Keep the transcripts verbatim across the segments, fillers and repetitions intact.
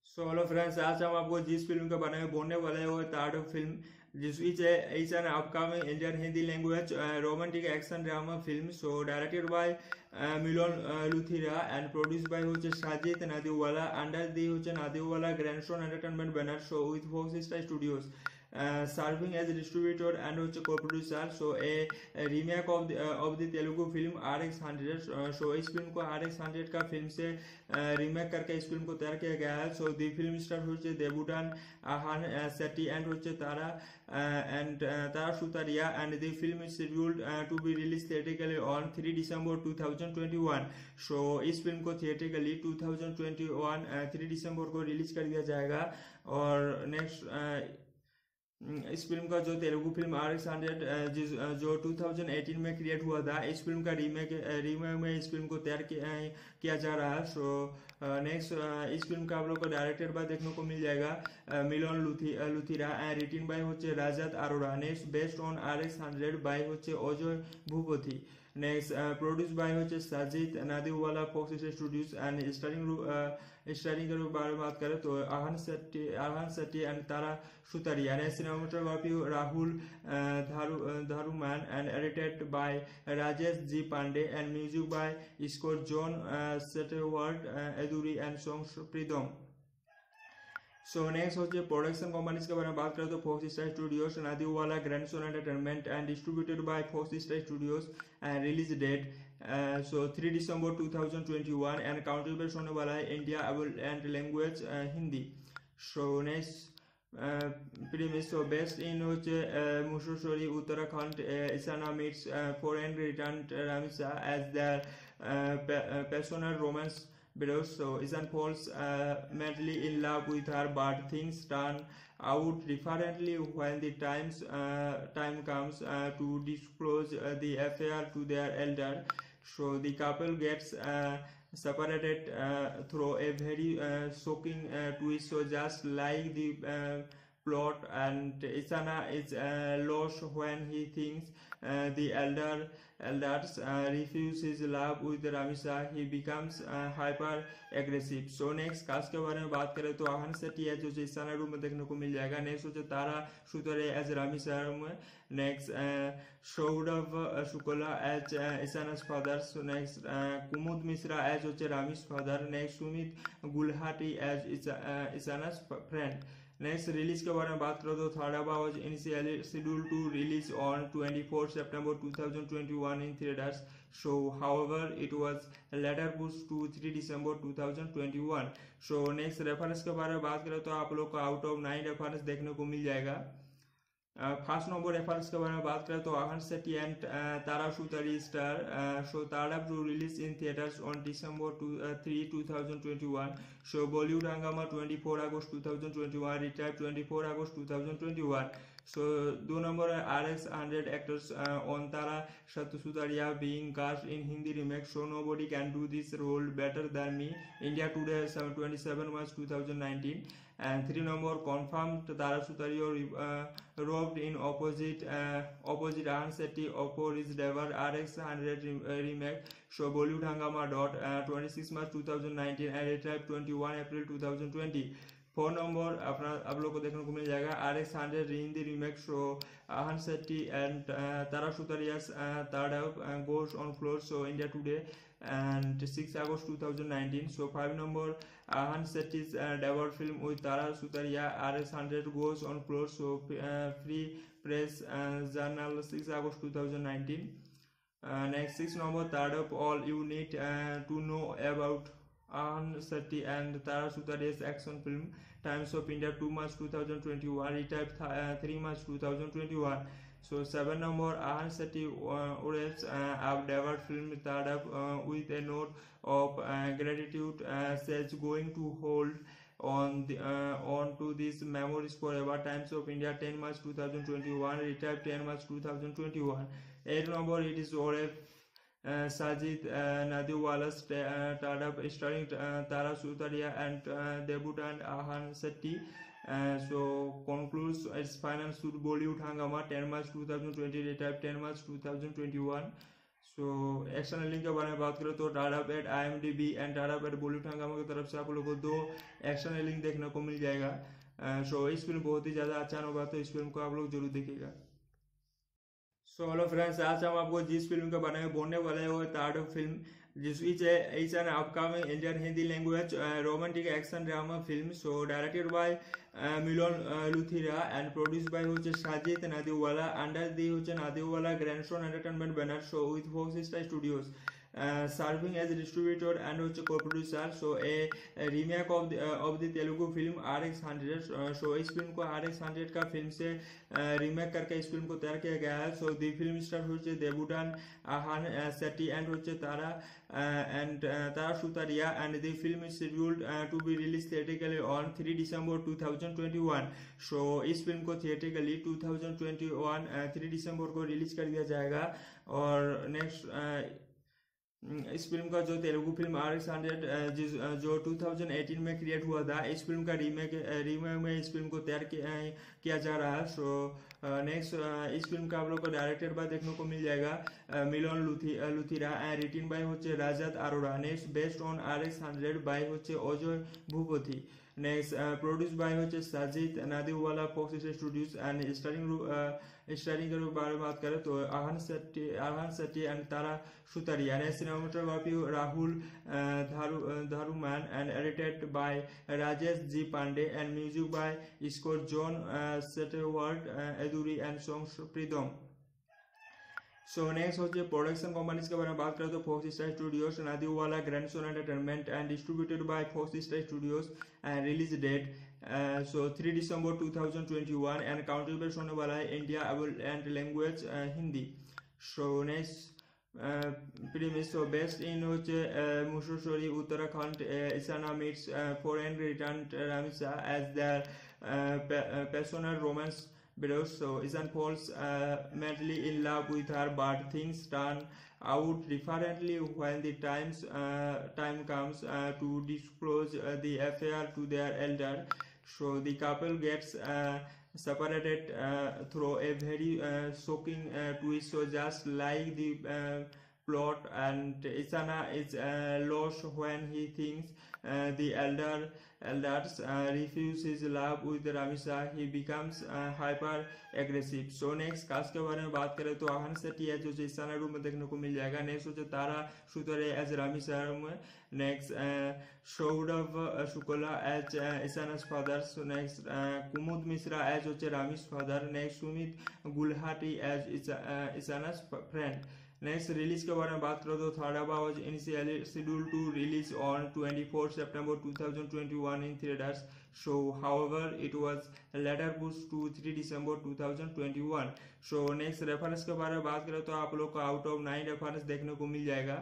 So hello friends, आज हम आपको जिस फिल्म के बारे में बोलने वाले हैं वो थर्ड फिल्म जिस which is an upcoming Indian Hindi language romantic action drama film. So directed by Milan Luthria and produced by হচ্ছে সাজিদ নাদিওয়ালা আন্ডার দি হচ্ছে Nadiadwala grandson entertainment banner show with Fox Star Studios serving as distributor and হচ্ছে co-producer। So a remake of of the Telugu film R x hundred. So इस film को are x hundred का film से remake करके इस film को तैयार किया गया है। सो दी फिल्म स्टार হচ্ছে দেবুটান আহান সেটি এন্ড হচ্ছে তারা and Tara Sutaria and the film is scheduled to be release theatrically on three December two thousand twenty one. So इस फिल्म को theatrically two thousand twenty one three December को release कर दिया जाएगा। और नेक्स्ट इस फिल्म का जो Telugu film R x hundred जो टू थाउजेंड एटीन में क्रिएट हुआ था, इस फिल्म का रीमेक रीमेक में इस फिल्म को तैयार किया, किया जा रहा है। सो नेक्स्ट इस फिल्म का आप लोग को डायरेक्टेड बाय देखने को मिल जाएगा मिलोन लुथि लुथिरा एंड रिटिन बाय होचे Rajat Arora. Next based on R x hundred by होचे Ajay Bhupathi. Next produce by होचे Sajid Nadiadwala Fox Studios and starring starring के बारे में बात करें तो Ahan Shetty Ahan Shetty and Tara Sutaria. Next cinematography Rahul Dharu Dharuman and edited by Rajesh ji Pandey and music by score John Stewart Eduri and songs Pritam. So next होचे production companies के बारे में बात करें तो Fox Star Studios Nadiadwala grandson entertainment and distributed by Fox Star Studios and release date so three December two thousand twenty one and country based होने वाला है India and language Hindi. So next premise so based in होचे Mussoorie Uttarakhand इसाना meets foreign return Ramisa as their passionate romance Bedos. So Isan falls uh, madly in love with her, but things turn out differently when the times uh, time comes uh, to disclose uh, the affair to their elder. So the couple gets uh, separated uh, through a very uh, shocking uh, twist. So just like the uh, plot, and Isana is uh, lost when he thinks uh, the elder elders uh, refuse his love with Ramisa. He becomes uh, hyper aggressive. So next cast के बारे में बात करें तो आहान सेट्टी है जो इसाना room में देखने को मिल जाएगा। नेक्स्ट हो तारा सुतरे एज रामिसा में। Next Saurabh Shukla as इसाना's father. So next Kumud Mishra as होचे Ramis father. Next Sumit गुलहाटी as इसाना's friend. Next release के बारे में बात करो तो थाडाबा was initially scheduled to release on twenty four September two thousand twenty one in theatres. So however it was later push to three December two thousand twenty one. So next reference के बारे में बात करें तो आप लोग को out of nine reference देखने को मिल जाएगा। फर्स्ट नंबर रेफरेंस के बारे में बात करें तो Ahan Shetty and Tara Sutaria star so Tara to release in theatres on December three two thousand twenty one. So Bollywood Hungama twenty four August two thousand twenty one retype twenty four August two thousand twenty one. So दो number R x hundred actors on Tara Sutaria being cast in Hindi remake. So nobody can do this role better than me India Today twenty seven March two thousand nineteen. And three number confirmed Tara Sutario uh, robbed in opposite uh, opposite Ahan Setti for his debut R X hundred remake. So Bollywood Hangama dot uh, twenty-six March two thousand nineteen and retrieved twenty-one April two thousand twenty। Four number अपना आप लोग को देखने को मिल जाएगा R x hundred Hindi remake. So Ahan Shetty and Tara Sutaria's third goes on floor so India Today and six August two thousand nineteen. So five number Ahan Setty's uh, debut film with Tara Sutaria R X hundred goes on floor. So uh, free press uh, journal six August two thousand nineteen. Uh, next six number third up all you need uh, to know about Ahan Setty and Tara Sutaria's action film Times of India two March two thousand twenty-one retype th uh, three March two thousand twenty-one. So seven number Ahan Setti uh, wraps uh, up debut film third up uh, with a note of uh, gratitude uh, says going to hold on the uh, on to these memories forever. Times of India ten March two thousand twenty-one retype ten March two thousand twenty-one. eight number it is Oref Uh, Sajid uh, Nadiwala's uh, startup starring uh, Tara Sutaria and uh, debutant Ahan Setti. Uh, so concludes its final shoot Bollywood Hangama ten March two thousand twenty, retype ten March two thousand twenty-one. So external link के बारे में बात करें तो टाटा पेट I am D B and Tata पेट बॉलीवुड हंगामा की तरफ से आप लोगों को दो एक्सटर्नल लिंक देखने को मिल जाएगा। सो uh, so, इस फिल्म बहुत ही ज़्यादा अच्छा होगा, तो इस फिल्म को आप लोग जरूर देखिएगा। सो हेलो फ्रेंड्स, आज हम आपको जिस फिल्म के बारे में बोलने वाले हैं वो थर्ड फिल्म, जिस which is an upcoming Indian Hindi language uh, romantic action drama film. So directed by uh, Milon uh, Luthira and produced by হচ্ছে সাজিদ নাদিওয়ালা under the হচ্ছে নাদিওয়ালা grandson entertainment banner, so with Fox Star Studios uh, serving as a distributor and হচ্ছে co-producer. So a, a remake of the uh, of the Telugu film R X one hundred. uh, so इस film को R X one hundred का film से remake करके इस film को तैयार किया गया है। सो दी फिल्म स्टार হচ্ছে দেবুটান আহান সেটি এন্ড হচ্ছে Tara and uh, Tara Sutaria, and the film is scheduled uh, to be released theatrically on three December twenty twenty-one. So इस फिल्म को theatrically twenty twenty-one uh, three December को release कर दिया जाएगा। और नेक्स्ट uh, इस film का जो Telugu film R x hundred जिस जो twenty eighteen में क्रिएट हुआ था, इस फिल्म का रीमेक रीमेक में इस फिल्म को तैयार किया जा रहा है। सो नेक्स्ट इस फिल्म का आप लोग को डायरेक्टेड बाय देखने को मिल जाएगा Milan Luthria Luthria and written by होचे Rajat Arora. Next based on R x hundred by होचे Ajay Bhupathi. Next produce by होचे Sajid Nadiadwala Fox Studios and starring starring के बारे में बात करें तो Ahan Shetty Ahan Shetty and Tara Sutaria. Next cinematography Rahul Dharu Dharuman and edited by Rajesh ji Pandey and music by Scott John Stewart Eduri and songs Pritam. So next होचे production companies के बारे में बात करें तो Fox Star Studios Nadiadwala grandson entertainment and distributed by Fox Star Studios and release date so three December twenty twenty-one and country based होने वाला है India and language Hindi. So next premise, so based in होचे Mussoorie Uttarakhand, Isana meets foreign returned Ramisa as their passionate romance builds. So Isan falls uh, madly in love with her, but things turn out differently when the times uh, time comes uh, to disclose uh, the affair to their elder. So the couple gets uh, separated uh, through a very uh, shocking uh, twist. So just like the uh, plot, and Isana is uh, lost when he thinks uh, the elder elders uh, refuse his love with Ramisa. He becomes uh, hyper aggressive. So next cast के बारे में बात करें तो आहान सेट्टी है जो Isana room में देखने को मिल जाएगा। नेक्स्ट हो तारा सुतरे एज रामिसा में। Next Saurabh Shukla as ईसाना's father. So next Kumud Mishra as होचे Ramis father. Next Sumit गुलहाटी as ईसाना's friend. Next release के बारे में बात करो तो थाडाबा was initially scheduled to release on twenty-fourth September twenty twenty-one in theaters. So however it was later pushed to three December twenty twenty-one. So next reference के बारे में बात करें तो आप लोग को आउट ऑफ नाइन रेफरेंस देखने को मिल जाएगा।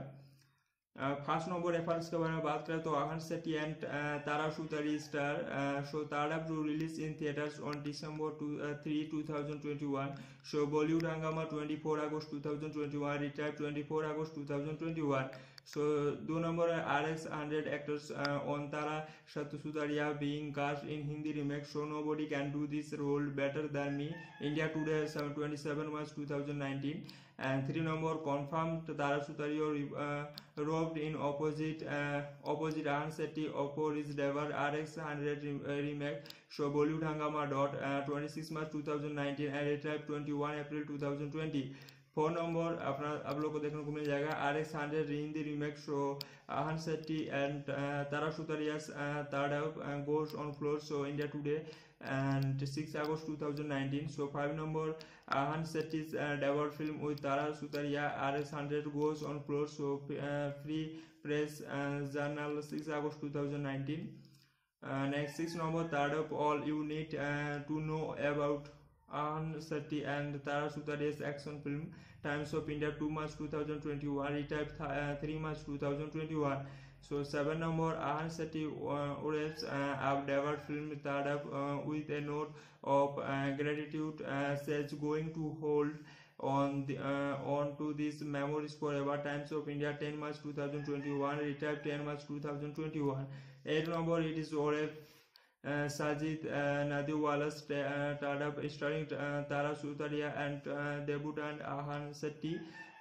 फर्स्ट नंबर रेफरेंस के बारे में बात करें तो Ahan Shetty and Tara Sutaria star so Tara to release in theatres on December three twenty twenty-one. So Bollywood Hungama twenty-fourth August twenty twenty-one, retire twenty-fourth August twenty twenty-one. सो दो नंबर है R x hundred actors on Tara Sutaria being cast in Hindi remake. So nobody can do this role better than me. India today twenty-seven March twenty nineteen. And three number confirmed Tara Sutario uh, robbed in opposite uh, opposite Ahan Setti for his Devar R X one hundred remake. So Bollywood Hangama dot uh, twenty-six March twenty nineteen and retrieved twenty-one April twenty twenty. Four number अपना आप लोग को देखने को मिल जाएगा R x hundred Hindi remake. So Ahan Shetty and Tara Sutaria's third goes on floor. So India Today and six August twenty nineteen. So five number Ahan Setty's uh, debut film with Tara Sutaria R X one hundred goes on floor. So uh, Free Press uh, Journal six August twenty nineteen. Uh, next six number third of all you need uh, to know about Ahan Setti and Tara Sutaria's action film Times of India two March twenty twenty-one, retired uh, three March twenty twenty-one. So seven number Ahan Setti uh, wraps uh, up debut film third up uh, with a note of uh, gratitude, uh, says going to hold on the uh, on to these memories forever. Times of India ten March twenty twenty-one, retired ten March twenty twenty-one. eight number it is Oref Uh, Sajid uh, Nadiwala's uh, startup starring uh, Tara Sutaria and uh, debutant Ahan Setti.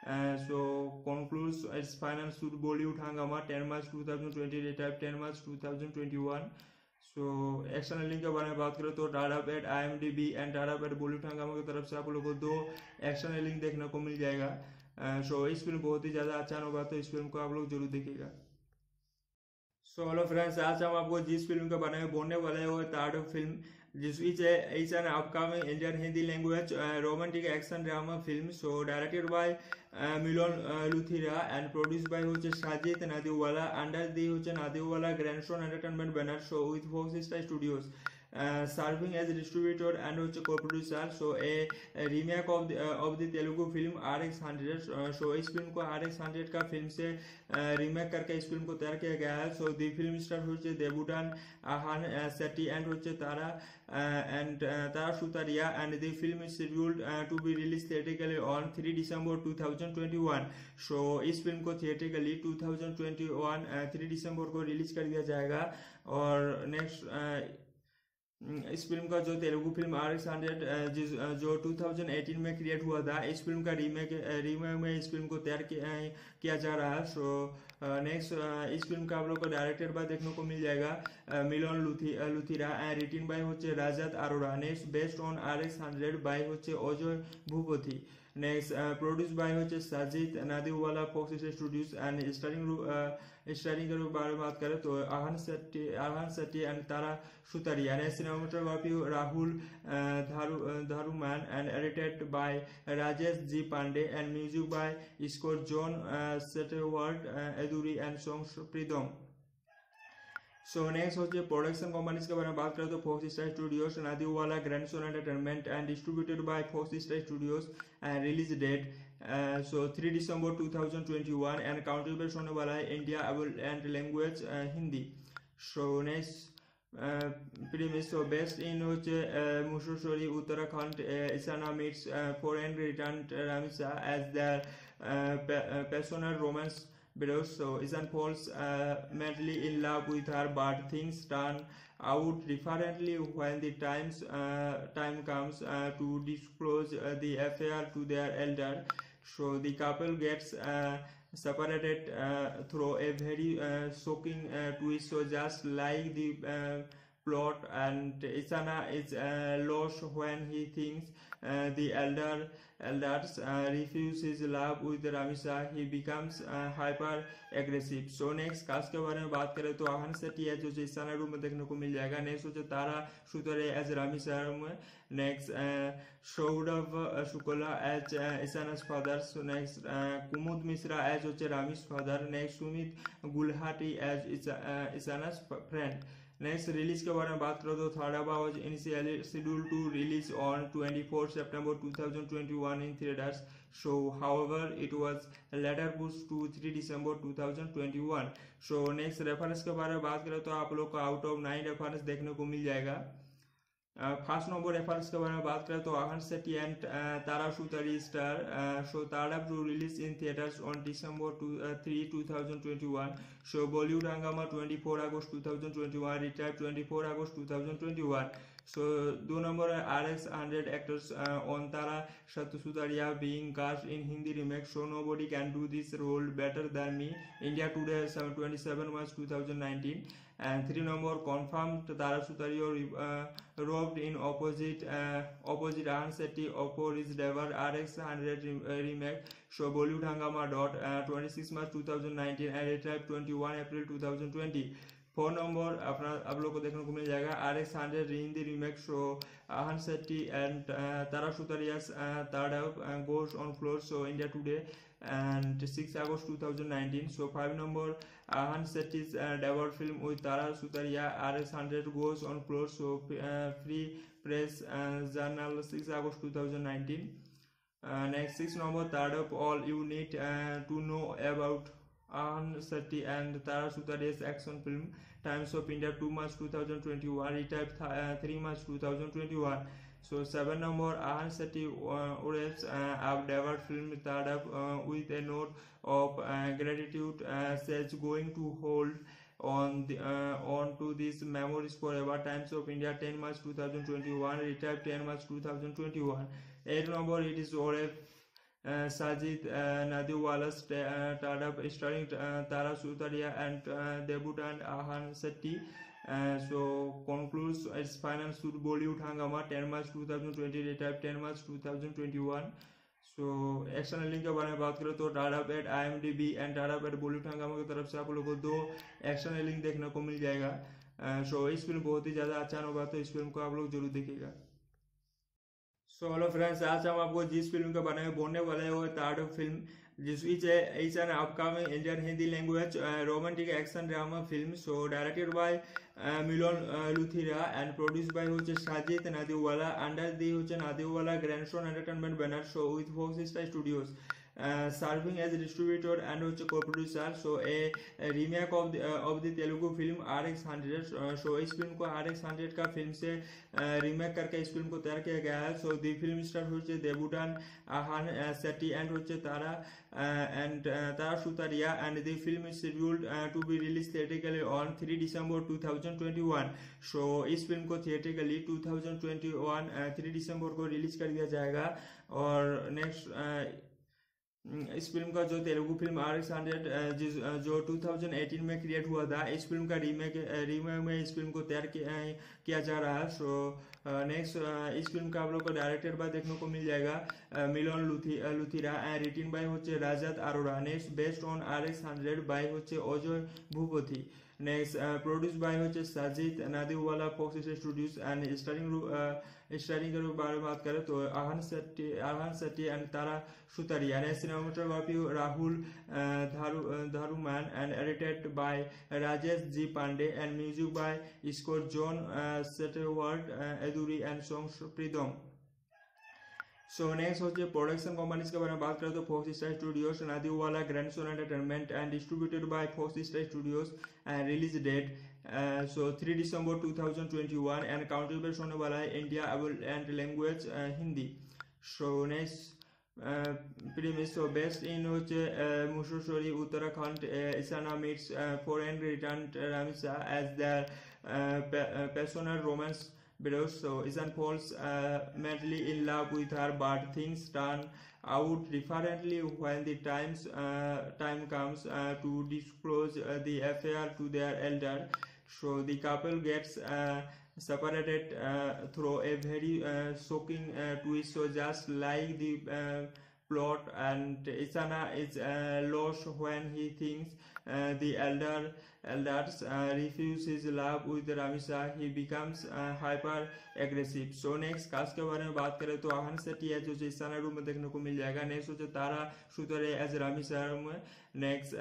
Uh, so concludes its final shoot Bollywood Hangama ten March twenty twenty, retype ten March twenty twenty-one. So external link के बारे में बात करें तो टाटा पेट I am D B and Tata पेट बॉलीवुड हंगामा की तरफ से आप लोगों को दो एक्सटर्नल लिंक देखने को मिल जाएगा. सो uh, so, इस फिल्म बहुत ही ज़्यादा अच्छा होगा, तो इस फिल्म को आप लोग जरूर देखिएगा. सो हेलो फ्रेंड्स, आज हम आपको जिस फिल्म के बारे में बोलने वाले हैं वो टाटा फिल्म, जिस which is an upcoming Indian Hindi language uh, romantic action drama film. So directed by uh, Milan uh, Luthira and produced by হচ্ছে সাজিদ নাদিওয়ালা under the হচ্ছে নাদিওয়ালা grandson entertainment banner. So with Fox Star Studios uh, serving as a distributor and হচ্ছে co-producer. So a, a remake of the uh, of the Telugu film R X one hundred. uh, so इस film को R X one hundred का film से remake uh, करके इस film को तैयार किया गया है. सो दी फिल्म स्टार হচ্ছে দেবুটান আহান সেটি এন্ড হচ্ছে তারা uh, and uh, Tara Sutaria, and the film is scheduled uh, to be released theatrically on three December twenty twenty-one. So इस फिल्म को theatrically twenty twenty-one uh, three December को release कर दिया जाएगा. और नेक्स्ट uh, इस film का जो Telugu film R x hundred जिस जो twenty eighteen में क्रिएट हुआ था, इस फिल्म का रीमेक रीमेक में इस फिल्म को तैयार किया जा रहा है. सो नेक्स्ट इस फिल्म का आप लोग को डायरेक्टेड बाय देखने को मिल जाएगा Milan Luthria Luthria and written by होचे Rajat Arora. Next based on R x hundred by होचे Ajay Bhupathi. Next produce by होचे Sajid Nadiadwala Fox Studios and starring starring के बारे में बात करें तो Ahan Shetty Ahan Shetty and Tara Sutaria. Next cinematography Rahul Dharu Dharuman and edited by Rajesh ji Pandey and music by Scott John Stewart Eduri and songs Pritam. So next होचे production companies के बारे में बात करें तो Fox Star Studios, Nadiadwala grandson entertainment and distributed by Fox Star Studios. And release date so three December twenty twenty-one and country based होने वाला है India and language Hindi. So next premise, so based in होचे Mussoorie Uttarakhand, Isana meets foreign returned Ramisa as their uh, passionate romance builds. So Isan falls uh, madly in love with her, but things turn out differently when the times uh, time comes uh, to disclose uh, the affair to their elder. So the couple gets uh, separated uh, through a very uh, shocking uh, twist. So just like the uh, plot, and Isana is uh, lost when he thinks uh, the elder elders uh, refuse his love with Ramisa. He becomes uh, hyper aggressive. So next cast के बारे में बात करें तो आहान सेट्टी है जो Isana room में देखने को मिल जाएगा. नेक्स्ट जो तारा सुतरे एज रामिसा में. Next Saurabh Shukla as ईसाना's father. So next Kumud Mishra as होचे Ramis father. Next Sumit गुलहाटी as ईसाना's friend. Next release के बारे में बात करो तो थाडाबा was initially scheduled to release on twenty-fourth September twenty twenty-one in theaters. So however it was later pushed to three December twenty twenty-one. So next reference के बारे में बात करें तो आप लोग को आउट ऑफ नाइन रेफरेंस देखने को मिल जाएगा. फर्स्ट नंबर रेफरेंस के बारे में बात करें तो Ahan Shetty and Tara Sutaria star. So Tara to release in theatres on December three twenty twenty-one. So Bollywood Hungama twenty-fourth August twenty twenty-one, retire twenty-fourth August twenty twenty-one. सो दो number R x hundred actors on Tara सत्य Sutaria being cast in Hindi remake. So nobody can do this role better than me. India today twenty-seven March twenty nineteen. And three number confirmed Tara Sutario uh, robbed in opposite uh, opposite Ahan Setti Oppo is Devar R X one hundred remake. So Bollywood Hangama dot uh, twenty-six March twenty nineteen and retrieved twenty-one April twenty twenty. Four number अपना आप लोग को देखने को मिल जाएगा R x hundred Hindi remake. So Ahan Shetty and Tara Sutaria's third goes on floor. So India Today and six August twenty nineteen. So five number Ahan Setty's uh, debut film with Tara Sutaria R X one hundred goes on floor. So uh, Free Press uh, Journal six August twenty nineteen. Uh, next six number third of all you need uh, to know about Ahan Setti and Tara Sutaria's action film Times of India two March twenty twenty-one, retype uh, three March twenty twenty-one. So seven number Ahan Setti uh, wraps uh, up debut film third up uh, with a note of uh, gratitude, uh, says going to hold on the uh, on to these memories forever. Times of India ten March twenty twenty-one, retype ten March twenty twenty-one. eight number it is Oref uh, Sajid uh, Nadiwala starred up starring uh, Tara Sutaria and uh, debutant Ahan Sethi. Uh, so concludes its final shoot Bollywood Hangama ten March twenty twenty, type ten March twenty twenty-one. So external link के बारे में बात करें तो Tadap at I M D B and Tadap at Bollywood Hungama की तरफ से आप लोगों को दो एक्सटर्नल लिंक देखने को मिल जाएगा. सो इस फिल्म बहुत ही ज़्यादा अच्छा होगा, तो इस फिल्म को आप लोग जरूर देखिएगा. सो हेलो फ्रेंड्स, आज हम आपको जिस फिल्म के बारे में बोलने वाले हैं वो थर्ड फिल्म, जिस which is an upcoming Indian Hindi language uh, romantic action drama film. So directed by uh, Milon uh, Luthira and produced by হচ্ছে সাজিদ নাদিওয়ালা under the হচ্ছে নাদিওয়ালা Grandson Entertainment banner. So with Fox Star Studios uh, serving as a distributor and হচ্ছে co-producer. So a, a remake of the uh, of the Telugu film R X one hundred. uh, so इस film को R X one hundred का film से remake uh, करके इस film को तैयार किया गया है. So the film star হচ্ছে দেবুটান আহান সেটি and হচ্ছে তারা uh, and uh, Tara Sutaria, and the film is scheduled uh, to be released theatrically on three December twenty twenty-one. So इस फिल्म को theatrically twenty twenty-one uh, three December को release कर दिया जाएगा. और नेक्स्ट uh, इस film का जो Telugu film R x hundred जिस जो टू थाउजेंड एटीन में क्रिएट हुआ था, इस फिल्म का रीमेक रीमेक में इस फिल्म को तैयार किया, किया जा रहा है. सो नेक्स्ट इस फिल्म का आप लोग को डायरेक्टेड बाय देखने को मिल जाएगा मिलोन लुथी लुथिरा एंड रिटिन बाय होचे Rajat Arora. Next based on R x hundred by होचे Ajay Bhupathi. Next produce by होचे Sajid Nadiadwala Fox Studios and starring starring के बारे में बात करें तो Ahan Shetty Ahan Shetty and Tara Sutaria. Next cinematography Rahul uh, Dharu, uh, Dharuman and edited by Rajesh G Pandey and music by Scott John uh, Stewart uh, Eduri and songs Pridom. So next होचे production companies के बारे में बात करें तो Fox Star Studios Nadiadwala grandson entertainment and distributed by Fox Star Studios and release date so three December twenty twenty-one and country based होने वाला है India and language Hindi. So next premise. So based in hoche uh, Mushashori Uttarakhand, uh, Isana meets uh, foreign returned Ramisa as their uh, pa uh, passionate romance builds. So Isan falls uh, madly in love with her, but things turn out differently when the times uh, time comes uh, to disclose uh, the affair to their elder. So the couple gets uh, separated uh, through a very uh, shocking uh, twist. So just like the uh, plot, and Isana is uh, lost when he thinks uh, the elder elders uh, refuse his love with Ramisa. He becomes uh, hyper aggressive. So next cast के बारे में बात करें तो आहान सेट्टी है जो इसाना room में देखने को मिल जाएगा. नेक्स्ट होचे तारा सुतरे एज रामिसा में. Next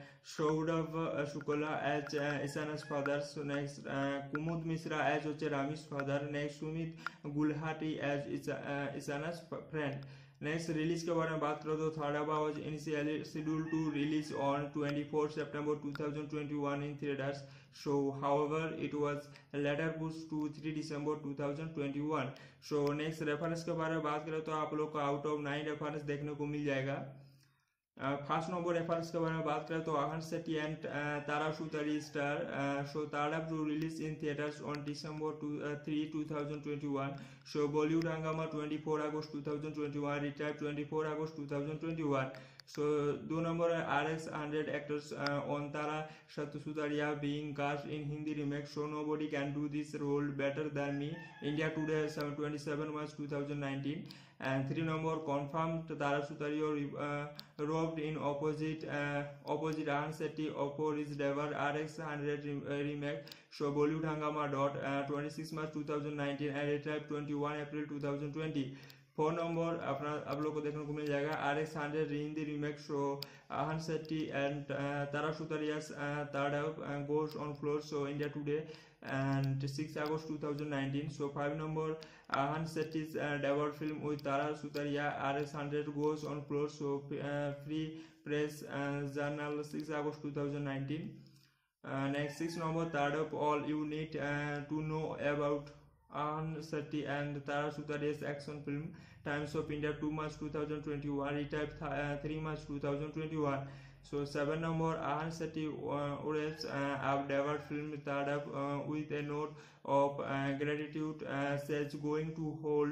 Saurabh Shukla as इसाना's father. So next Kumud Mishra as होचे Ramis father. Next Sumit गुलहाटी as इसाना's friend. Next release के बारे में बात करो तो थाडाबा was initially scheduled to release on twenty-fourth September twenty twenty-one in theaters. So however it was later pushed to three December twenty twenty-one. So next reference के बारे में बात करें तो आप लोग को आउट ऑफ नाइन रेफरेंस देखने को मिल जाएगा. फर्स्ट नंबर रेफरेंस के बारे में बात करें तो Ahan Shetty and Tara Sutaria star. So Tara to release in theatres on December three twenty twenty-one. So Bollywood Hungama twenty-four August twenty twenty-one, retire twenty-four August twenty twenty-one. सो दो नंबर है R x hundred actors on Tara Sutaria being cast in Hindi remake. So nobody can do this role better than me. India today twenty-seven March twenty nineteen. And three number confirmed Tara Sutaria uh, robbed in opposite uh, opposite Ahan Setti for his debut R X one hundred re remake. So Bollywood Hangama dot uh, twenty-six March twenty nineteen and retired twenty-one April twenty twenty. Four number अपना आप लोग को देखने को मिल जाएगा R x hundred Hindi remake. So Ahan Shetty and Tara Sutaria's uh, third uh, goes on floor. So India Today and six August twenty nineteen. So five number Ahan Setty's uh, debut film with Tara Sutaria R X one hundred goes on floor. So uh, Free Press uh, Journal six August twenty nineteen. Uh, next six number third up all you need uh, to know about Ahan Setti and Tara Sutaria's action film Times of India two March twenty twenty-one, retype uh, three March twenty twenty-one. So seven number Ahan Setti uh, wraps uh, up debut film third up uh, with a note of uh, gratitude, uh, says going to hold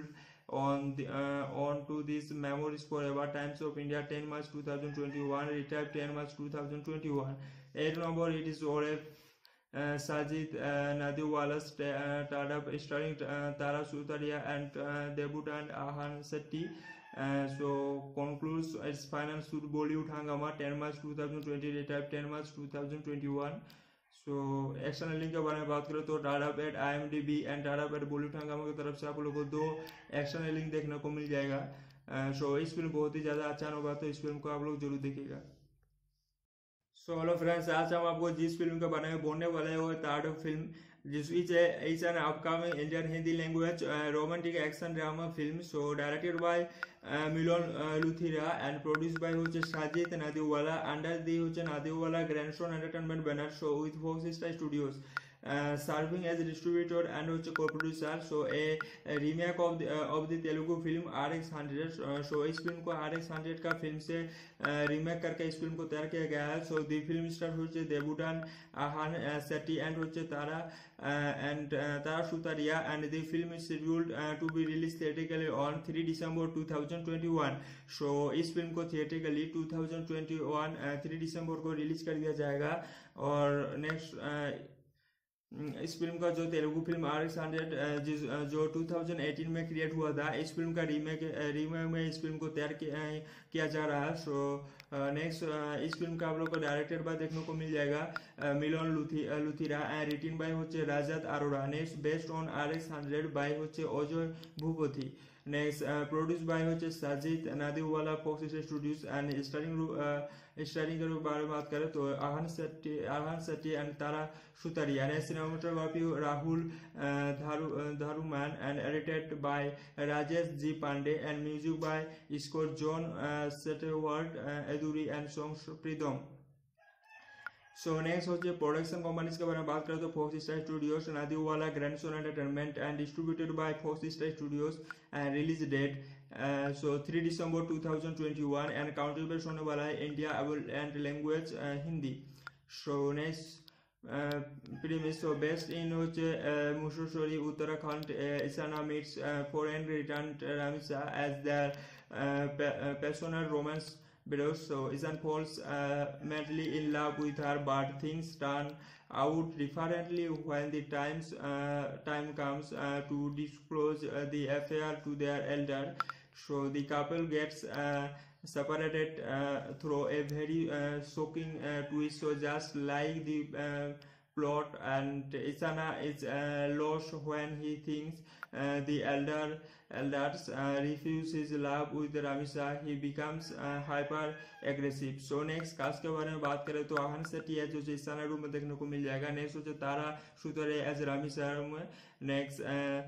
on the uh, on to these memories forever. Times of India, ten March twenty twenty-one, retired ten March twenty twenty-one. eight number, it is Oref uh, Sajid uh, Nadiwala's uh, startup starring uh, Tara Sutaria and uh, debutant Ahan Sethi. Uh, so concludes its final shoot Bollywood Hangama, ten March twenty twenty, retired ten March twenty twenty-one. So action link के बारे में बात करें तो टाटा पेट I am D B and Tata पेट बॉलीवुड हंगामा की तरफ से आप लोगों को दो एक्शन लिंक देखने को मिल जाएगा. सो इस फिल्म बहुत ही ज़्यादा अच्छा होगा, तो इस फिल्म को आप लोग जरूर देखिएगा. सो हेलो फ्रेंड्स, आज हम आपको जिस फिल्म के बारे में बोलने वाले हैं वो थर्ड फिल्म, जिस which is an upcoming Indian Hindi language uh, romantic action drama film. So directed by uh, Milon uh, Luthira and produced by হচ্ছে Sajid Nadiwala under the হচ্ছে Nadiwala Grandson Entertainment banner. So with Fox Star Studios uh, serving as a distributor and হচ্ছে co-producer. So a, a remake of the uh, of the Telugu film R X one hundred. Uh, so इस film को R X one hundred का film से remake uh, करके इस film को तैयार किया गया है. सो द फिल्म स्टार হচ্ছে দেবুটান আহান সেটি এন্ড হচ্ছে তারা uh, and uh, Tara Sutaria, and the film is scheduled uh, to be released theatrically on three December twenty twenty-one. So इस फिल्म को theatrically twenty twenty-one uh, three December को release कर दिया जाएगा. और नेक्स्ट uh, इस film का जो Telugu film R x hundred जो twenty eighteen में क्रिएट हुआ था, इस फिल्म का रीमेक रीमेक में इस फिल्म को तैयार किया जा रहा है. सो नेक्स्ट इस फिल्म का आप लोग को डायरेक्टेड बाय देखने को मिल जाएगा मिलोन लुथि लुथिरा एंड रिटिन बाय होचे Rajat Arora. Next based on R x hundred by होचे Ajay Bhupathi. Next produce by होचे Sajid Nadiadwala Fox Studios and starring starring के बारे में बात करें तो Ahan Shetty Ahan Shetty and Tara Sutaria. Next cinematography Rahul Dharu Dharuman and edited by Rajesh ji Pandey and music by score John Stewart Eduri and songs Pritam. So next होचे production companies के बारे में बात करें तो Fox Star Studios, Nadiadwala grandson entertainment and distributed by Fox Star Studios. And release date so three December twenty twenty-one and country based होने वाला है India and language Hindi. So next premise. So based in होचे Mussoorie Uttarakhand, Isana meets foreign returned Ramisa as their passionate romance builds. So Isan falls uh, madly in love with her, but things turn out differently when the times uh, time comes uh, to disclose uh, the affair to their elder. So the couple gets uh, separated uh, through a very uh, shocking uh, twist. So just like the uh, plot, and Isana is uh, lost when he thinks uh, the elder elders uh, refuse his love with Ramisa. He becomes uh, hyper aggressive. So next cast के बारे में बात करें तो आहान सेट्टी है जो Isana room में देखने को मिल जाएगा. नेक्स्ट हो तारा सुतरे एज रामिसा में. Next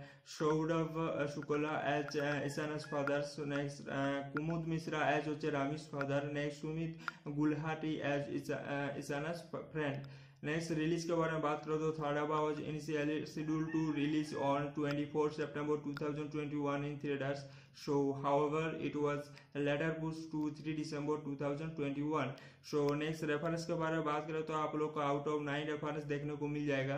Saurabh Shukla as ईसाना's father. So next Kumud Mishra as होचे Ramis father. Next Sumit गुलहाटी as ईसाना's friend. Next release के बारे में बात करो तो थाडाबा was initially scheduled to release on twenty-fourth September twenty twenty-one in theaters. So however it was later pushed to three December twenty twenty-one. So next reference के बारे में बात करें तो आप लोग को आउट ऑफ नाइन रेफरेंस देखने को मिल जाएगा.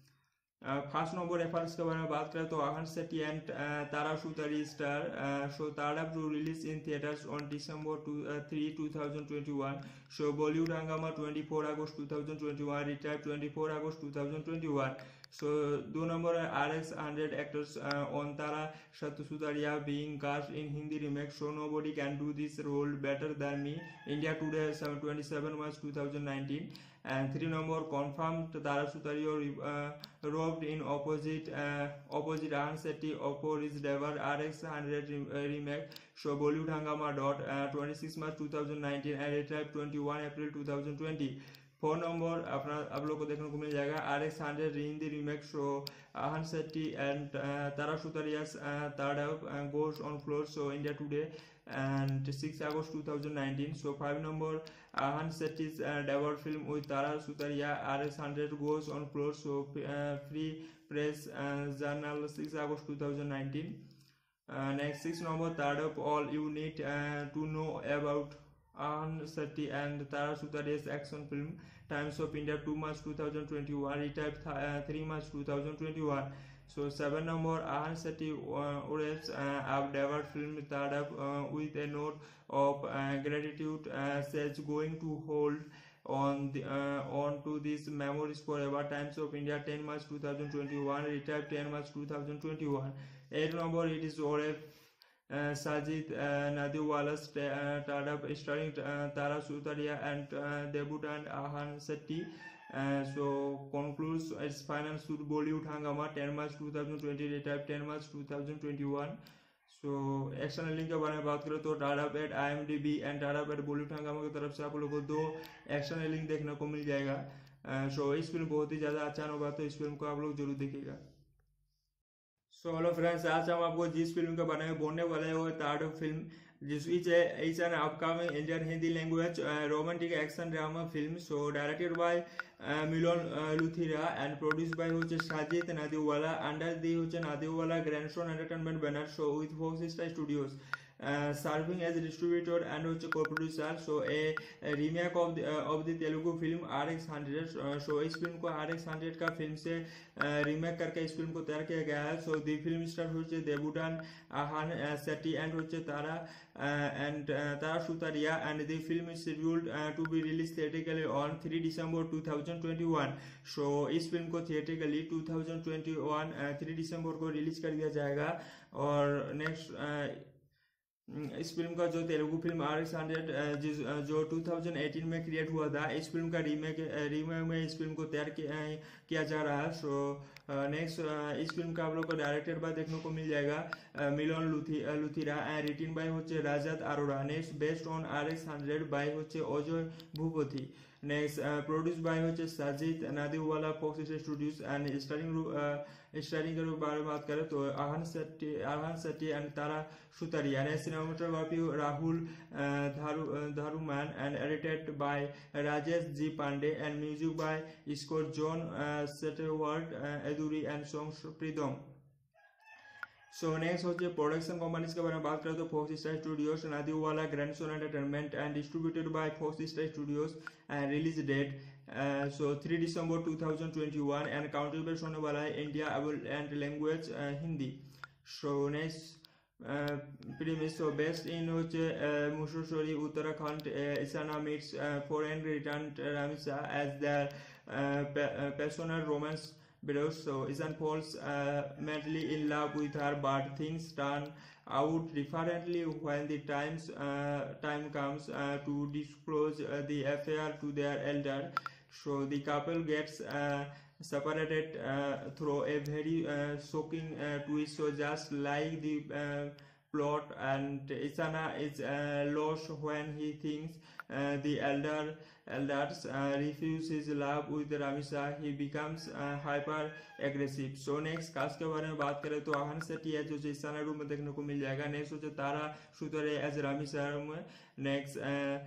फर्स्ट नंबर रेफरेंस के बारे में बात करें तो Ahan Shetty and Tara Sutaria star. So Tara to release in theatres on December three twenty twenty-one. So Bollywood Hungama twenty-fourth August twenty twenty-one, retire twenty-fourth August twenty twenty-one. सो दो number R x hundred actors on Tara Sutaria being cast in Hindi remake. So nobody can do this role better than me. India today twenty-seven March twenty nineteen. And three number confirmed Tara Sutaria uh, robbed in opposite uh, opposite Ahan Setti Oppo is Devar R X one hundred re remake. So Bollywood Hangama dot uh, twenty-six March twenty nineteen and retired twenty-one April twenty twenty. Four number अपना आप लोग को देखने को मिल जाएगा R x hundred Hindi remake. So Ahan Shetty and Tara Sutaria's third goes on floor. So India Today and six August twenty nineteen. So five number Ahan Setty's uh, debut film with Tara Sutaria R X one hundred goes on floor. So uh, Free Press uh, Journal six August twenty nineteen. Uh, next six number third up all you need uh, to know about Ahan Setti and Tara Sutaria's action film Times of India two March twenty twenty-one, retired uh, three March twenty twenty-one. So seven number Ahan Seti Urev's uh, debut film third up uh, with a note of uh, gratitude, uh, says going to hold on the uh, on to these memories forever. Times of India, ten March twenty twenty-one, retired ten March twenty twenty-one. eight number it is Oref uh, Sajid uh, Nadiwala's uh, startup starring uh, Tara Sutaria and uh, debutant Ahan Seti. Uh, so concludes its final shoot Bollywood Hangama ten March twenty twenty, retired ten March twenty twenty-one. So external link के बारे में बात करें तो टाटा पेट I am D B and Tata पेट बॉलीवुड हंगामा की तरफ से आप लोगों को दो एक्शनल लिंक देखने को मिल जाएगा। सो इस फिल्म बहुत ही ज़्यादा अच्छा होगा, तो इस फिल्म को आप लोग जरूर देखिएगा। सो हेलो फ्रेंड्स, आज हम आपको जिस फिल्म के बारे में बोलने वाले हैं वो थर्ड फिल्म, जिस which is an upcoming Indian Hindi language uh, romantic action drama film. So directed by uh, Milon uh, Luthira and produced by হচ্ছে Sajid Nadiwala under the হচ্ছে Nadiwala Grandson Entertainment banner, so with Fox Star Studios uh, serving as a distributor and হচ্ছে co-producer. So a, a remake of the uh, of the Telugu film R X one hundred. uh, so इस film को R X one hundred का film से remake uh, करके इस film को तैयार किया गया है। सो दी फिल्म स्टार হচ্ছে দেবুটান আহান সেটি এন্ড হচ্ছে তারা uh, and uh, Tara Sutaria, and the film is scheduled uh, to be released theatrically on three December twenty twenty-one. So इस फिल्म को theatrically twenty twenty-one uh, three December को release कर दिया जाएगा। और नेक्स्ट uh, इस film का जो Telugu film R x hundred जिस जो twenty eighteen में क्रिएट हुआ था, इस फिल्म का रीमेक रीमेक में इस फिल्म को तैयार किया जा रहा है। सो नेक्स्ट इस फिल्म का आप लोग को डायरेक्टेड बाय देखने को मिल जाएगा Milan Luthria Luthria and written by होचे Rajat Arora. Next based on R x hundred by होचे Ajay Bhupathi. Next produce by होचे Sajid Nadiadwala Fox Studios and starring starring के बारे में बात करें तो Ahan Shetty Ahan Shetty and Tara Sutaria. Next cinematography Rahul Dharuman and edited by Rajesh ji Pandey and music by score John Stewart Eduri and songs Pritam. So next होचे production companies के बारे में बात करें तो Fox Star Studios, Nadiadwala grandson entertainment and distributed by Fox Star Studios and release date so three December twenty twenty-one and country based होने वाला है India and language Hindi. So next premise, so based in होचे Mussoorie Uttarakhand, Isana meets foreign returned Ramisa as their passionate romance builds. So Isan falls uh, madly in love with her, but things turn out differently when the times uh, time comes uh, to disclose uh, the affair to their elder. So the couple gets uh, separated uh, through a very uh, shocking uh, twist. So just like the uh, plot, and Isana is uh, lost when he thinks uh, the elder elders uh, refuse his love with Ramisa. He becomes uh, hyper aggressive. So next cast के बारे में बात करें तो आहान सेट्टी है जो Isana room में देखने को मिल जाएगा। नेक्स्ट हो तारा सुतरे एज रामिसा में। Next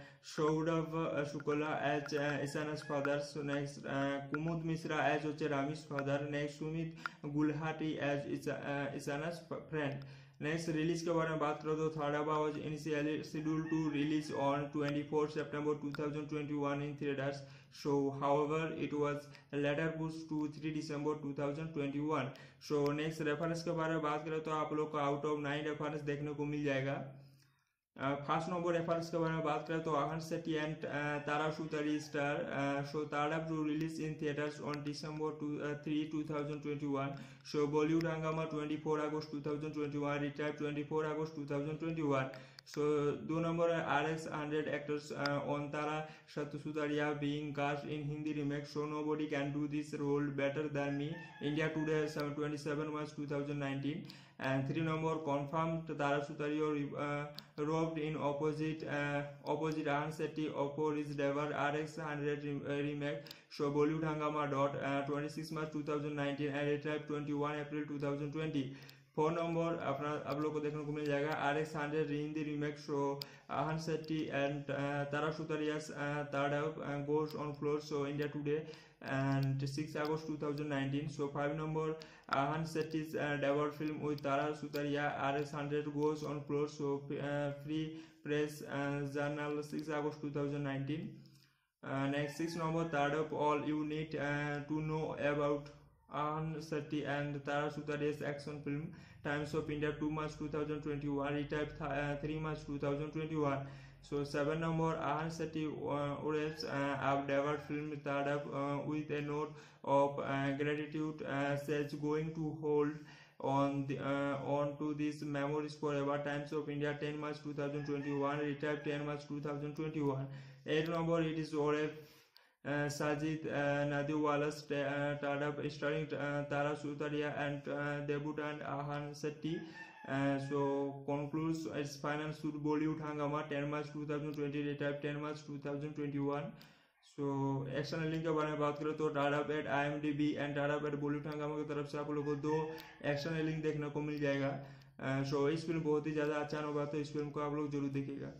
Saurabh Shukla as ईसाना's father. So next Kumud Mishra as होचे Ramis father. Next Sumit गुलहाटी as ईसाना's friend. Next release के बारे में बात करो तो थाडाबा was initially scheduled to release on twenty-fourth September twenty twenty-one in theaters. So however it was later pushed to three December twenty twenty-one. So next reference के बारे में बात करें तो आप लोग को आउट ऑफ नाइन रेफरेंस देखने को मिल जाएगा। फर्स्ट नंबर रेफरेंस के बारे में बात करें तो Ahan Shetty and Tara Sutaria star so Tara to release in theatres on December third twenty twenty-one. So Bollywood Hungama twenty-fourth August twenty twenty-one, retire twenty-fourth August twenty twenty-one. सो दो नंबर है R x hundred actors on Tara Sutaria being cast in Hindi remake. So nobody can do this role better than me. India today twenty-seven March twenty nineteen. And three number confirmed Tara Sutaria uh, robbed in opposite uh, opposite Ahan Setti for his debut R X one hundred remake. So Bollywood Hangama dot uh, twenty-six March twenty nineteen and retired twenty-one April twenty twenty. Four number अपना आप लोग को देखने को मिल जाएगा R x hundred Hindi remake. So Ahan Shetty and Tara Sutaria's third goes on floor. So India Today and six August twenty nineteen. So five number Ahan Setty's uh, debut film with Tara Sutaria R X one hundred goes on floor. So uh, Free Press uh, Journal six August twenty nineteen. Uh, next six number third up all you need uh, to know about Ahan Shetty and Tara Sutariya's action film Times of India, two March two thousand twenty-one, retired th- uh, three March two thousand twenty-one. So seven number Ahan Shetty uh, wraps uh, up Devar film third up uh, with a note of uh, gratitude, uh, says going to hold on the uh, on to these memories forever. Times of India, ten March two thousand twenty-one, retired ten March two thousand twenty-one. eight number it is Oref uh, Sajid uh, Nadiwala started up starring uh, Tara Sutariya and uh, debutant Ahan Shetty. Uh, so concludes its final shoot Bollywood Hangama, ten March two thousand twenty, retired ten March two thousand twenty-one. So external link के बारे में बात करें तो Tadap at I M D B and Tadap at Bollywood Hungama की तरफ से आप लोगों को दो एक्सटर्नल लिंक देखने को मिल जाएगा. सो uh, so, इस फिल्म बहुत ही ज़्यादा अच्छा होगा, तो इस फिल्म को आप लोग जरूर देखिएगा.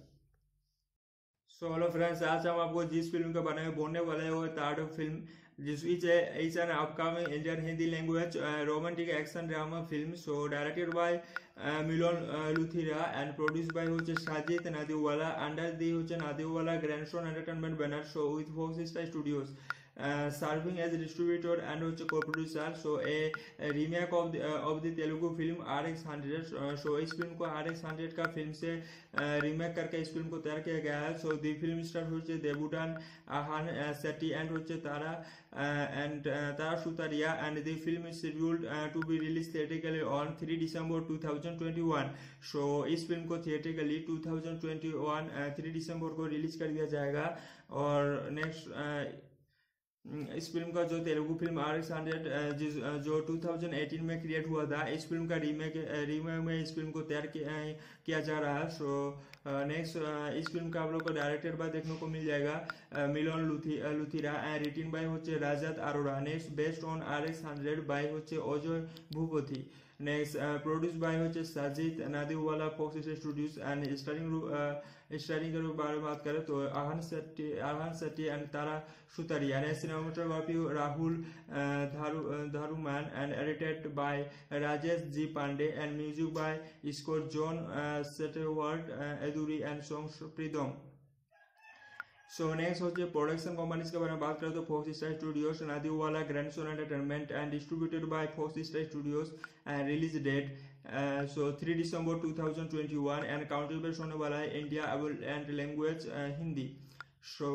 सो हेलो फ्रेंड्स, आज हम आपको जिस फिल्म के बारे में बोलने वाले हैं वो थर्ड फिल्म, जिस which is an upcoming Indian Hindi language romantic action drama film. So directed by Milan Luthria and produced by হচ্ছে সাজিদ নাদিওয়ালা আন্ডার দি হচ্ছে Nadiadwala grandson entertainment banner. So with Fox Star Studios serving as distributor and হচ্ছে co-producer. So a remake of of the Telugu film R x hundred. So इस film को are x hundred का film से remake करके इस film को तैयार किया गया है. सो दी फिल्म स्टार হচ্ছে দেবুটান আহান সেটি এন্ড হচ্ছে তারা and Tara Sutaria and the film is scheduled to be release theatrically on three December two thousand twenty one. So इस फिल्म को theatrically two thousand twenty one three December को release कर दिया जाएगा. और नेक्स्ट इस फिल्म का जो Telugu film R x hundred जो टू थाउजेंड एटीन में क्रिएट हुआ था, इस फिल्म का रीमेक रीमेक में इस फिल्म को तैयार किया जा रहा है. सो नेक्स्ट इस फिल्म का आप लोग को डायरेक्टेड बाय देखने को मिल जाएगा मिलोन लुथि लुथिरा एंड रिटिन बाय হচ্ছে Rajat Arora. Next based on R X hundred by হচ্ছে Ajay Bhupathi. Next produce by হচ্ছে Sajid Nadiadwala Fox Studios and starring starring के बारे में बात करें तो Ahan Shetty Ahan Shetty and Tara Sutaria. Next cinematography Rahul Dharu Dharuman and edited by Rajesh ji Pandey and music by score John Stewart Eduri and songs Pritam. So next होचे production companies के बारे में बात करें तो Fox Star Studios Nadiadwala grandson entertainment and distributed by Fox Star Studios and release date so three December two thousand twenty one and country based होने वाला है India and language Hindi. So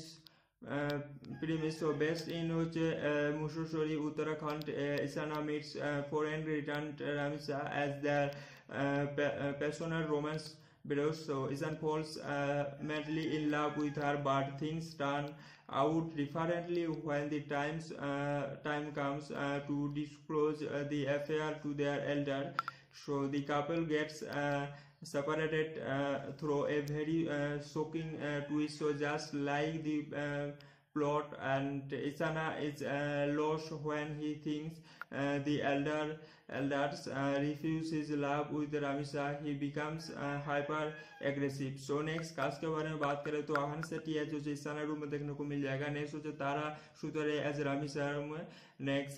next premise so based in होचे Mussoorie Uttarakhand. इसाना meets foreign return Ramisa as their passionate romance Belows. So Isan falls uh, madly in love with her, but things turn out differently when the times uh, time comes uh, to disclose uh, the affair to their elder. So the couple gets uh, separated uh, through a very uh, shocking uh, twist. So just like the uh, plot, and Isana is uh, lost when he thinks uh, the elder elders uh, refuse his love with Ramisa. He becomes uh, hyper aggressive. So next cast के बारे में बात करें तो आहान सेट्टी है जो इसाना room में देखने को मिल जाएगा. नेक्स्ट होते तारा सुतरे एज रामिसा में. Next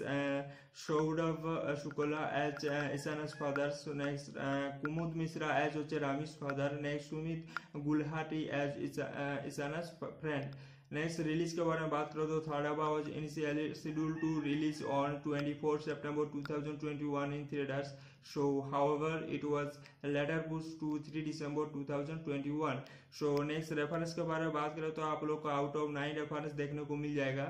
Saurabh Shukla as इसाना's father. So next Kumud Mishra as होचे Ramis father. Next Sumit गुलहाटी as इसाना's friend. Next release के बारे में बात करो तो Tadap was initially schedule to release on twenty four September two thousand twenty one in theatres. So however it was later pushed to three December two thousand twenty one. So next reference के बारे में बात करें तो आप लोग को out of nine reference देखने को मिल जाएगा.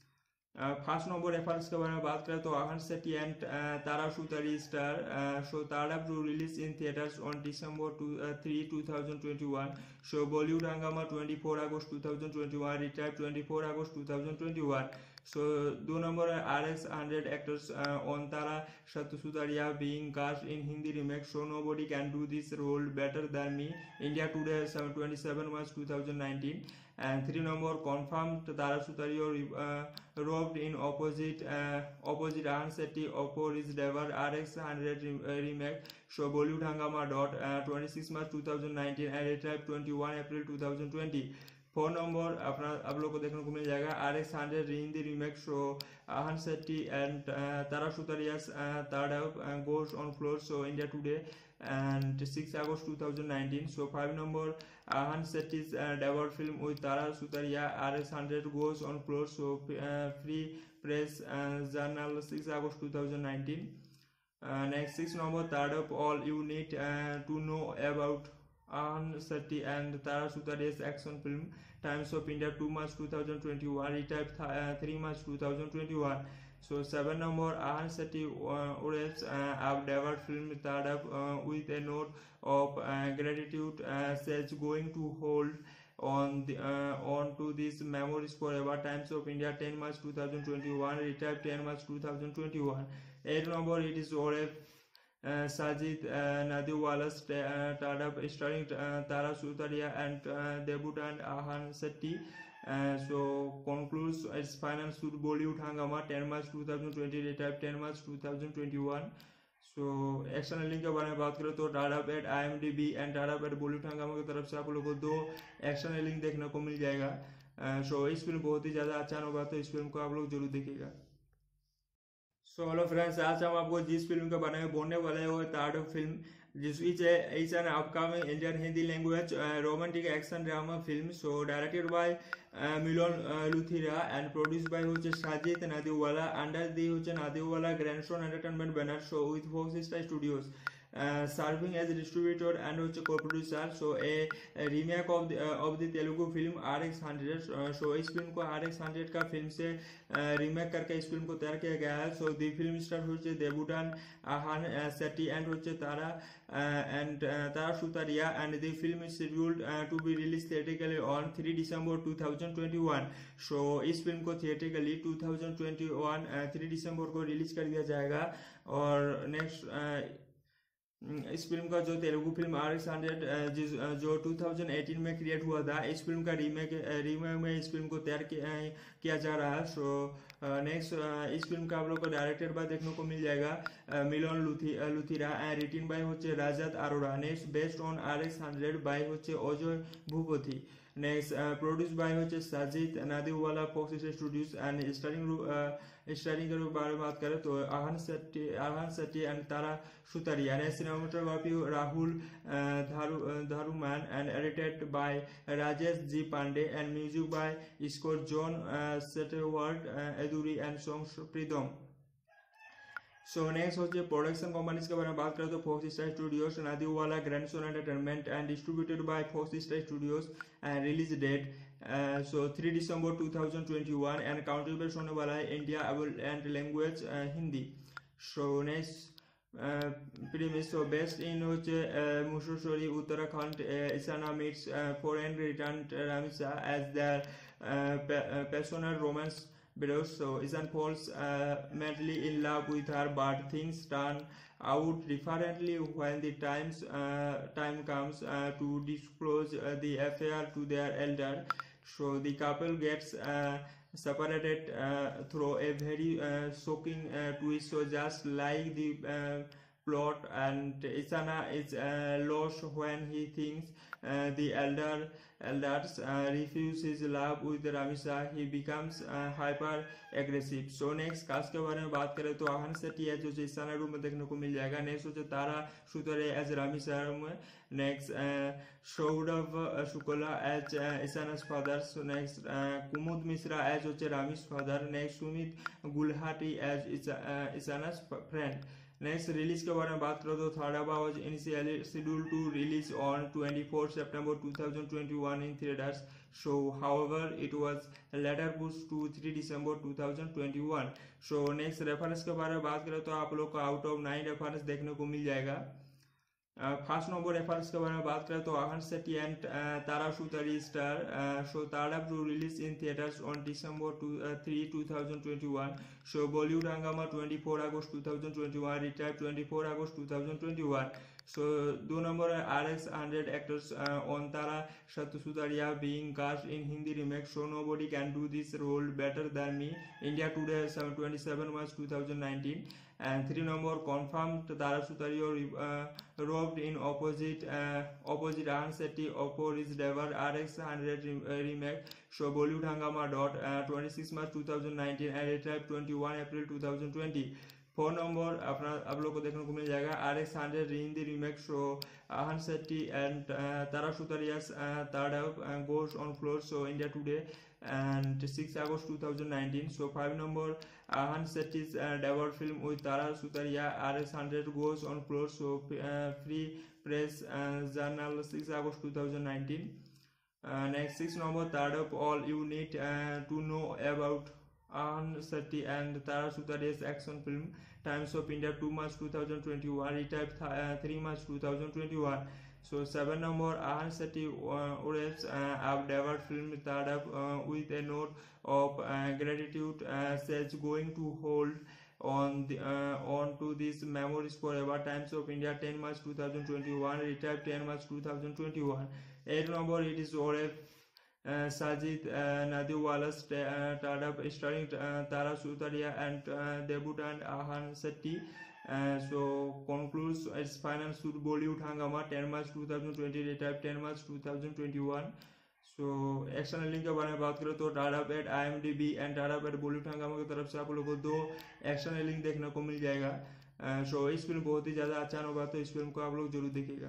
फर्स्ट नंबर रेफरेंस के बारे में बात करें तो Ahan Shetty and Tara Sutaria star. So Tara to release in theatres on December three two thousand twenty one. So Bollywood Hungama twenty four August two thousand twenty one, retired twenty four August two thousand twenty one. So दो number R x hundred actors on Tara Sutaria being cast in Hindi remake. So nobody can do this role better than me. India Today twenty seven March two thousand nineteen. And three number confirmed Tara Sutariya uh, robbed in opposite uh, opposite Ahan Shetty Oppo is Devar R X one hundred remake. So Bollywood Hangama dot uh, twenty six March two thousand nineteen and retired twenty one April two thousand twenty. Four number अपना आप लोग को देखने को मिल जाएगा R x hundred Hindi remake so Ahan Shetty and Tara Sutaria's third up uh, goes on floor show India Today and six August twenty nineteen. So five number Ahan Shetty's uh, debut film with Tara Sutaria R X one hundred goes on floor show uh, Free Press uh, Journal six August twenty nineteen. Uh, next six number third up all you need uh, to know about Ahan Shetty and Tara Sutaria's action film Times of India two March twenty twenty-one, retyped th uh, three March twenty twenty-one. So seven number Ahan Shetty uh, wraps uh, up debut film third up uh, with a note of uh, gratitude, uh, says going to hold on the uh, on to these memories forever. Times of India ten March twenty twenty-one, retyped ten March twenty twenty-one. eight number it is Oref Uh, Sajid uh, Nadiwala's uh, startup starring uh, Tara Sutaria and uh, debutant Ahan Shetty. Uh, so concludes its final shoot Bollywood Hangama ten March twenty twenty, retype ten March twenty twenty-one. So action link के बारे में बात करें तो Tadap at I M D B and Tadap at Bollywood Hungama की तरफ से आप लोगों को दो एक्शन लिंक देखने को मिल जाएगा. सो uh, so, इस फिल्म बहुत ही ज़्यादा अच्छा होगा तो इस फिल्म को आप लोग जरूर देखिएगा. सो हेलो फ्रेंड्स, आज हम आपको जिस फिल्म के बारे में बोलने वाले हैं वो थर्ड फिल्म जिस is an upcoming Indian Hindi language romantic action drama film. So directed by Milan Luthria and produced by হচ্ছে সাজিদ নাদিওয়ালা अंडर दी হচ্ছে Nadiadwala Grandson Entertainment banner. So with Fox Star Studios Uh, serving as a distributor and also co-producer. So a, a remake of the uh, of the Telugu film R X one hundred. Uh, so इस film को R X one hundred का film से remake uh, करके इस film को तैयार किया गया है. So the film star होचे debutant Ahan uh, Shetty and होचे Tara uh, and uh, Tara Sutaria, and the film is scheduled uh, to be released theatrically on three December twenty twenty-one. So इस film को theatrically twenty twenty-one uh, three December को release कर दिया जाएगा. और next uh, इस film का जो Telugu film R x hundred जो टू थाउजेंड एटीन में क्रिएट हुआ था, इस फिल्म का रीमेक रीमेक में इस फिल्म को तैयार किया जा रहा है. सो नेक्स्ट इस फिल्म का आप लोग को डायरेक्टेड बाय देखने को मिल जाएगा मिलोन लुथि लुथिरा एंड रिटिन बाय होचे Rajat Arora. Next based on R x hundred by होचे Ajay Bhupathi. Next produce by होचे Sajid Nadiadwala Fox Studios and starring starring के बारे में बात करें तो Ahan Shetty Ahan Shetty and Tara Sutaria. Next cinematography Rahul Dharu Dharuman and edited by Rajesh ji Pandey and music by score John Stewart Eduri and songs Pritam. So next होचे production companies के बारे में बात करें तो Fox Star Studios Nadiadwala grandson entertainment and distributed by Fox Star Studios and release date so three December twenty twenty-one and country based होने वाला है India and language Hindi. So next premise. So based in होचे Mussoorie, Uttarakhand, Isana meets foreign returned Ramisa as their uh, passionate romance builds. So Isan falls uh, madly in love with her, but things turn out differently when the times uh, time comes uh, to disclose uh, the affair to their elder. So the couple gets uh, separated uh, through a very uh, shocking uh, twist. So just like the uh, plot, and Isana is uh, lost when he thinks uh, the elder elders uh, refuse his love with Ramisa. He becomes uh, hyper aggressive. So next cast के बारे में बात करें तो आहान शेट्टी है जो इसाना room में देखने को मिल जाएगा. नेक्स्ट होचे तारा सुतारिया एज रामिसा में. Next Saurabh Shukla as इसाना's father. So next Kumud Mishra as होचे Ramis father. Next Sumit गुलहाटी as इसाना's friend. Next release के बारे में बात करो तो Tadap was initially scheduled to release on twenty-fourth September twenty twenty-one in theaters. So however it was later pushed to three December twenty twenty-one. So next reference के बारे में बात करें तो आप लोग को आउट ऑफ नाइन रेफरेंस देखने को मिल जाएगा. फर्स्ट नंबर रेफरेंस के बारे में बात करें तो Ahan Shetty and Tara Sutaria star. So Tara to release in theatres on December three twenty twenty-one. So Bollywood Hungama twenty-fourth August twenty twenty-one, retire twenty-fourth August twenty twenty-one. सो दो नंबर है R x hundred actors on Tara Sutaria being cast in Hindi remake so nobody can do this role better than me India Today twenty seven March two thousand nineteen and three number confirmed Tara Sutario uh, robbed in opposite uh, opposite Ahan Shetty for his debut R X one hundred re- remake show Bollywood Hangama dot uh, twenty-six March twenty nineteen and retrieved twenty-one April twenty twenty. Four number अपना आप लोग को देखने को मिल जाएगा R x hundred Hindi remake so Ahan Shetty and Tara Sutaria's third up goes on floor so India today and six August twenty nineteen. So five number Ahan Shetty's uh, debut film with Tara Sutaria R X one hundred goes on floor so uh, free press uh, journal six August twenty nineteen. Uh, next six number third up all you need uh, to know about Ahan Shetty and Tara Sutaria's action film Times of India two March twenty twenty-one retype uh, three March twenty twenty-one. So seven number Ahan Shetty uh, wraps uh, up debut film third up uh, with a note of uh, gratitude uh, says going to hold on the uh, on to these memories forever. Times of India ten March twenty twenty-one retype ten March twenty twenty-one. eight number it is Oref Uh, Sajid uh, Nadiwala's uh, startup starring uh, Tara Sutaria and uh, debutant Ahan Shetty. Uh, so concludes its final shoot Bollywood Hangama ten March twenty twenty retype ten March twenty twenty-one. So action link के बारे में बात करें तो टाटा पेट I am D B and Tata पेट बॉलीवुड हंगामा की तरफ से आप लोगों को दो एक्शन लिंक देखने को मिल जाएगा. सो uh, इस फिल्म बहुत ही ज़्यादा अच्छा होगा तो इस फिल्म को आप लोग जरूर देखिएगा.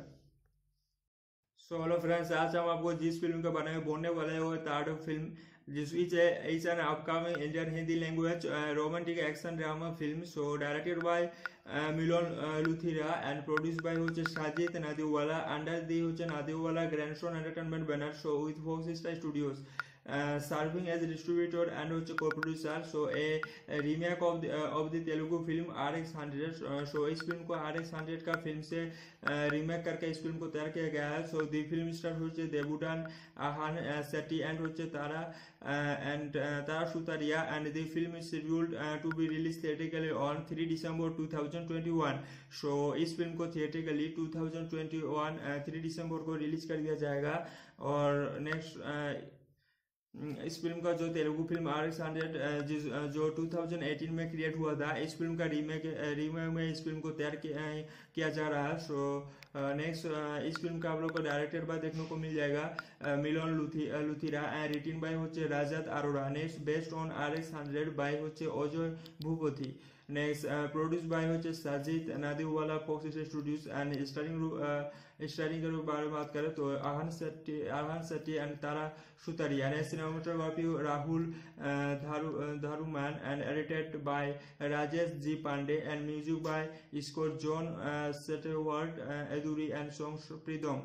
सो हेलो फ्रेंड्स, आज हम आपको जिस फिल्म के बारे में बोलने वाले हैं वो थर्ड फिल्म जिस is an upcoming Indian Hindi language romantic action drama film. So directed by Milan Luthria and produce by হচ্ছে সাজিদ নাদিওয়ালা আন্ডার দি হচ্ছে Nadiadwala grandson entertainment banner show with Fox Star Studios Uh, serving as a distributor and uh, co-producer. So a, a remake of the uh, of the Telugu film R X one hundred. Uh, so इस film को R X one hundred का film से remake uh, करके इस film को तैयार किया गया है. So the film star होचे देबुटान आहान शेट्टी एंड होचे Tara and Tara Sutaria and the film is scheduled uh, to be released theatrically on three December twenty twenty-one. So इस फिल्म को theatrically twenty twenty-one uh, three December को रिलीज कर दिया जाएगा. और नेक्स्ट uh, इस फिल्म का जो Telugu film R x hundred जो टू थाउजेंड एटीन में क्रिएट हुआ था, इस फिल्म का रीमेक रीमेक में इस फिल्म को तैयार किया जा रहा है. सो नेक्स्ट इस फिल्म का आप लोग को डायरेक्टेड बाय देखने को मिल जाएगा मिलोन लुथि लुथिरा एंड रिटिन बाय होचे Rajat Arora. Next based on R x hundred by होचे Ajay Bhupathi. Next produce by होचे Sajid Nadiadwala Fox Studios and starring starring के बारे में बात करें तो Ahan Shetty Ahan Shetty and Tara Sutaria. Next cinematography Rahul uh, Dharu, uh, Dharuman and edited by Rajesh G Pandey and music by Scott John uh, Stewart uh, Eduri and songs Pridom.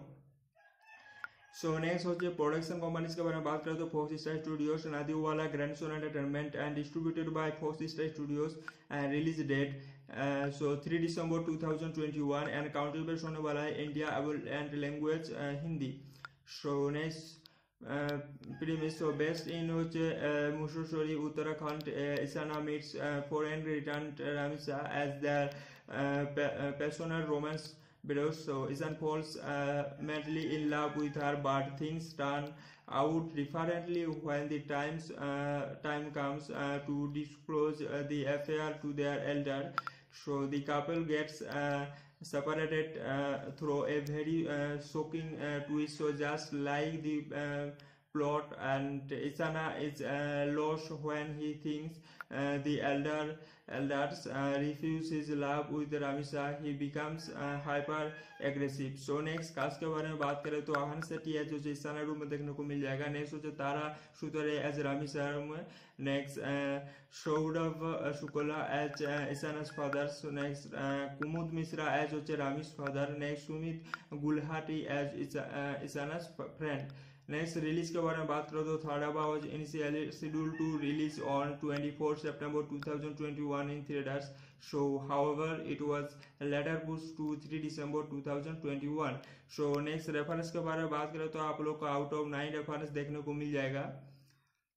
So next होचे production companies के बारे में बात करें तो Fox Star Studios Nadiadwala grandson entertainment and distributed by Fox Star Studios and release date so three December twenty twenty-one and country based होने वाला है India and language Hindi. So next premise so based in hoche uh, Mushashori Uttarakhand uh, Isana meets uh, foreign returned Ramisa as their uh, pa uh, passionate romance builds. So Isan falls uh, madly in love with her but things turn out differently when the times uh, time comes uh, to disclose uh, the affair to their elder. So the couple gets uh, separated uh, through a very uh, shocking uh, twist. So just like the uh, plot, and Isana is uh, lost when he thinks uh, the elder elders uh, refuse his love with Ramisa. He becomes uh, hyper aggressive. So next cast के बारे में बात करें तो आहन शेट्टी है जो Isana room में देखने को मिल जाएगा. नेक्स्ट हो तारा सुतारिया एज रामिसा में. Next Saurabh Shukla as ईसाना's father. So next Kumud Mishra as होचे Ramis father. Next Sumit गुलहाटी as ईसाना's friend. Next release के बारे में बात करो तो Tadap was initially scheduled to release on twenty-fourth September twenty twenty-one in theaters. So however it was later pushed to three December twenty twenty-one. So next reference के बारे में बात करें तो आप लोग को आउट ऑफ नाइन रेफरेंस देखने को मिल जाएगा.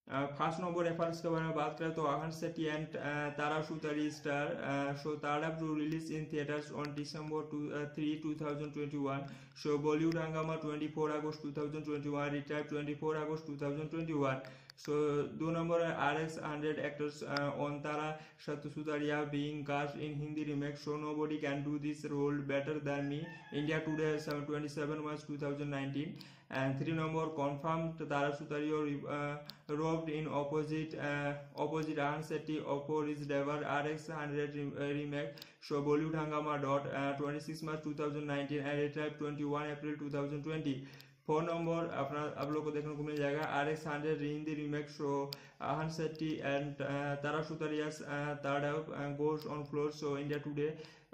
फर्स्ट नंबर रेफरेंस के बारे में बात करें तो Ahan Shetty and Tara Sutaria star so Tara to release in theatres on December three two thousand twenty one so Bollywood Hungama twenty four August two thousand twenty one retire twenty four August two thousand twenty one so दो number है R x hundred actors on Tara Sutaria being cast in Hindi remake so nobody can do this role better than me India Today twenty seven March two thousand nineteen and three number confirmed Tara Sutario uh, roved in opposite uh, opposite Ahan Setti for his debut R X one hundred re remake show Bollywood Hangama dot uh, twenty-six March two thousand nineteen and retired twenty-one April two thousand twenty. Four number अपना आप लोग को देखने को मिल जाएगा R x hundred Hindi remake so Ahan Shetty and Tara Sutaria's third goes on floor so India Today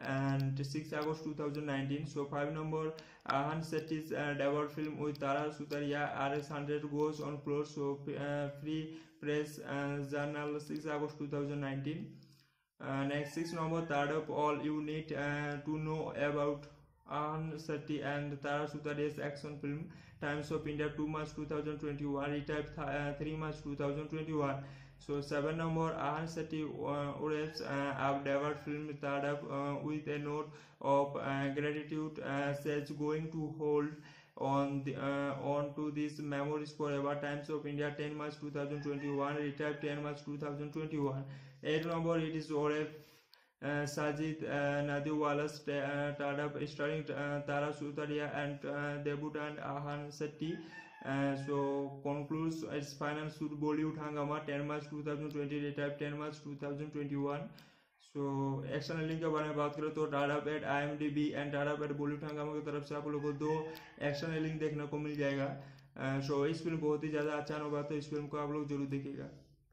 and six August two thousand nineteen. So five number Ahan Setty's uh, debut film with Tara Sutaria R X one hundred goes on floor. So uh, free press uh, journal six August two thousand nineteen. Uh, next six number third up all you need uh, to know about Ahan Setty and Tara Sutaria's action film Times of India two March two thousand twenty-one retired th uh, three March two thousand twenty-one. So seven number Ahan Setti uh, wraps uh, up debut film third up uh, with a note of uh, gratitude uh, says going to hold on the uh, on to these memories forever. Times of India ten March two thousand twenty-one retired ten March two thousand twenty-one. eight number it is Oref Uh, Sajid uh, Nadiwala's uh, startup starring uh, Tara Sutaria and uh, debutant Ahan Setti. Uh, so concludes its final shoot Bollywood Hangama ten March two thousand twenty retired ten March two thousand twenty-one. So action link के बारे में बात करें तो Tata at I M D B and Tata at Bollywood Hungama की तरफ से आप लोगों को दो एक्शन लिंक देखने को मिल जाएगा. सो uh, इस फिल्म बहुत ही ज़्यादा अच्छा होगा तो इस फिल्म को आप लोग जरूर देखिएगा.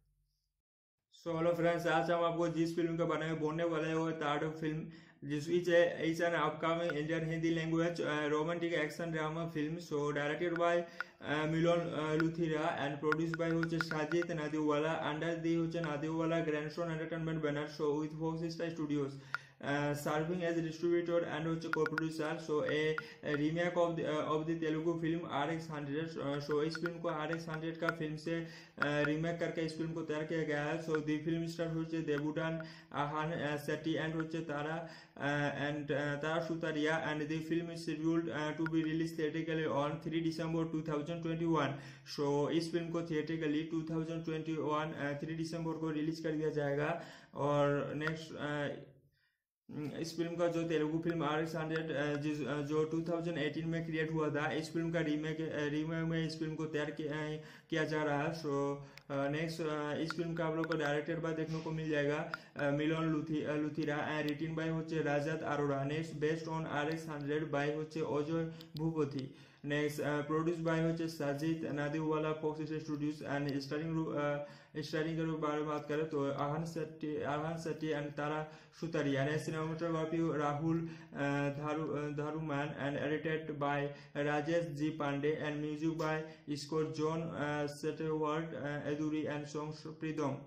सो हेलो फ्रेंड्स, आज हम आपको जिस फिल्म के बारे में बोलने वाले हैं वो थर्ड फिल्म जिस which is an upcoming Indian Hindi language romantic action drama film. So directed by Milan Luthria and produced by হচ্ছে সাজিদ নাদিওয়ালা আন্ডার দি হচ্ছে Nadiadwala Grandson Entertainment banner show with Fox Star Studios serving as a distributor and হচ্ছে co-producer. So a, a remake of the uh, of the Telugu film R X one hundred. uh, so इस film को R X one hundred का film से remake करके इस film को तैयार किया गया है. So the film star হচ্ছে দেবুটান আহান সেটি and হচ্ছে তারা uh, and uh, Tara Sutaria and the film is scheduled uh, to be released theatrically on three December two thousand twenty-one. So इस फिल्म को theatrically two thousand twenty-one uh, three December को release कर दिया जाएगा. और next uh, इस film का जो Telugu film R x hundred जिस जो टू थाउजेंड एटीन में क्रिएट हुआ था इस फिल्म का रीमेक रीमेक में इस फिल्म को तैयार किया, किया जा रहा है. सो नेक्स्ट इस फिल्म का आप लोग को डायरेक्टेड बाय देखने को मिल जाएगा मिलोन लुथि लुथिरा एंड रिटिन बाय होचे Rajat Arora. Next based on R x hundred by होचे Ajay Bhupathi. Next produce by होचे Sajid Nadiadwala Fox Studios and starring starring के बारे में बात करें तो Ahan Shetty Ahan Shetty and Tara Sutaria. Next cinematography Rahul Dharuman and edited by Rajesh ji Pandey and music by score John Stewart Eduri and songs Pritam.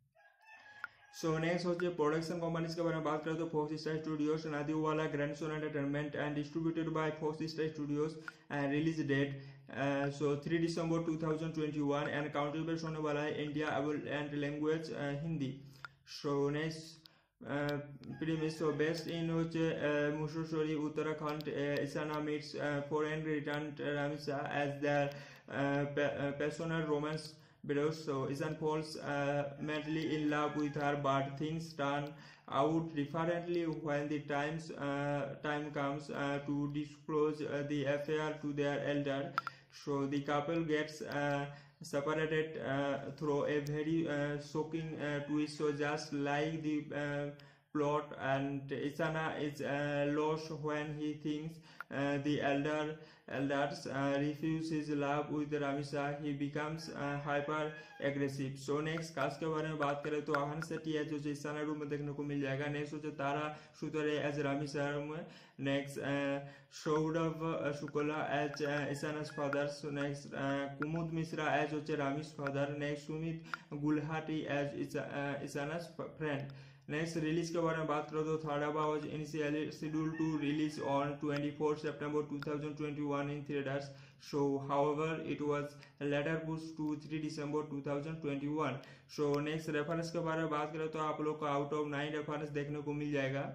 So next होचे production companies के बारे में बात करें तो Fox Star Studios Nadiadwala grandson entertainment and distributed by Fox Star Studios and release date so three December two thousand twenty-one and country based होने वाला है India and language Hindi. So next premise so based in होचे Mussoorie Uttarakhand इसाना meets foreign returned Ramisa as their uh, passionate romance builds. So Isan falls uh, madly in love with her, but things turn out differently when the times uh, time comes uh, to disclose uh, the affair to their elder. So the couple gets uh, separated uh, through a very uh, shocking uh, twist. So just like the uh, plot, and Isana is uh, lost when he thinks uh, the elder elders uh, refuse his love with Ramisa. He becomes uh, hyper aggressive. So next cast के बारे में बात करें तो आहन सेट्टी है जो Isana room में देखने को मिल जाएगा. नेक्स्ट हो तारा सुतारिया एज रामिसा में. Next Saurabh Shukla as ईसाना's father. So next Kumud Mishra as होचे Ramis father. Next Sumit गुलहाटी as ईसाना's friend. Next release के बारे में बात करो तो थाडाबा was initially scheduled to release on twenty-fourth September two thousand twenty-one in theatres. So however it was later pushed to three December two thousand twenty-one. So next reference के बारे में बात करें तो आप लोग को आउट ऑफ नाइन रेफरेंस देखने को मिल जाएगा।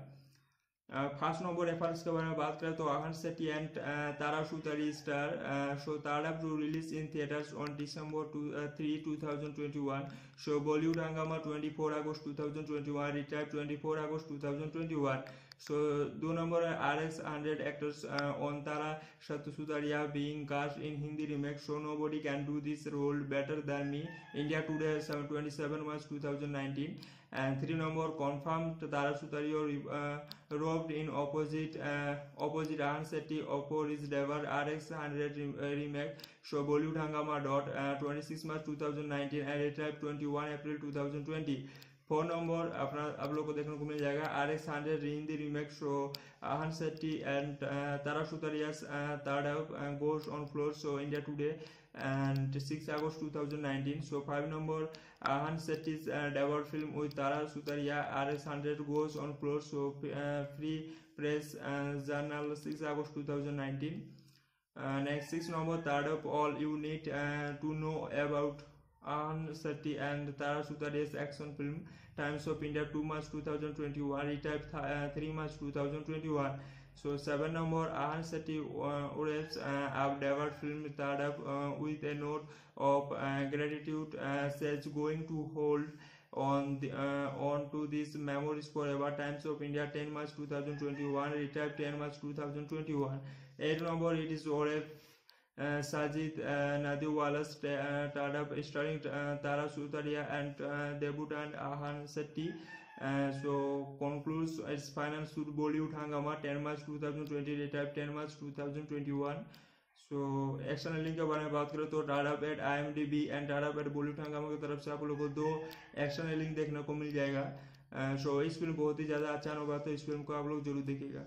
फर्स्ट नंबर रेफरेंस के बारे में बात करें तो Ahan Shetty and Tara Sutaria star so Tara to release in theatres on December three two thousand twenty one. So Bollywood Hungama twenty four August two thousand twenty one, retire twenty four August two thousand twenty one. So दो number है R x hundred actors on Tara Sutaria being cast in Hindi remake so nobody can do this role better than me, India Today twenty seven March two thousand nineteen. And three number confirmed Tara Sutario uh, robbed in opposite uh, opposite Ahan Setti for his debut R X one hundred remake show Bollywood Hangama dot uh, twenty-six March two thousand nineteen and retired twenty-one April two thousand twenty। Four number अपना आप लोग को देखने को मिल जाएगा R x hundred Hindi remake so Ahan Shetty and Tara Sutaria's third goes on floor so India Today and six August two thousand nineteen. So five number Ahan Setty's uh, debut film with Tara Sutaria R X one hundred goes on floor so uh, free press uh, journal six August two thousand nineteen. Uh, next six number third up all you need uh, to know about Ahan Setty and Tara Sutaria's action film Times of India two March two thousand twenty-one, retired th uh, three March two thousand twenty-one. So seven number Ahan Setti uh, wraps uh, up debut film third up uh, with a note of uh, gratitude uh, says going to hold on the uh, on to these memories forever. Times of India ten March two thousand twenty-one, retired ten March two thousand twenty-one. eight number it is Oref uh, Sajid uh, Nadiwala's uh, third up starring uh, Tara Sutaria and uh, debutant Ahan Setti. Uh, so concludes its final shoot Bollywood Hangama ten March two thousand twenty, retired ten March two thousand twenty-one. So external link के बारे में बात करें तो Tadap at I M D B and Tadap at Bollywood Hungama की तरफ से आप लोगों को दो एक्सटर्नल लिंक देखने को मिल जाएगा। सो uh, so, इस फिल्म बहुत ही ज़्यादा अच्छा होगा तो इस फिल्म को आप लोग जरूर देखिएगा।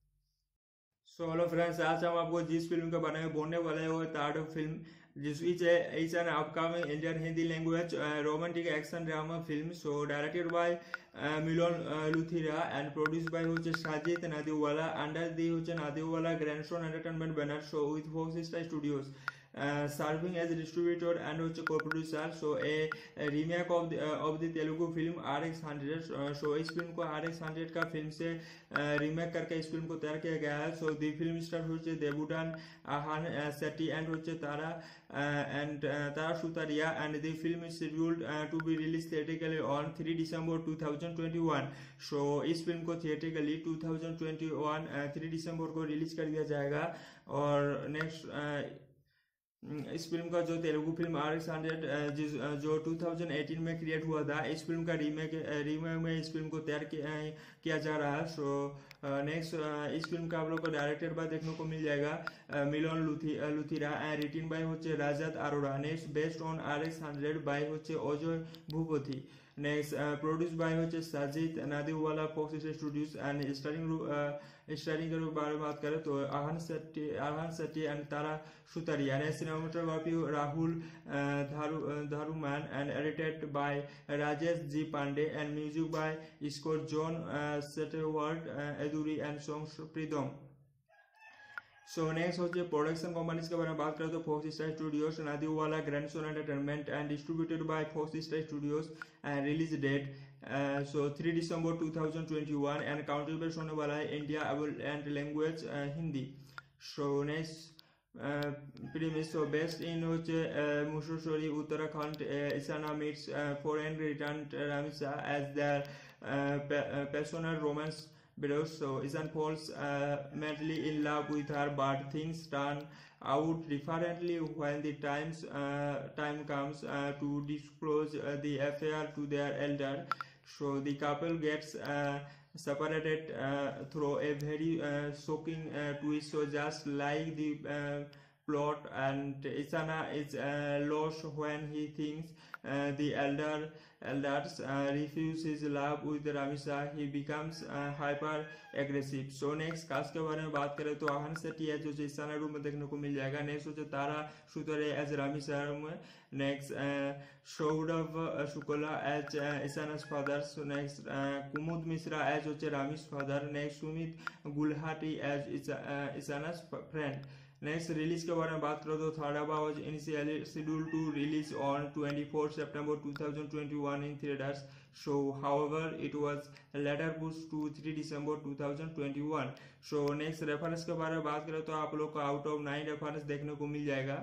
सो हेलो फ्रेंड्स, आज हम आपको जिस फिल्म के बारे में बोलने वाले हैं वो third film This is a is an upcoming Indian Hindi language uh, romantic action drama film. So directed by uh, Milon uh, Luthira and produced by Huche Sajid Nadiwala under the Huche Nadiwala Grandson Entertainment banner. So with Fox Star Studios uh, serving as a distributor and Huche co-producer. So a, a remake of the uh, of the Telugu film R X one hundred. Uh, so इस film को R X one hundred का film से remake uh, करके इस film को तैयार किया गया है। So the film star हुचे debutant Ahan uh, Setti and हुचे Tara Uh, and uh, Tara Sutaria, and the film is scheduled uh, to be released theatrically on three December two thousand twenty-one. So इस film को theatrically two thousand twenty-one uh, three December को release कर दिया जाएगा। और next uh, इस film का जो Telugu film R x hundred जिस जो टू थाउजेंड एटीन में क्रिएट हुआ था, इस फिल्म का रीमेक रीमेक में इस फिल्म को तैयार किया जा रहा है। सो नेक्स्ट इस फिल्म का आप लोग को डायरेक्टेड बाय देखने को मिल जाएगा मिलोन लुथी लुथिरा एंड रिटिन बाय होचे Rajat Arora. Next based on R x hundred by होचे Ajay Bhupathi. Next produce by होचे Sajid Nadiadwala Fox Studios and starring starring के बारे में बात करें तो Ahan Shetty Ahan Shetty and Tara Sutaria. Next cinematography Rahul Dharu Dharuman and edited by Rajesh ji Pandey and music by Scott John Stewart Eduri and songs Pritam. So next होचे production companies के बारे में बात करें तो Fox Star Studios Nadiadwala grandson entertainment and distributed by Fox Star Studios and release date so three December two thousand twenty one and country based होने वाला है India and language Hindi. So next premise so based in which uh, Mushusori Uttarakhand uh, Isana meets uh, foreign returned Ramisa as their uh, pa uh, passionate romance builds. So Isan falls uh, madly in love with her, but things turn out differently when the times uh, time comes uh, to disclose uh, the affair to their elder. So the couple gets uh, separated uh, through a very uh, shocking uh, twist. So just like the uh, plot, and Isana is uh, lost when he thinks uh, the elder elders uh, refuse his love with Ramisa. He becomes uh, hyper aggressive. So next cast के बारे में बात करें तो आहान सेट्टी है जो Isana room में देखने को मिल जाएगा। नेक्स्ट जो तारा सुतरे एज रामिसा में। Next Saurabh Shukla as ईसाना's father. So next Kumud Mishra as होचे Ramis father. Next Sumit गुलहाटी as ईसाना's friend. Next release के बारे में बात करो तो थाड़ाबा was initially scheduled to release on twenty fourth September two thousand twenty-one in theaters. So, however, it was later pushed to three December two thousand twenty-one. So, next reference के बारे में बात करें तो आप लोग को आउट ऑफ नाइन रेफरेंस देखने को मिल जाएगा.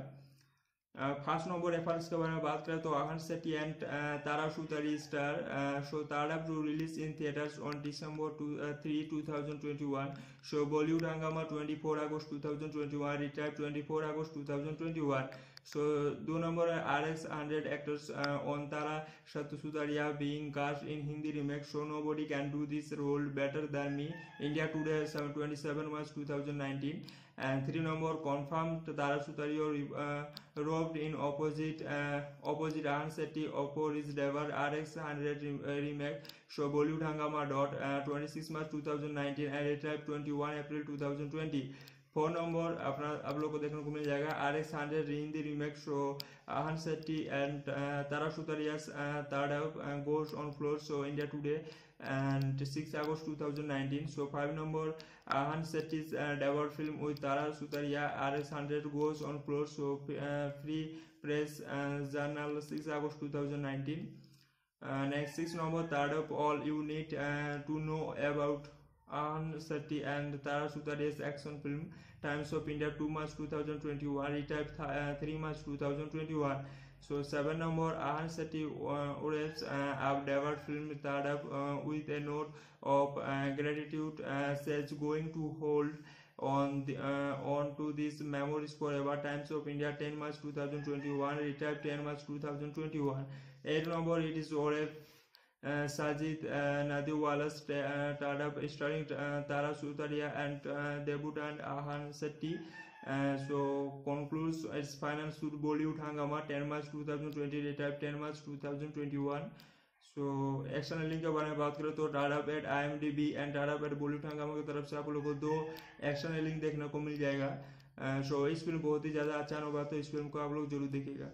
फर्स्ट नंबर रेफरेंस के बारे में बात करें तो Ahan Shetty and Tara Sutaria star so Tara to release in theatres on December three two thousand twenty-one. So Bollywood Hungama twenty-four August two thousand twenty-one, retire twenty-four August two thousand twenty-one. सो दो नंबर है R x hundred actors on Tara सत्य Sutaria being cast in Hindi remake. So nobody can do this role better than me, India today twenty-seven March two thousand nineteen. And three number confirmed Tara Sutario uh, robbed in opposite uh, opposite Ahan Setti Oppo is Devar R X one hundred remake. So Bollywood Hangama dot uh, twenty-six March two thousand nineteen and retrieved twenty-one April two thousand twenty. Four number अपना आप लोग को देखने को मिल जाएगा R x hundred Hindi remake. So Ahan Shetty and Tara Sutaria's third goes on floor. So India Today and six August two thousand nineteen. So five number Ahan Setty's uh, debut film with Tara Sutaria R X one hundred goes on floor. So uh, Free Press uh, Journal six August two thousand nineteen. Uh, next six number third of all you need uh, to know about Ahan Setty and Tara Sutaria's action film Times of India two March two thousand twenty-one, retyped th uh, three March two thousand twenty-one. So seven number Ahan Setti uh, wraps uh, up debut film third up uh, with a note of uh, gratitude, uh, says going to hold on the uh, on to these memories forever. Times of India ten March two thousand twenty-one, retyped ten March two thousand twenty-one. eight number it is Oref uh, Sajid uh, Nadiwala uh, third up starring uh, Tara Sutaria and uh, debutant Ahan Setti. Uh, so concludes its final shoot Bollywood Hangama ten March two thousand twenty, retype ten March two thousand twenty-one. So external link के बारे में बात करें तो Tata paid I M D B and Tata paid Bollywood Hungama की तरफ से आप लोगों को दो एक्सटर्नल लिंक देखने को मिल जाएगा. सो uh, so, इस फिल्म बहुत ही ज़्यादा अच्छा होगा तो इस फिल्म को आप लोग जरूर देखिएगा.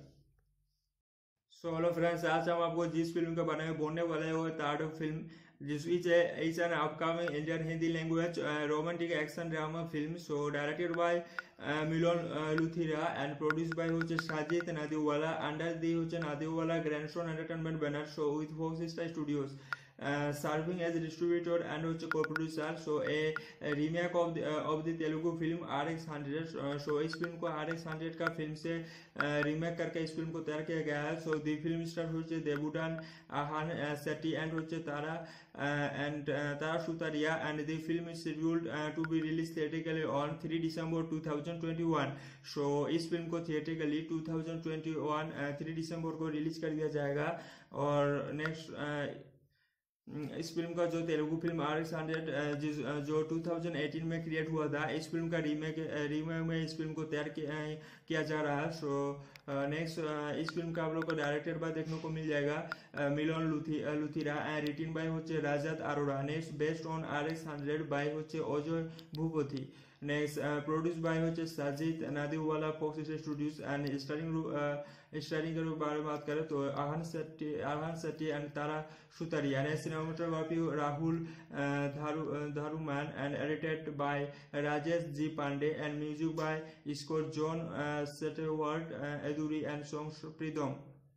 सो हेलो फ्रेंड्स, आज हम आपको जिस फिल्म के बारे में बोलने वाले हैं वो थर्ड फिल्म जिस which is an upcoming Indian Hindi language uh, romantic action drama film. So directed by uh, Milon uh, Luthira and produced by Huche Sajid Nadiwala under the Huche Nadiwala Grandson Entertainment banner. So with Fox Star Studios uh, serving as a distributor and Huche co-producer. So a, a remake of the uh, of the Telugu film R X one hundred. Uh, so इस film को R X one hundred का film से remake करके इस film को तैयार किया गया है. सो दी फिल्म स्टार हुचे देबुटान आहान सेट्टी एंड हुचे Tara and uh, Tara Sutaria, and the film is scheduled uh, to be released theatrically on three December two thousand twenty-one. So इस फिल्म को theatrically two thousand twenty-one uh, three December को release कर दिया जाएगा. और next uh, इस film का जो Telugu film R x hundred जिस जो टू थाउजेंड एटीन में क्रिएट हुआ था, इस फिल्म का रीमेक रीमेक में इस फिल्म को तैयार किया जा रहा है. सो नेक्स्ट इस फिल्म का आप लोग को डायरेक्टेड बाय देखने को मिल जाएगा मिलोन लुथी लुथिरा एंड रिटिन बाय होचे Rajat Arora. Next based on R x hundred by होचे Ajay Bhupathi. Next produce by होचे Sajid Nadiadwala Fox Studios and starring starring के बारे में बात करें तो Ahan Shetty Ahan Shetty and Tara Sutaria. Next cinematography Rahul Dharu Dharuman and edited by Rajesh ji Pandey and music by Scott John Stewart Eduri and songs Pritam.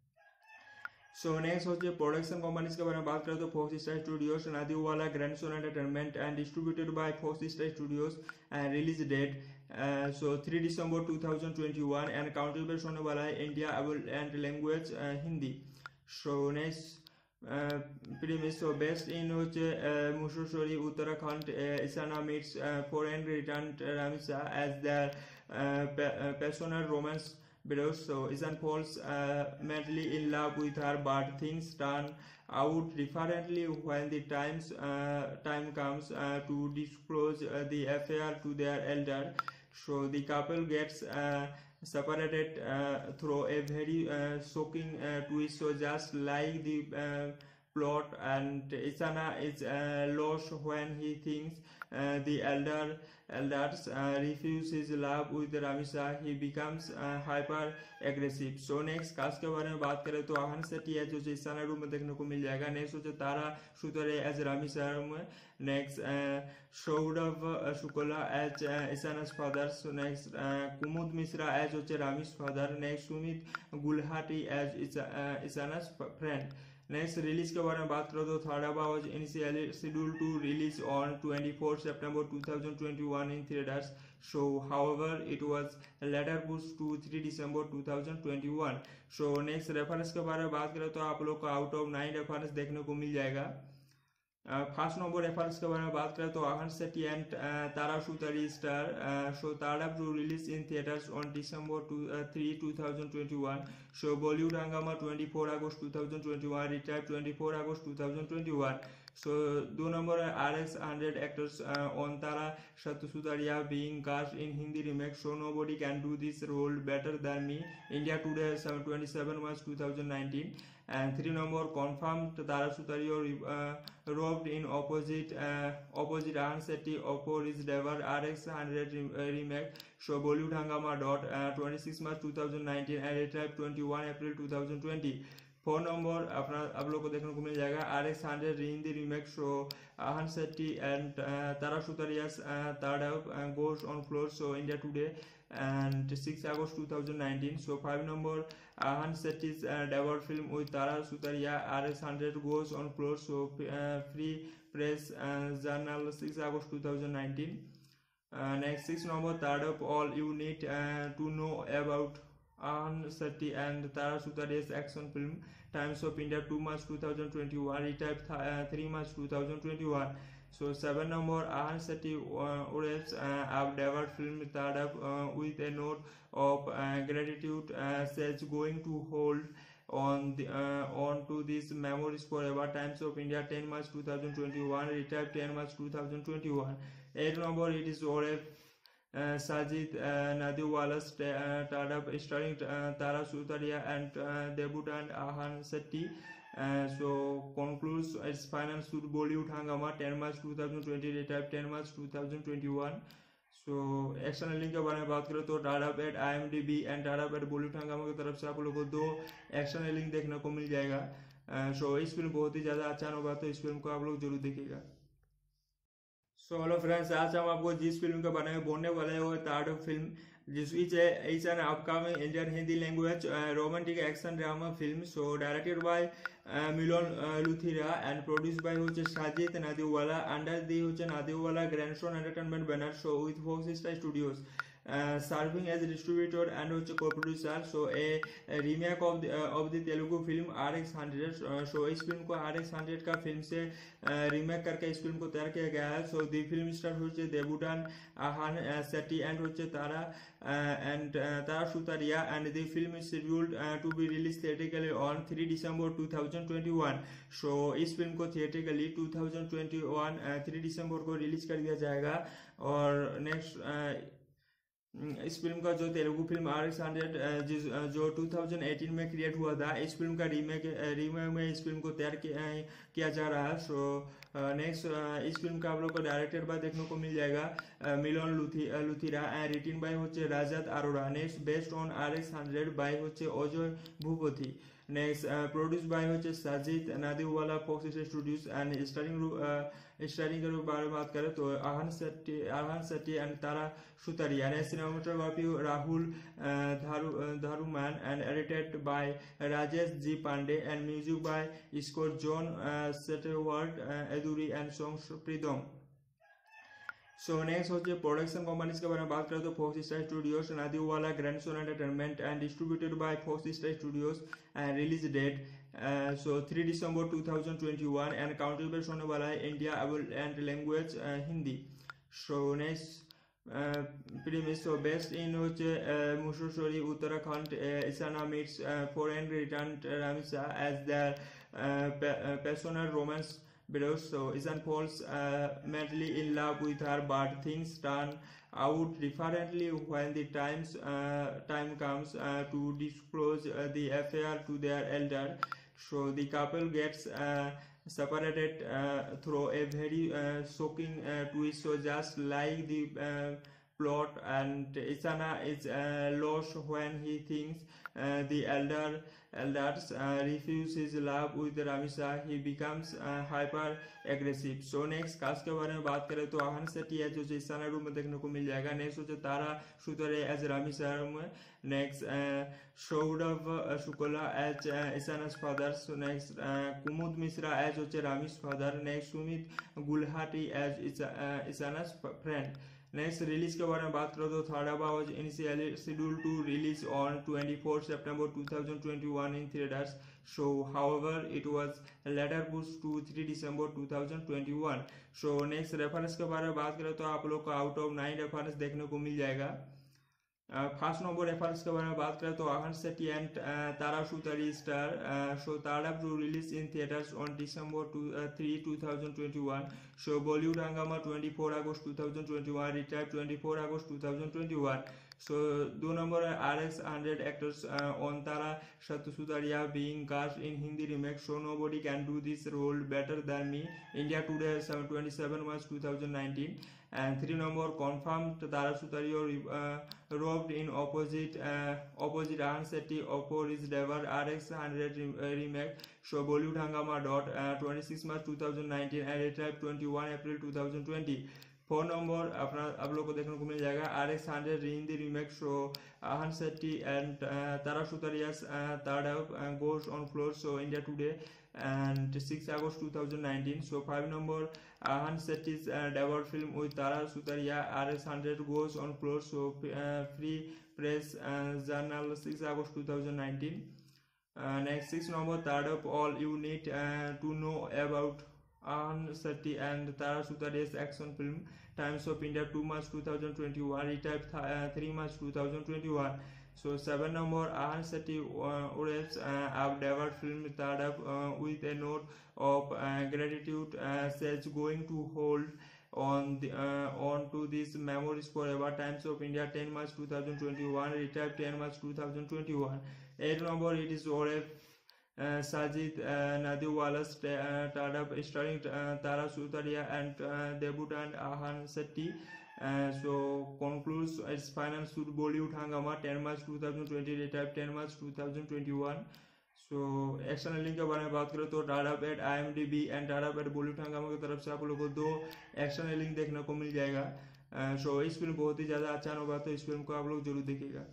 So next होचे production companies के बारे में बात करें तो Fox Star Studios Nadiadwala grandson entertainment and distributed by Fox Star Studios and release date so three December two thousand twenty one and country based होने वाला है India and language Hindi. So next premise. So based in which uh, Mushashori Uttarakhand, uh, Isana meets uh, foreign returned Ramisa as their uh, passionate romance builds. So Isan falls uh, madly in love with her, but things turn out differently when the times uh, time comes uh, to disclose uh, the affair to their elder. So the couple gets uh, separated uh, through a very uh, shocking uh, twist. So just like the uh, plot, and Isana is uh, lost when he thinks uh, the elder elders uh, refuse his love with Ramisa. He becomes uh, hyper aggressive. So next cast के बारे में बात करें तो आहन सेट्टी है जो इसाना room में देखने को मिल जाएगा. नेक्स्ट हो तारा सुतरे एज रामिसा में. Next Saurabh Shukla as Isana's father. So next Kumud Mishra as होचे Ramisa's father. Next Sumit गुलहाटी as Isana's friend. Next release के बारे में बात करो तो थाडाबा was initially scheduled to release on twenty-fourth September twenty twenty-one in theaters. So however it was later pushed to three December twenty twenty-one. So next reference के बारे में बात करें तो आप लोग को आउट ऑफ नाइन रेफरेंस देखने को मिल जाएगा. फर्स्ट नंबर रेफरेंस के बारे में बात करें तो Ahan Shetty and Tara Sutaria star. So Tara to release in theatres on December three two thousand twenty one. So Bollywood Hungama twenty four August two thousand twenty one. Retire twenty four August two thousand twenty one. So दो number R x hundred actors on Tara Sutaria being cast in Hindi remake. So nobody can do this role better than me. India Today twenty seven March two thousand nineteen. And three number confirmed Tara Sutario uh, roved in opposite uh, opposite Ahan Setti for his Devar R X one hundred remake. So Bollywood Hangama dot uh, twenty-six March twenty nineteen and retired twenty-one April twenty twenty. Four number अपना आप लोग को देखने को मिल जाएगा R x hundred Hindi remake. So Ahan Shetty and Tara Sutaria's third goes on floor. So India Today and six August twenty nineteen. So five number Ahan Setty's uh, debut film with Tara Sutaria R X one hundred goes on floor. So uh, Free Press uh, Journal six August twenty nineteen. Uh, next six number third up all you need uh, to know about Ahan Setty and Tara Sutaria's action film Times of India two March twenty twenty-one. Retired th uh, three March twenty twenty-one. So seven number Ahan Setty uh, wraps uh, up debut film third up uh, with a note of uh, gratitude. Uh, says going to hold on the uh, on to these memories forever. Times of India ten March twenty twenty-one. Retired ten March twenty twenty-one. eight number it is Oref Uh, Sajid uh, Nadiwala's uh, startup starring uh, Tara Sutaria and uh, debutant Ahan Setty. Uh, so concludes its final shoot Bollywood Hangama ten March twenty twenty. Retired ten March twenty twenty-one. So action link के बारे में बात करें तो Tadap at I M D B and Tadap at Bollywood Hungama की तरफ से आप लोगों को दो एक्शन लिंक देखने को मिल जाएगा. सो uh, so, इस फिल्म बहुत ही ज़्यादा अच्छा होगा तो इस फिल्म को आप लोग जरूर देखिएगा. सो हेलो फ्रेंड्स, आज हम आपको जिस फिल्म के बारे में बोलने वाले हैं वो थर्ड फिल्म जिस which is an upcoming Indian Hindi language romantic action drama film. So directed by Milan Luthria and produced by होचे साजिद नादिवाला अंडर दी होचे Nadiadwala grandson entertainment banner. So with Fox Star Studios Uh, serving as a distributor and which co-producer. So a, a remake of the uh, of the Telugu film R X one hundred. uh, so इस film को R X one hundred का film से remake uh, करके इस film को तैयार किया गया है. So the film star होचे देबुटान आहान सेट्टी एंड होचे Tara and Tara Sutaria and the film is scheduled uh, to be released theatrically on three December twenty twenty-one. So इस फिल्म को theatrically twenty twenty-one uh, three December को रिलीज कर दिया जाएगा. और नेक्स्ट uh, इस फिल्म का जो Telugu film R x hundred जो twenty eighteen में क्रिएट हुआ था, इस फिल्म का रीमेक रीमेक में इस फिल्म को तैयार किया जा रहा है. सो नेक्स्ट इस फिल्म का आप लोग को डायरेक्टेड बाय देखने को मिल जाएगा मिलोन लुथी लुथिरा एंड रिटिन बाय होचे Rajat Arora. Next based on R x hundred by होचे Ajay Bhupathi. Next produce by होचे Sajid Nadiadwala Fox Studios and starring starring के बारे में बात करें तो Ahan Shetty Ahan Shetty and Tara Sutaria. Next cinematography Rahul Dharuman and edited by Rajesh ji Pandey and music by score John Stewart Eduri and songs Pritam. So next होचे production companies के बारे में बात करें तो Fox Star Studios Nadiadwala grandson entertainment and distributed by Fox Star Studios and release date so three December twenty twenty-one and country based होने वाला है India and language Hindi. So next premise. So based in होचे Mussoorie Uttarakhand इसाना meets foreign returned Ramisa as their passionate romance below. So Isan falls uh, madly in love with her, but things turn out differently when the times uh, time comes uh, to disclose uh, the affair to their elder. So the couple gets uh, separated uh, through a very uh, shocking uh, twist. So just like the uh, plot, and Isana is uh, lost when he thinks uh, the elder elders uh, refuse his love with Ramisa. He becomes uh, hyper aggressive. So next cast के बारे में बात करें तो आहन सेठी है जो इसाना room में देखने को मिल जाएगा. नेक्स्ट हो तारा सुतरे एज रामिसा में. Next Saurabh Shukla as Isana's father. So next Kumud Mishra as होचे Ramisa's father. Next Sumit गुलहाटी as Isana's friend. Next release के बारे में बात करो तो थाडाबा was initially scheduled to release on twenty-fourth September twenty twenty-one in theaters. So however it was later pushed to three December twenty twenty-one. So next reference के बारे में बात करें तो आप लोग को आउट ऑफ नाइन रेफरेंस देखने को मिल जाएगा. फर्स्ट नंबर रेफरेंस के बारे में बात करें तो आहन सेठी and Tara Sutaria star. So Tara to release in theatres on December three twenty twenty-one. So Bollywood Hungama twenty-four August twenty twenty-one. Retire twenty-four August twenty twenty-one. सो दो number R x hundred actors on Tara सत्य Sutaria being cast in Hindi remake. So nobody can do this role better than me. India today twenty-seven March twenty nineteen. And three number confirmed Tara Sutario uh, robbed in opposite uh, opposite Ahan Sethi for his debut R X one hundred re remake. So Bollywood Hangama dot uh, twenty-six March twenty nineteen and retired twenty-one April twenty twenty. Four number अपना आप लोग को देखने को मिल जाएगा R x hundred Hindi remake. So Ahan Sethi and Tara Sutaria's third goes on floor. So India Today and six August twenty nineteen. So five number Ahan Sethi's uh, debut film with Tara Sutaria R X one hundred goes on floor. So uh, Free Press uh, Journal six August twenty nineteen. Uh, next six number third up all you need uh, to know about Ahan Sethi and Tara Sutaria's action film Times of India two March twenty twenty-one. Retired uh, three March twenty twenty-one. So seven number Ahan Sethi uh, wraps uh, up debut film third up uh, with a note of uh, gratitude. Uh, says going to hold on the uh, on to these memories forever. Times of India ten March twenty twenty-one. Retired ten March twenty twenty-one. eight number it is Oref Uh, Sajid uh, Nadiwala's uh, startup starring uh, Tara Sutaria and uh, debutant Ahan Sethi. Uh, so concludes its final shoot Bollywood Hangama ten March twenty twenty. Retired ten March twenty twenty-one. So action link के बारे में बात करें तो Tata paid I M D B and Tata paid Bollywood Hungama की तरफ से आप लोगों को दो एक्शन लिंक देखने को मिल जाएगा. सो uh, इस फिल्म बहुत ही ज़्यादा अच्छा होगा तो इस फिल्म को आप लोग जरूर देखिएगा.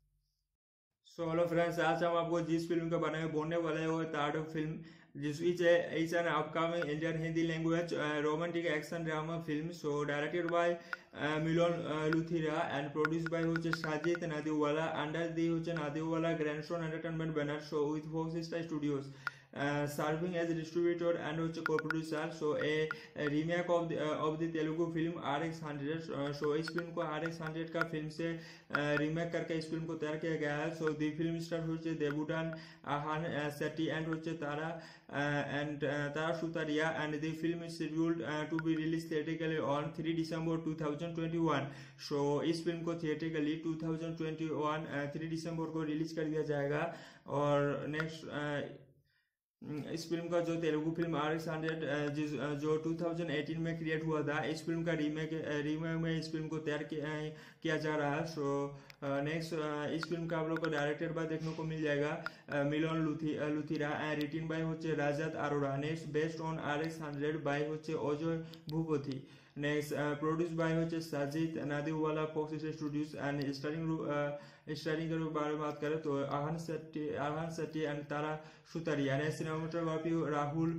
सो हेलो फ्रेंड्स, आज हम आपको जिस फिल्म के बारे में बोलने वाले हैं वो थर्ड फिल्म जिस which is an upcoming Indian Hindi language romantic action drama film. So directed by Milan Luthria and produce by होचे साजिद नादिवाला अंडर दी होचे Nadiadwala grandson entertainment banner. So with Fox Star Studios Uh, serving as a distributor and also co-producer. So a, a remake of the uh, of the Telugu film R X one hundred. uh, so इस film को R X one hundred का film से remake uh, करके इस film को तैयार किया गया है. So the film star होचे देबुटान आहान सेठी एंड होचे Tara and Tara Sutaria and the film is scheduled uh, to be released theatrically on three December twenty twenty-one. So इस फिल्म को theatrically twenty twenty-one uh, three December को रिलीज कर दिया जाएगा. और नेक्स्ट uh, इस फिल्म का जो Telugu film R x hundred जो twenty eighteen में क्रिएट हुआ था, इस फिल्म का रीमेक रीमेक में इस फिल्म को तैयार किया जा रहा है. सो नेक्स्ट इस फिल्म का आप लोग को डायरेक्टेड बाय देखने को मिल जाएगा मिलोन लुथि लुथिरा एंड रिटिन बाय होचे Rajat Arora. Next based on R x hundred by होचे Ajay Bhupathi. Next produce by होचे Sajid Nadiadwala Fox Studios and starring starring के बारे में बात करें तो आहन सेठी आहन सेठी and Tara Sutaria. Next cinematography Rahul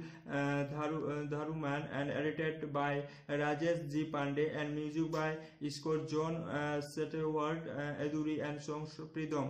Dharuman and edited by Rajesh ji Pandey and music by score John Stewart Eduri and songs Pritam.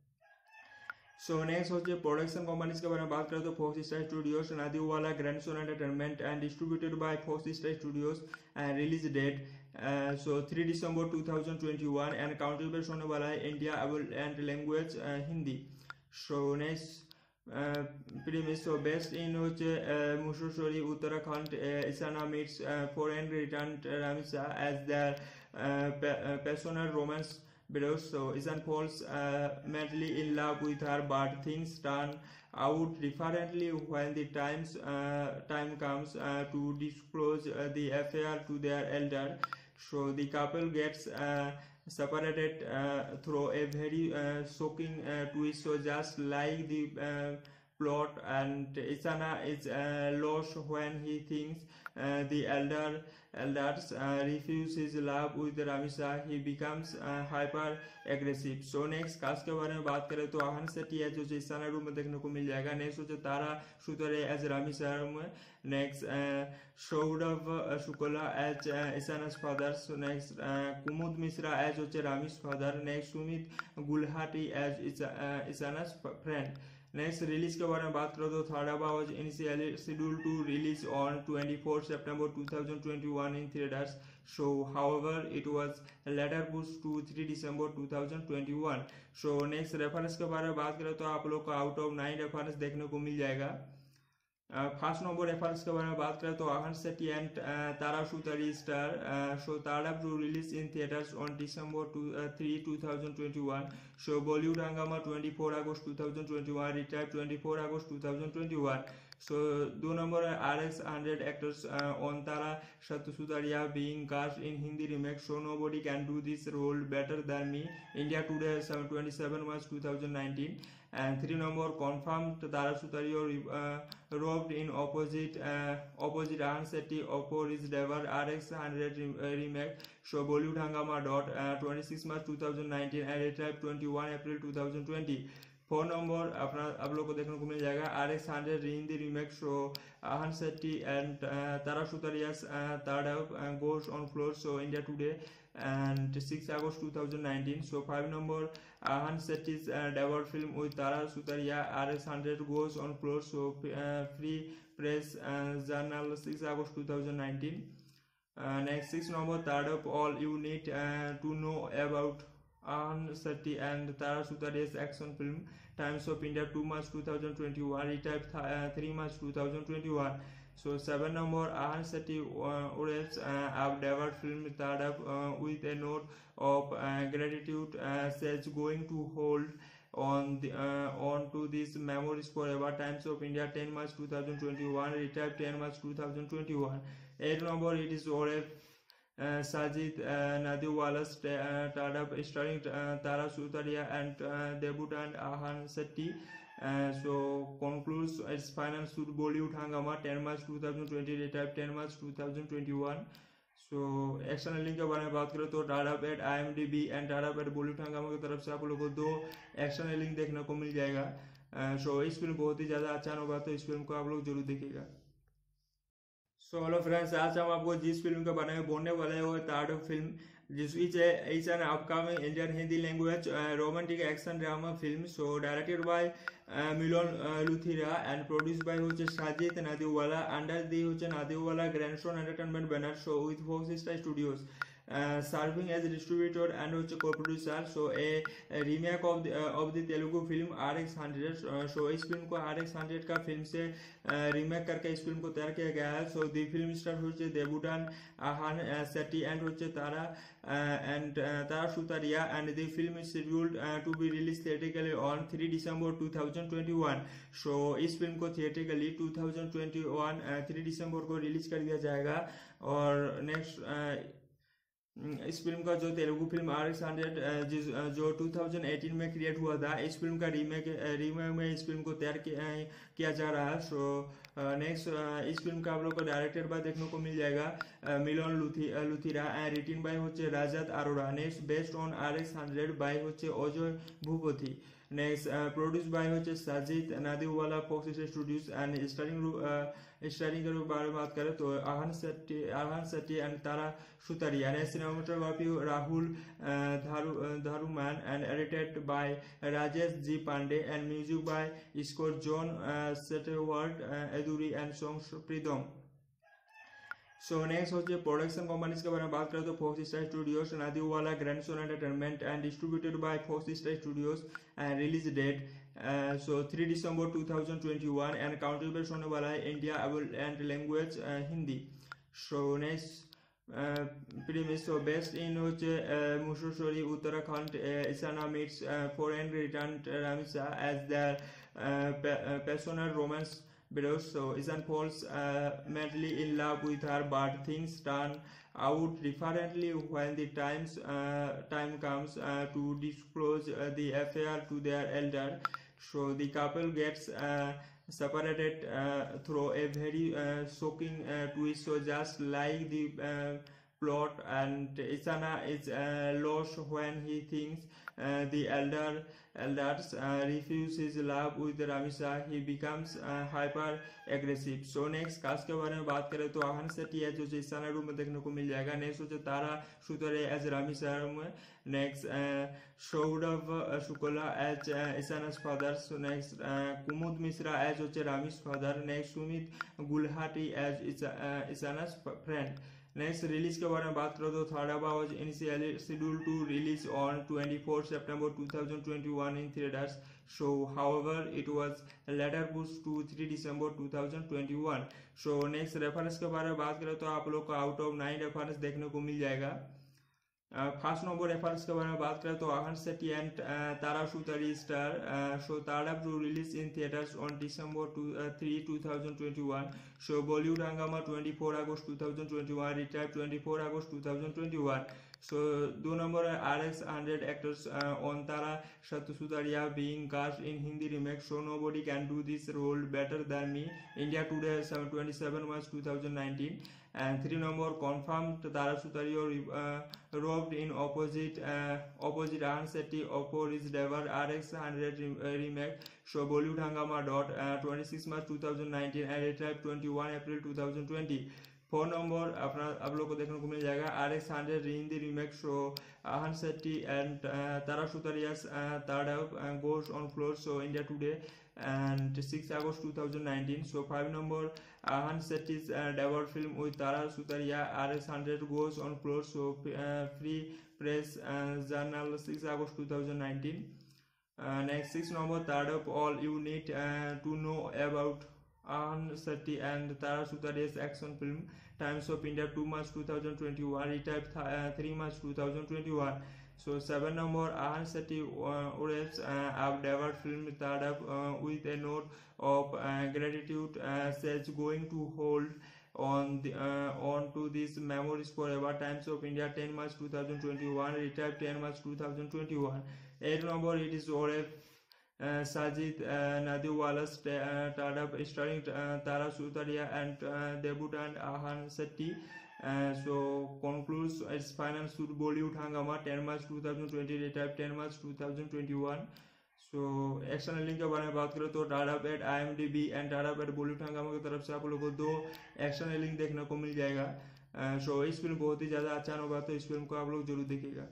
So next होचे production companies के बारे में बात करें तो Fox Star Studios Nadiadwala grandson entertainment and distributed by Fox Star Studios and release date so three December twenty twenty-one and country based होने वाला है India and language Hindi. So next premise. So based in होचे Mussoorie Uttarakhand इसाना meets foreign returned Ramisa as their passionate romance Bedos. So Isan falls uh, madly in love with her, but things turn out differently when the times uh, time comes uh, to disclose uh, the affair to their elder. So the couple gets uh, separated uh, through a very uh, shocking uh, twist. So just like the uh, plot, and Isana is uh, lost when he thinks uh, the elder elders uh, refuse his love with Ramisa. He becomes uh, hyper aggressive. So next cast के बारे में बात करें तो आहन सेठी है जो इसाना room में देखने को मिल जाएगा. नेक्स्ट हो तारा सुतरे एज रामिसा में. Next Saurabh Shukla as इसाना's father. So next Kumud Mishra as हो Ramisa's father. Next Sumit गुलहाटी as इसाना's friend. Next release के बारे में बात करो तो थाडाबा was initially scheduled to release on twenty-fourth September twenty twenty-one in theaters. So however it was later pushed to three December twenty twenty-one. So next reference के बारे में बात करें तो आप लोग को आउट ऑफ नाइन रेफरेंस देखने को मिल जाएगा. फर्स्ट नंबर रेफरेंस के बारे में बात करें तो आहन सेठी and Tara Sutaria star. So Tara to release in theatres on December third twenty twenty-one. So Bollywood Hungama twenty-fourth August twenty twenty-one. Retire twenty-fourth August twenty twenty-one. सो दो number R x hundred actors on Tara सत्य Sutaria being cast in Hindi remake. So nobody can do this role better than me. India today twenty-seven March twenty nineteen. And three number confirmed Tara Sutario uh, robbed in opposite uh, opposite Ahan Sethi for his Devar R X one hundred remake. So Bollywood Hangama dot uh, twenty-six March twenty nineteen and retired twenty-one April twenty twenty. Four number अपना आप लोग को देखने को मिल जाएगा R x hundred Hindi remake. So Ahan Sethi and Tara Sutaria's third goes on floor. So India Today and six August twenty nineteen. So five number Ahan Sethi's uh, debut film with Tara Sutaria R X one hundred goes on floor. So uh, Free Press uh, Journal six August twenty nineteen. Uh, next six number third up all you need uh, to know about Ahan Sethi and Tara Sutaria's action film Times of India two March twenty twenty-one. Retired th uh, three March twenty twenty-one. So seven number Ahan Sethi uh, wraps uh, up debut film third up uh, with a note of uh, gratitude. Uh, says going to hold on the uh, on to these memories forever. Times of India ten March twenty twenty-one. Retired ten March twenty twenty-one. eight number it is Oref Uh, Sajid uh, Nadiwala's uh, startup starring uh, Tara Sutaria and uh, debutant Ahan Sethi. Uh, so concludes its final shoot Bollywood Hangama ten March twenty twenty. Retired ten March twenty twenty-one. So external link के बारे में बात करें तो टाटा पेट I am D B and Tata पेट बॉलीवुड हंगामा की तरफ से आप लोगों को दो एक्शनल लिंक देखने को मिल जाएगा. सो uh, so, इस फिल्म बहुत ही ज़्यादा अच्छा होगा तो इस फिल्म को आप लोग जरूर देखिएगा. सो हेलो फ्रेंड्स, आज हम आपको जिस फिल्म के बारे में बोलने वाले हैं वो थर्ड फिल्म जिस which is an upcoming Indian Hindi language romantic action drama film. So directed by Milan Luthria and produced by होचे साजिद नादिवाला अंडर दी होचे Nadiadwala grandson entertainment banner. So with Fox Star Studios Uh, serving as a distributor and also co-producer. So a, a remake of the uh, of the Telugu film R X one hundred. uh, so इस film को R X one hundred का film से remake uh, करके इस film को तैयार किया गया है. सो द फिल्म स्टार होचे देबुटान आहान सेठी एंड होचे Tara and Tara Sutaria and the film is scheduled to be release theatrically on three December twenty twenty-one. So इस फिल्म को theatrically twenty twenty-one three December को रिलीज कर दिया जाएगा. और नेक्स्ट इस फिल्म का जो Telugu film R x hundred जिस जो twenty eighteen में क्रिएट हुआ था, इस फिल्म का रीमेक रीमेक में इस फिल्म को तैयार किया जा रहा है. सो नेक्स्ट इस फिल्म का आप लोग को डायरेक्टेड बाय देखने को मिल जाएगा मिलोन लुथि लुथिरा एंड रिटन बाय होचे Rajat Arora. Next based on R x hundred by होचे Ajay Bhupathi. Next produce by होचे Sajid Nadiadwala Fox Studios and starring starring के बारे में बात करें तो आहन सेठी आहन सेठी and Tara Sutaria. Next cinematography Rahul Dharu Dharuman and edited by Rajesh ji Pandey and music by score John Stewart Eduri and songs Pritam. So next होचे production companies के बारे में बात करें तो Fox Star Studios Nadiadwala grandson entertainment and distributed by Fox Star Studios and release date so three December twenty twenty-one and country based होने वाला है India and language Hindi. So next premise. So based in which uh, Mushashori, Uttarakhand, uh, Isana meets uh, foreign returned Ramisa as their uh, pa- uh, passionate romance builds. So Isan falls uh, madly in love with her, but things turn out differently when the times uh, time comes uh, to disclose uh, the affair to their elder. So the couple gets uh, separated uh, through a very uh, shocking uh, twist. So just like the uh, plot, and Isana is uh, lost when he thinks uh, the elder elders uh, refuse his love with Ramisa. He becomes uh, hyper aggressive. So next cast के बारे में बात करें तो आहन सेठी है जो Isana room में देखने को मिल जाएगा. नेक्स्ट हो तारा सुतरे एज रामिसा में. Next Saurabh Shukla as ईसाना's father. So next Kumud Mishra as होचे Ramis father. Next Sumit गुलहाटी as ईसाना's friend. Next release के बारे में बात करो तो थाडाबा was initially scheduled to release on twenty-fourth September twenty twenty-one in theaters. So however it was later pushed to three December twenty twenty-one. So next reference के बारे में बात करें तो आप लोग को आउट ऑफ नाइन रेफरेंस देखने को मिल जाएगा. फर्स्ट नंबर रेफरेंस के बारे में बात करें तो आहन सेठी and Tara Sutaria star. So Tara to release in theatres on December third twenty twenty-one. So Bollywood Hungama twenty-fourth August twenty twenty-one. Retire twenty-fourth August twenty twenty-one. सो दो नंबर है R x hundred actors on Tara सत्य Sutaria being cast in Hindi remake. So nobody can do this role better than me. India today twenty-seven March twenty nineteen. And three number confirmed Tara Sutario uh, robbed in opposite uh, opposite Ahan Sethi for his Devar R X one hundred remake. So Bollywood Hangama dot uh, twenty-six March twenty nineteen and retrieved twenty-one April twenty twenty. Four number अपना आप लोग को देखने को मिल जाएगा R x hundred Hindi remake. So Ahan Sethi and Tara Sutaria's third goes on floor. So India Today and six August twenty nineteen. So five number Ahan Sethi's uh, debut film with Tara Sutaria R X one hundred goes on floor. So uh, Free Press uh, Journal six August twenty nineteen. Uh, next six number third of all you need uh, to know about Ahan Sethi and Tara Sutaria's action film Times of India two March twenty twenty-one. Retired uh, three March twenty twenty-one. So seven number Ahan Sethi uh, wraps uh, up debut film third up uh, with a note of uh, gratitude. Uh, says going to hold on the uh, on to these memories forever. Times of India ten March twenty twenty-one. Retired ten March twenty twenty-one. eight number it is Oref Uh, Sajid uh, Nadiwala's uh, startup starring uh, Tara Sutaria and uh, debutant Ahan Sethi. Uh, so concludes its final shoot Bollywood Hangama ten March twenty twenty. Retired ten March twenty twenty-one. So external link के बारे में बात करें तो Tadap at I M D B and Tadap at Bollywood Hungama की तरफ से आप लोगों को दो एक्शनल लिंक देखने को मिल जाएगा. सो uh, so, इस फिल्म बहुत ही ज़्यादा अच्छा होगा तो इस फिल्म को आप लोग जरूर देखिएगा.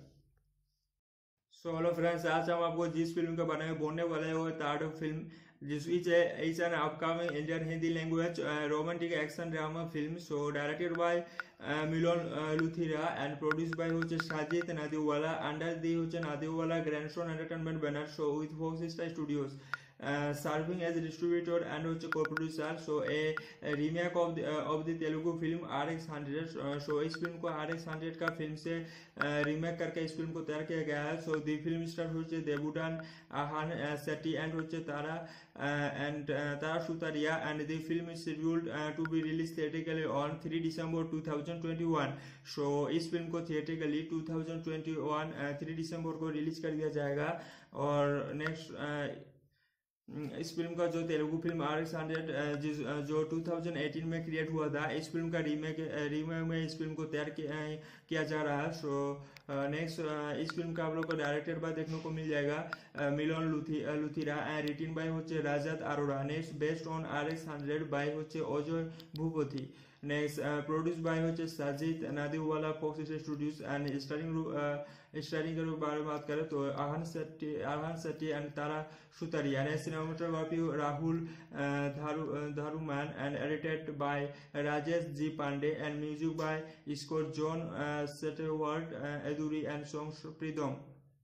सो हेलो फ्रेंड्स, आज हम आपको जिस फिल्म के बारे में बोलने वाले हैं वो थर्ड फिल्म जिस which is an upcoming Indian Hindi language romantic action drama film. So directed by Milan Luthria and produced by होचे साजिद नादिवाला अंडर दी होचे Nadiadwala grandson entertainment banner. So with Fox Star Studios Uh, serving as a distributor and also co-producer. So a, a remake of the uh, of the Telugu film R X one hundred. Uh, so इस film को R X one hundred का film से remake uh, करके इस film को तैयार किया गया है. So the film star होचे debutant Ahan uh, Sethi and होचे Tara uh, and uh, Tara Sutaria and the film is scheduled uh, to be released theatrically on three December twenty twenty-one. So इस film को theatrically twenty twenty-one uh, three December को release कर दिया जाएगा. और next uh, इस film का जो Telugu film R x hundred जो twenty eighteen में क्रिएट हुआ था, इस फिल्म का रीमेक रीमेक में इस फिल्म को तैयार किया जा रहा है. सो नेक्स्ट इस फिल्म का आप लोग को डायरेक्टेड बाय देखने को मिल जाएगा मिलोन लुथि लुथिरा एंड रिटिन बाय होचे Rajat Arora. Next based on R x hundred by होचे Ajay Bhupathi. Next produce by होचे Sajid Nadiadwala Fox Studios and starring starring के बारे में बात करें तो आहन सेठी आहन सेठी and Tara Sutaria. Next cinematography Rahul Dharu Dharuman and edited by Rajesh ji Pandey and music by score John Stewart Eduri and songs Pritam.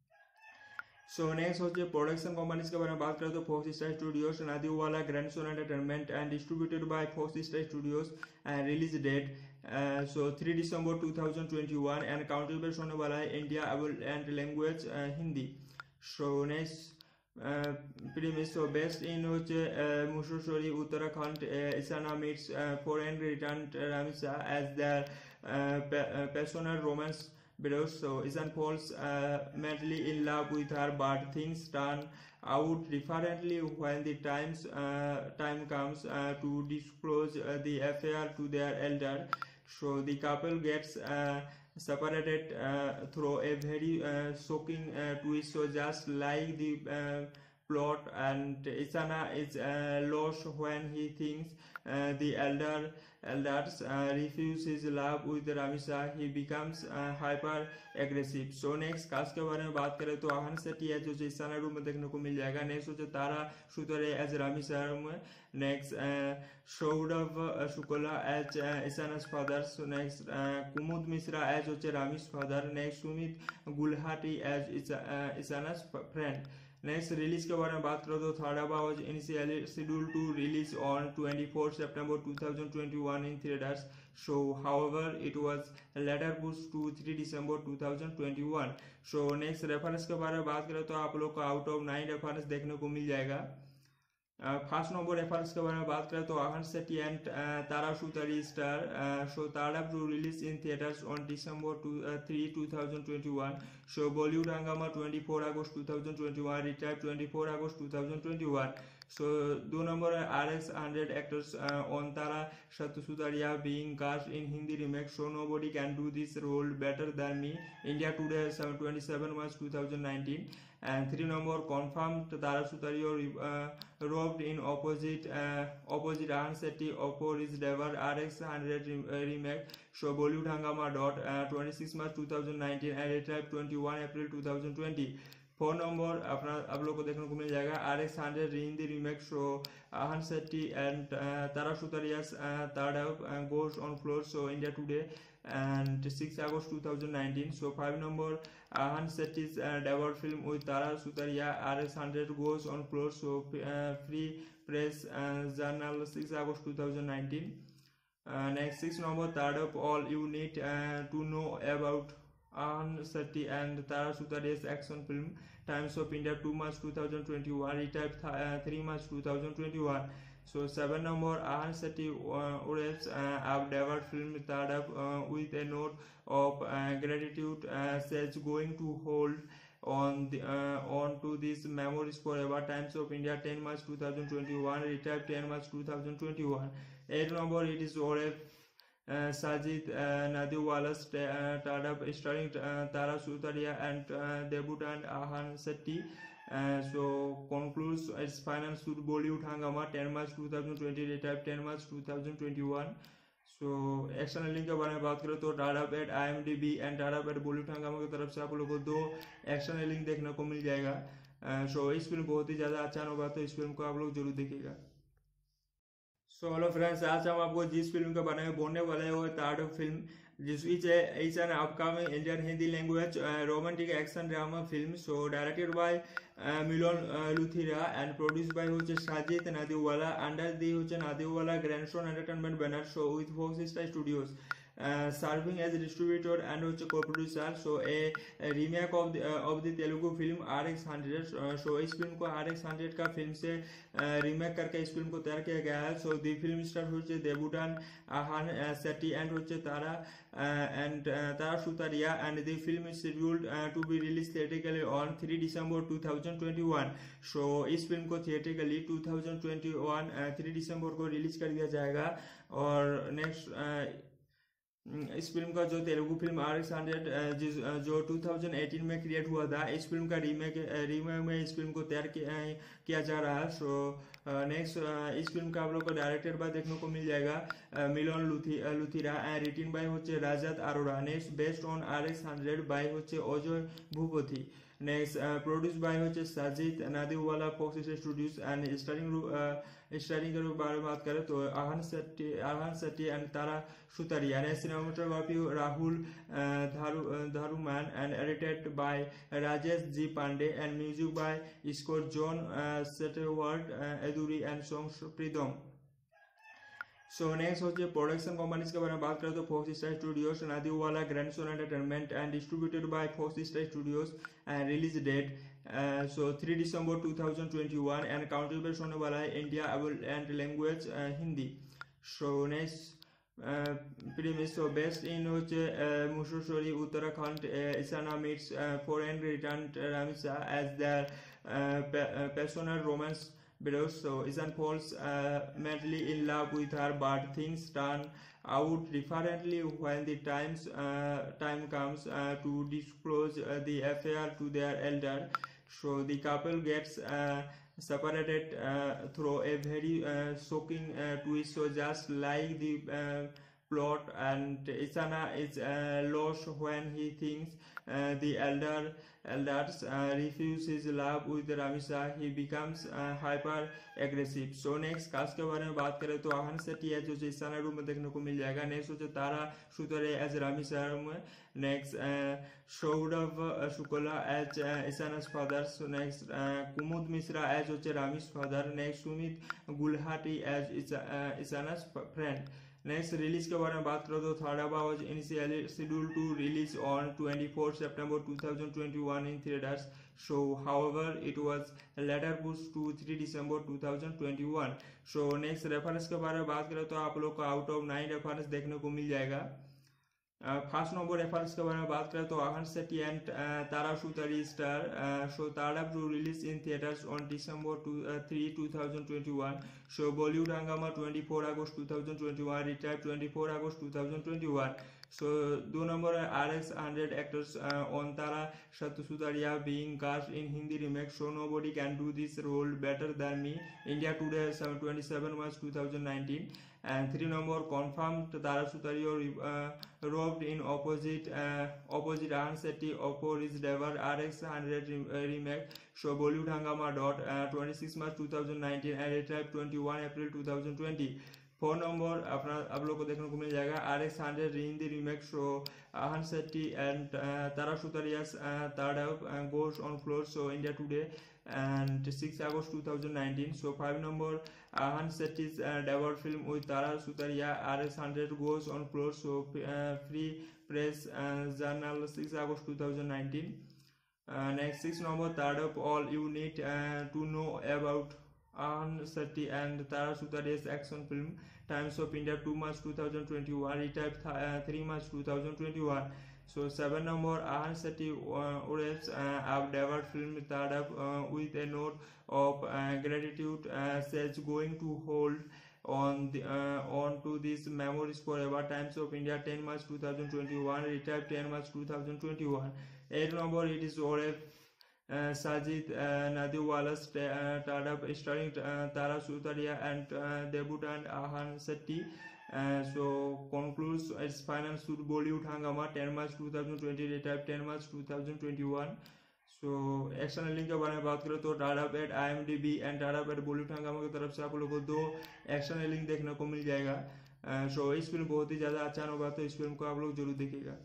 So next होचे production companies के बारे में बात करें तो Fox Star Studios Nadiadwala grandson entertainment and distributed by Fox Star Studios and release date so three December two thousand twenty one and country based होने वाला है India and language Hindi. So next premise. So based in which uh, Mushashori Uttarakhand, uh, Isana meets uh, foreign returned Ramisa as their uh, pa uh, passionate romance builds. So Isan falls uh, madly in love with her, but things turn out differently when the times uh, time comes uh, to disclose uh, the affair to their elder. So the couple gets uh, separated uh, through a very uh, shocking uh, twist. So just like the uh, plot, and Isana is uh, lost when he thinks uh, the elder elders uh, refuse his love with Ramisa. He becomes uh, hyper aggressive. So next cast के बारे में बात करें तो आहन सेठी है जो इसाना room में देखने को मिल जाएगा. नेक्स्ट हो तारा सुतरे एज रामिसा में. Next Saurabh Shukla as इसाना's father. So next Kumud Mishra as होचे Ramis father. Next Sumit गुलहाटी as इसाना's friend. Next release के बारे में बात करो तो थाड़ाबा was initially scheduled to release on twenty four September two thousand twenty one in theaters. So however it was later pushed to three December two thousand twenty one. So next reference के बारे में बात करें तो आप लोग को out of nine reference देखने को मिल जाएगा. फर्स्ट नंबर रेफरेंस के बारे में बात करें तो आहन सेठी and Tara Sutaria star. So Tara to release in theatres on December three two thousand twenty one. So Bollywood Hungama twenty four August two thousand twenty one. Retire twenty four August two thousand twenty one. So दो number है R x hundred actors on Tara Sutaria being cast in Hindi remake. So nobody can do this role better than me. India Today twenty seven March two thousand nineteen. And three number confirmed Tara Sutario uh, robbed in opposite uh, opposite Ahan Sethi for his debut R X one hundred remake. So Bollywood Hangama dot uh, twenty-six March two thousand nineteen and retired twenty-one April two thousand twenty. Four number अपना आप लोग को देखने को मिल जाएगा R x hundred Hindi remake. So Ahan Sethi and Tara Sutaria's third out goes on floor. So India Today and six August two thousand nineteen. So five number Ahan Sethi's uh, debut film with Tara Sutaria R X one hundred goes on floor. So uh, Free Press uh, Journal six August two thousand nineteen. Uh, next six number third up all you need uh, to know about Ahan Sethi and Tara Sutaria's action film Times of India two March two thousand twenty-one. Retired uh, three March two thousand twenty-one. So seven number Ahan Sethi uh, wraps uh, up debut film third up uh, with a note of uh, gratitude. Uh, says going to hold on the uh, on to these memories forever. Times of India ten March two thousand twenty-one. Retired ten March two thousand twenty-one. eight number it is Oref Uh, Sajid uh, Nadiwala's uh, startup starring uh, Tara Sutaria and uh, debutant Ahan Sethi. Uh, so concludes its final shoot Bollywood Hangama ten March two thousand twenty. Retired ten March two thousand twenty-one. So external link के बारे में बात करें तो Tata at I M D B and Tata at Bollywood Hungama की तरफ से आप लोगों को दो एक्सटर्नल लिंक देखने को मिल जाएगा. सो इस फिल्म बहुत ही ज़्यादा अच्छा होगा तो इस फिल्म को आप लोग जरूर देखिएगा. सो हेलो फ्रेंड्स, आज हम आपको जिस फिल्म के बारे में बोलने वाले हैं वो थर्ड फिल्म जिस is an upcoming Indian Hindi language romantic action drama film. So directed by Milan Luthria and produced by होचे साजिद नादिवाला अंडर दी होचे Nadiadwala grandson entertainment banner. So with Fox Star Studios Uh, serving as a distributor and also co-producer. So a, a remake of the uh, of the Telugu film R X one hundred. Uh, so इस film को R X one hundred का film से remake uh, करके इस film को तैयार किया गया है. सो दी फिल्म स्टार होचे देबुटान आहान सेठी एंड होचे Tara and Tara Sutaria and the film is scheduled to be release theatrically on three December two thousand twenty one. So इस फिल्म को theatrically two thousand twenty one three December को release कर दिया जाएगा. और next इस फिल्म का जो Telugu film R x hundred जो टू थाउजेंड एटीन में क्रिएट हुआ था, इस फिल्म का रीमेक रीमेक में इस फिल्म को तैयार किया जा रहा है. सो नेक्स्ट इस फिल्म का आप लोग को डायरेक्टेड बाय देखने को मिल जाएगा मिलोन लुथी लुथिरा एंड रिटिन बाय होचे Rajat Arora. Next based on R x hundred by होचे Ajay Bhupathi. Next produce by होचे Sajid Nadiadwala Fox Studios and starring starring के बारे में बात करें तो आहन सेठी आहन सेठी and Tara Sutaria. Next cinematography Rahul Dharuman and edited by Rajesh ji Pandey and music by score John Stewart Eduri and songs Pritam. So next होचे production companies के बारे में बात करें तो Fox Star Studios, Nadiadwala Grandson entertainment and distributed by Fox Star Studios and release date so three December two thousand twenty one and country based होने वाला है India and language Hindi. So next premise so based in hoche uh, Mushashori Uttarakhand, uh, Isana meets uh, foreign returned Ramisa as their uh, pa uh, passionate romance builds. So Isan falls uh, madly in love with her, but things turn out differently when the times uh, time comes uh, to disclose uh, the affair to their elder. So the couple gets uh, separated uh, through a very uh, shocking uh, twist. So just like the uh, plot, and Isana is uh, lost when he thinks uh, the elder elders uh, refuse his love with Ramisa. He becomes uh, hyper aggressive. So next cast के बारे में बात करें तो आहन सेठी है जो इसाना room में देखने को मिल जाएगा। नेक्स्ट हो तारा सुतरे एज रामिसा में, next Saurabh Shukla as इसाना's father, next Kumud Mishra as होचे Ramis father, next Sumit गुलहाटी as इसाना's friend. Next release के बारे में बात करो तो थाडाबा was initially scheduled to release on twenty fourth September two thousand twenty one in theaters. So however it was later pushed to three December two thousand twenty one. So next reference के बारे में बात करें तो आप लोग को out of nine reference देखने को मिल जाएगा। फर्स्ट नंबर रेफरेंस के बारे में बात करें तो आहन सेठी and Tara Sutaria star so Tara to release in theatres on December three two thousand twenty one. So Bollywood Hungama twenty four August two thousand twenty one, retire twenty four August two thousand twenty one. So दो number है R x hundred actors on Tara Sutaria being cast in Hindi remake. So nobody can do this role better than me, India Today twenty seven March two thousand nineteen. And three number confirmed Tara Sutario uh, robbed in opposite uh, opposite Ahan Sethi for his debut R X one hundred re remake. So Bollywood Hangama dot uh, twenty-six March two thousand nineteen and retired twenty-one April two thousand twenty. Four number अपना आप लोग को देखने को मिल जाएगा R x hundred Hindi remake. So Ahan Sethi and Tara Sutaria's third goes on floor so India Today and six August two thousand nineteen. So five number Ahan Sethi's uh, debut film with Tara Sutaria R X one hundred goes on floor. So uh, free press uh, journal six August two thousand nineteen. Uh, next six number third up all you need uh, to know about Ahan Sethi and Tara Sutaria's action film Times of India two March two thousand twenty-one, retired th uh, three March two thousand twenty-one. So seven number Ahan Sethi uh, wraps uh, up debut film third up uh, with a note of uh, gratitude, uh, says going to hold on the uh, on to these memories forever. Times of India ten March two thousand twenty-one, retired ten March two thousand twenty-one. eight number it is Oref uh, Sajid uh, Nadiwala's uh, third up starring uh, Tara Sutaria and uh, debutant Ahan Sethi. Uh, so concludes its final shoot Bollywood Hangama ten March two thousand twenty, retired ten March two thousand twenty-one. So action link के बारे में बात करें तो Tata at I M D B and Tata at Bollywood Hungama की तरफ से आप लोगों को दो एक्शन लिंक देखने को मिल जाएगा. सो uh, इस फिल्म बहुत ही ज़्यादा अच्छा होगा तो इस फिल्म को आप लोग जरूर देखिएगा.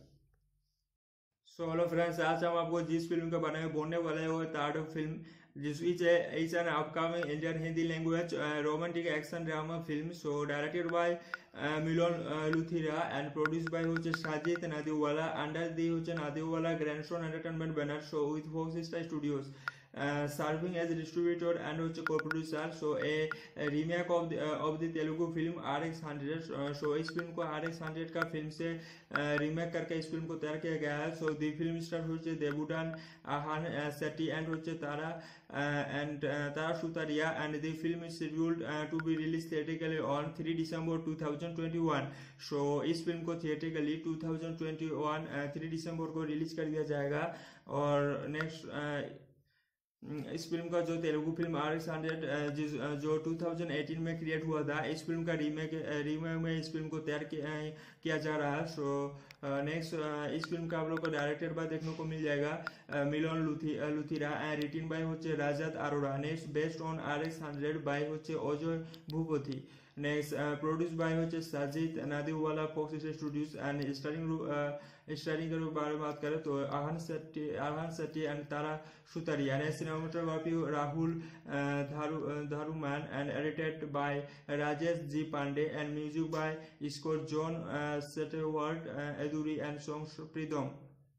सो हेलो फ्रेंड्स, आज हम आपको जिस फिल्म के बारे में बोलने वाले हैं वो थर्ड फिल्म जिस which is an upcoming Indian Hindi language uh, romantic action drama film. So directed by uh, Milon uh, Luthira and produced by hoche Sajid Nadiwala under the hoche Nadiwala Grandson Entertainment banner. So with Fox Star Studios uh, serving as a distributor and hoche co-producer. So a, a remake of the uh, of the Telugu film R X one hundred. Uh, so इस film को R X one hundred का film से remake uh, करके इस film को तैयार किया गया है. सो द फिल्म स्टार होचे देबुटान आहान सेठी एंड होचे Tara Uh, and uh, Tara Sutaria, and the film is scheduled uh, to be released theatrically on three December two thousand twenty one. So इस फिल्म को theatrically two thousand twenty one three December को release कर दिया जाएगा. और next uh, इस film का जो Telugu film R x hundred जिस जो टू थाउजेंड एटीन में क्रिएट हुआ था, इस फिल्म का रीमेक रीमेक में इस फिल्म को तैयार किया, किया जा रहा है. सो नेक्स्ट इस फिल्म का आप लोग को डायरेक्टेड बाय देखने को मिल जाएगा मिलोन लुथी लुथिरा एंड रिटिन बाय होचे Rajat Arora. Next based on R x hundred by होचे Ajay Bhupathi. Next produce by হচ্ছে Sajid Nadiadwala Fox Studios and starring starring এর বারে बात करें तो আহান সেট্টি আহান সেট্টি एंड तारा सुतारिया ने cinematography Rahul Dharu Dharuman and edited by Rajesh ji Pandey and music by score John Stewart Eduri and songs Pritam.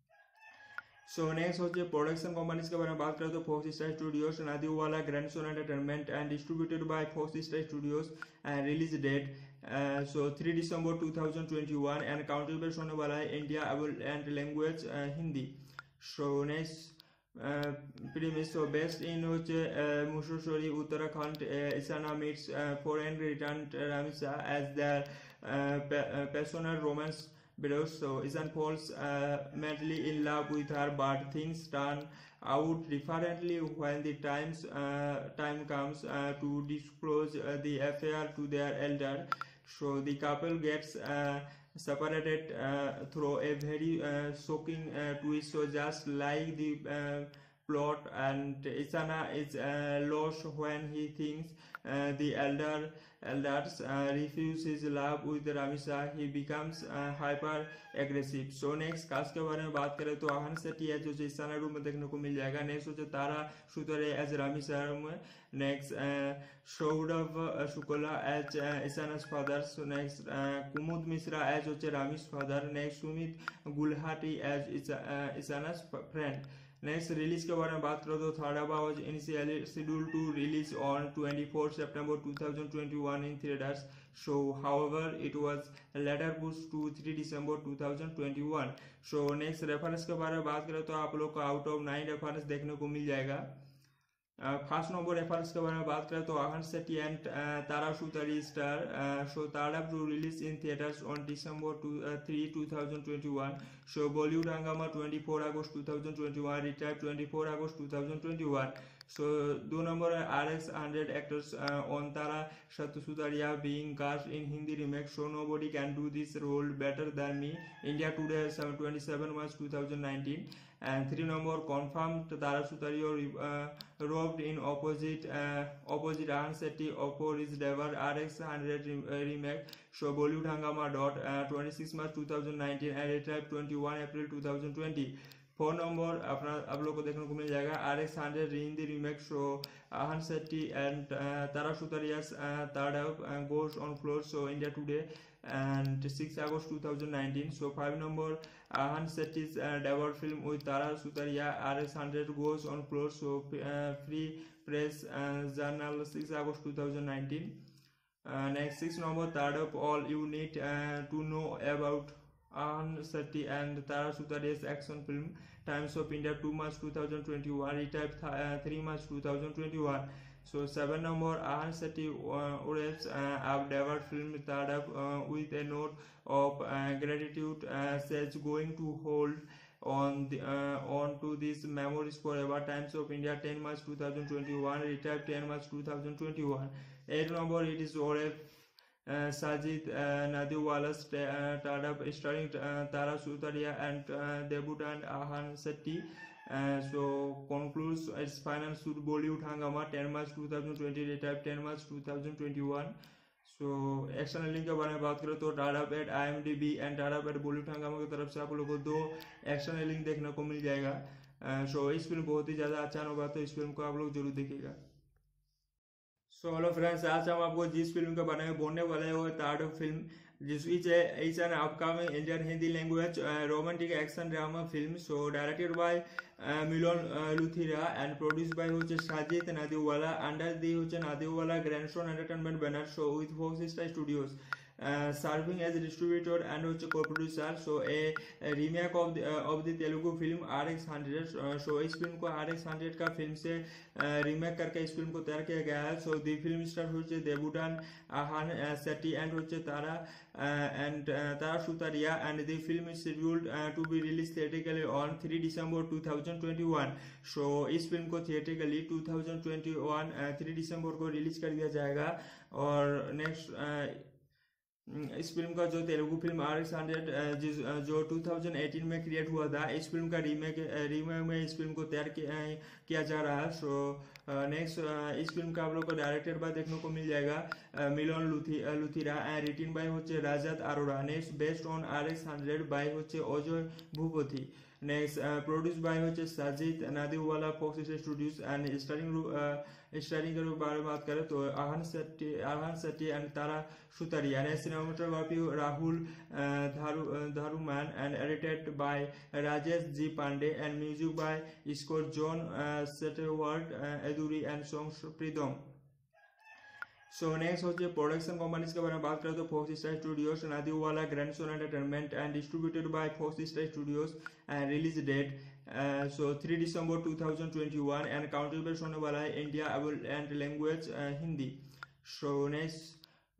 So next होचे production companies के बारे में बात करें तो Fox Star Studios Nadiadwala Grandson entertainment and distributed by Fox Star Studios and release date so three December two thousand twenty one and country based होने वाला है India and language Hindi. So next premise so based in होचे Mussoorie Uttarakhand इसाना meets foreign return Ramisa as their passionate romance Below, so Isan falls uh, madly in love with her, but things turn out differently when the times uh, time comes uh, to disclose uh, the affair to their elder. So the couple gets uh, separated uh, through a very uh, shocking uh, twist. So just like the uh, plot, and Isana is uh, lost when he thinks uh, the elder elders uh, refuse his love with Ramisa. He becomes uh, hyper aggressive. So next cast के बारे में बात करें तो आहान सेट्टी है जो इसाना room में देखने को मिल जाएगा। नेक्स्ट हो तारा सुतरे एज रामिसा में। Next Saurabh Shukla as इसाना's father. So next Kumud Mishra as होचे Ramis father. Next Sumit गुलहाटी as इसाना's friend. Next release के बारे में बात करो तो थाडाबा was initially scheduled to release on twenty fourth September two thousand twenty one in theatres. So however it was later pushed to three December two thousand twenty one. So next reference के बारे में बात करें तो आप लोग को out of nine reference देखने को मिल जाएगा। फर्स्ट नंबर रेफरेंस के बारे में बात करें तो Ahan Shetty and Tara Sutaria star so Tara to release in theatres on December three two thousand twenty one. So Bollywood Hungama twenty four August two thousand twenty one retire twenty four August two thousand twenty one. So दो number R x hundred actors on Tara सत्य Sutaria being cast in Hindi remake. So nobody can do this role better than me India Today twenty seven March two thousand nineteen. And three number confirmed Tara Sutario uh, robbed in opposite uh, opposite Ahan Setti for his debut R X one hundred re remake. So Bollywood Hangama dot uh, twenty-six March two thousand nineteen and retired twenty-one April two thousand twenty। Four number अपना आप लोग को देखने को मिल जाएगा R x hundred Hindi remake. So Ahan Shetty and Tara Sutaria's third goes on floor so India today and six August two thousand nineteen। So five number Ahan Setty's uh, debut film with Tara Sutaria R X one hundred goes on floor so uh, free press uh, journal six August two thousand nineteen। uh, next six number third of all you need uh, to know about Ahan Setti and Tara Sutaria's action film Times of India two March two thousand twenty-one retired uh, three March two thousand twenty-one। So seven number Ahan Setti uh, wraps uh, up debut film third up uh, with a note of uh, gratitude uh, says going to hold on the uh, on to these memories forever। Times of India ten March two thousand twenty-one retired ten March two thousand twenty-one। eight number it is Oref Uh, Sajid uh, Nadiwala's uh, startup starring uh, Tara Sutaria and uh, debutant Ahan Setti uh, so concludes its final shoot Bollywood Hangama ten March two thousand twenty retired ten March two thousand twenty-one। So action link के बारे में बात करें तो Tata paid I M D B and Tata paid Bollywood Hungama की तरफ से आप लोगों को दो एक्शन लिंक देखने को मिल जाएगा। सो uh, इस फिल्म बहुत ही ज़्यादा अच्छा होगा तो इस फिल्म को आप लोग जरूर देखिएगा। सो हेलो फ्रेंड्स, आज हम आपको जिस फिल्म के बारे में बोलने वाले हैं वो थर्ड फिल्म जिस which is an upcoming Indian Hindi language romantic action drama film. So directed by Milan Luthria and produced by होचे साजिद नादिवाला अंडर दी होचे Nadiadwala grandson entertainment banner. So with Fox Star Studios Uh, serving as a distributor and also co-producer। So a, a remake of the uh, of the Telugu film R X one hundred। uh, so इस film को R X one hundred का film से remake uh, करके इस film को तैयार किया गया है। सो दी फिल्म स्टार होचे देबुडान आहान सेट्टी एंड होचे Tara and Tara Sutaria and the film is scheduled to be release theatrically on three December two thousand twenty one. So इस फिल्म को theatrically two thousand twenty one three December को release कर दिया जाएगा। और next इस फिल्म का जो Telugu film R x hundred जिस जो टू थाउजेंड एटीन में क्रिएट हुआ था, इस फिल्म का रीमेक रीमेक में इस फिल्म को तैयार किया, किया जा रहा है। सो नेक्स्ट इस फिल्म का आप लोग को डायरेक्टेड बाय देखने को मिल जाएगा मिलोन लुथि लुथिरा एंड रिटिन बाय होचे Rajat Arora. Next based on R x hundred by होचे Ajay Bhupathi. Next produce by होचे Sajid Nadiadwala Fox Studios and starring starring के बारे में बात करें तो Ahan Shetty Ahan Shetty and Tara Sutaria. Next cinematography Rahul Dharu Dharuman and edited by Rajesh ji Pandey and music by Scott John Stewart Eduri and songs Pritam. So next होचे production companies के बारे में बात करें तो Fox Star Studios Nadiadwala grandson entertainment and distributed by Fox Star Studios and release date so three December two thousand twenty one and country based होने वाला है India and language Hindi. So next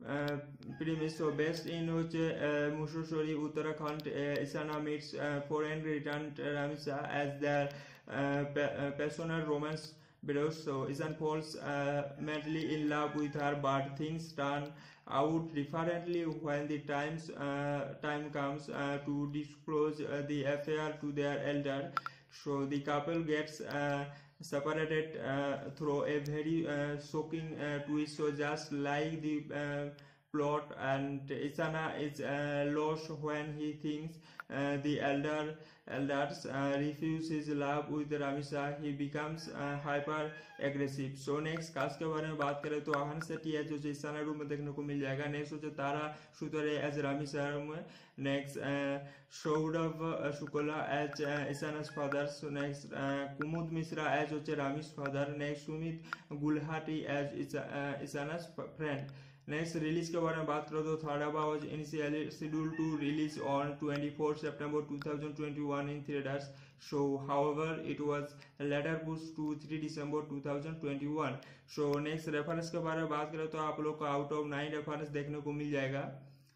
premise so based in which uh, Mushashori Uttarakhand uh, Isana meets uh, foreign returned Ramisa as their uh, pa uh, passionate romance builds. So Isan falls uh, madly in love with her, but things turn out differently when the times uh, time comes uh, to disclose uh, the affair to their elder. So the couple gets uh, separated uh, through a very uh, shocking uh, twist. So just like the uh, plot, and Isana is uh, lost when he thinks uh, the elder elders uh, refuse his love with Ramisa. He becomes uh, hyper aggressive. So next cast के बारे में बात करें तो आहान शेट्टी है जो Isana room में देखने को मिल जाएगा। नेक्स्ट हो तारा सुतरे एज रामिसा में। Next Saurabh Shukla as ईसाना's father. So next Kumud Mishra as होचे Ramis father. Next Sumit गुलहाटी as ईसाना's friend. Next release के बारे में बात करो तो थाडाबा was initially scheduled to release on twenty fourth September two thousand twenty one in theatres. So however it was later pushed to three December two thousand twenty one. So next reference के बारे में बात करें तो आप लोग को out of nine reference देखने को मिल जाएगा।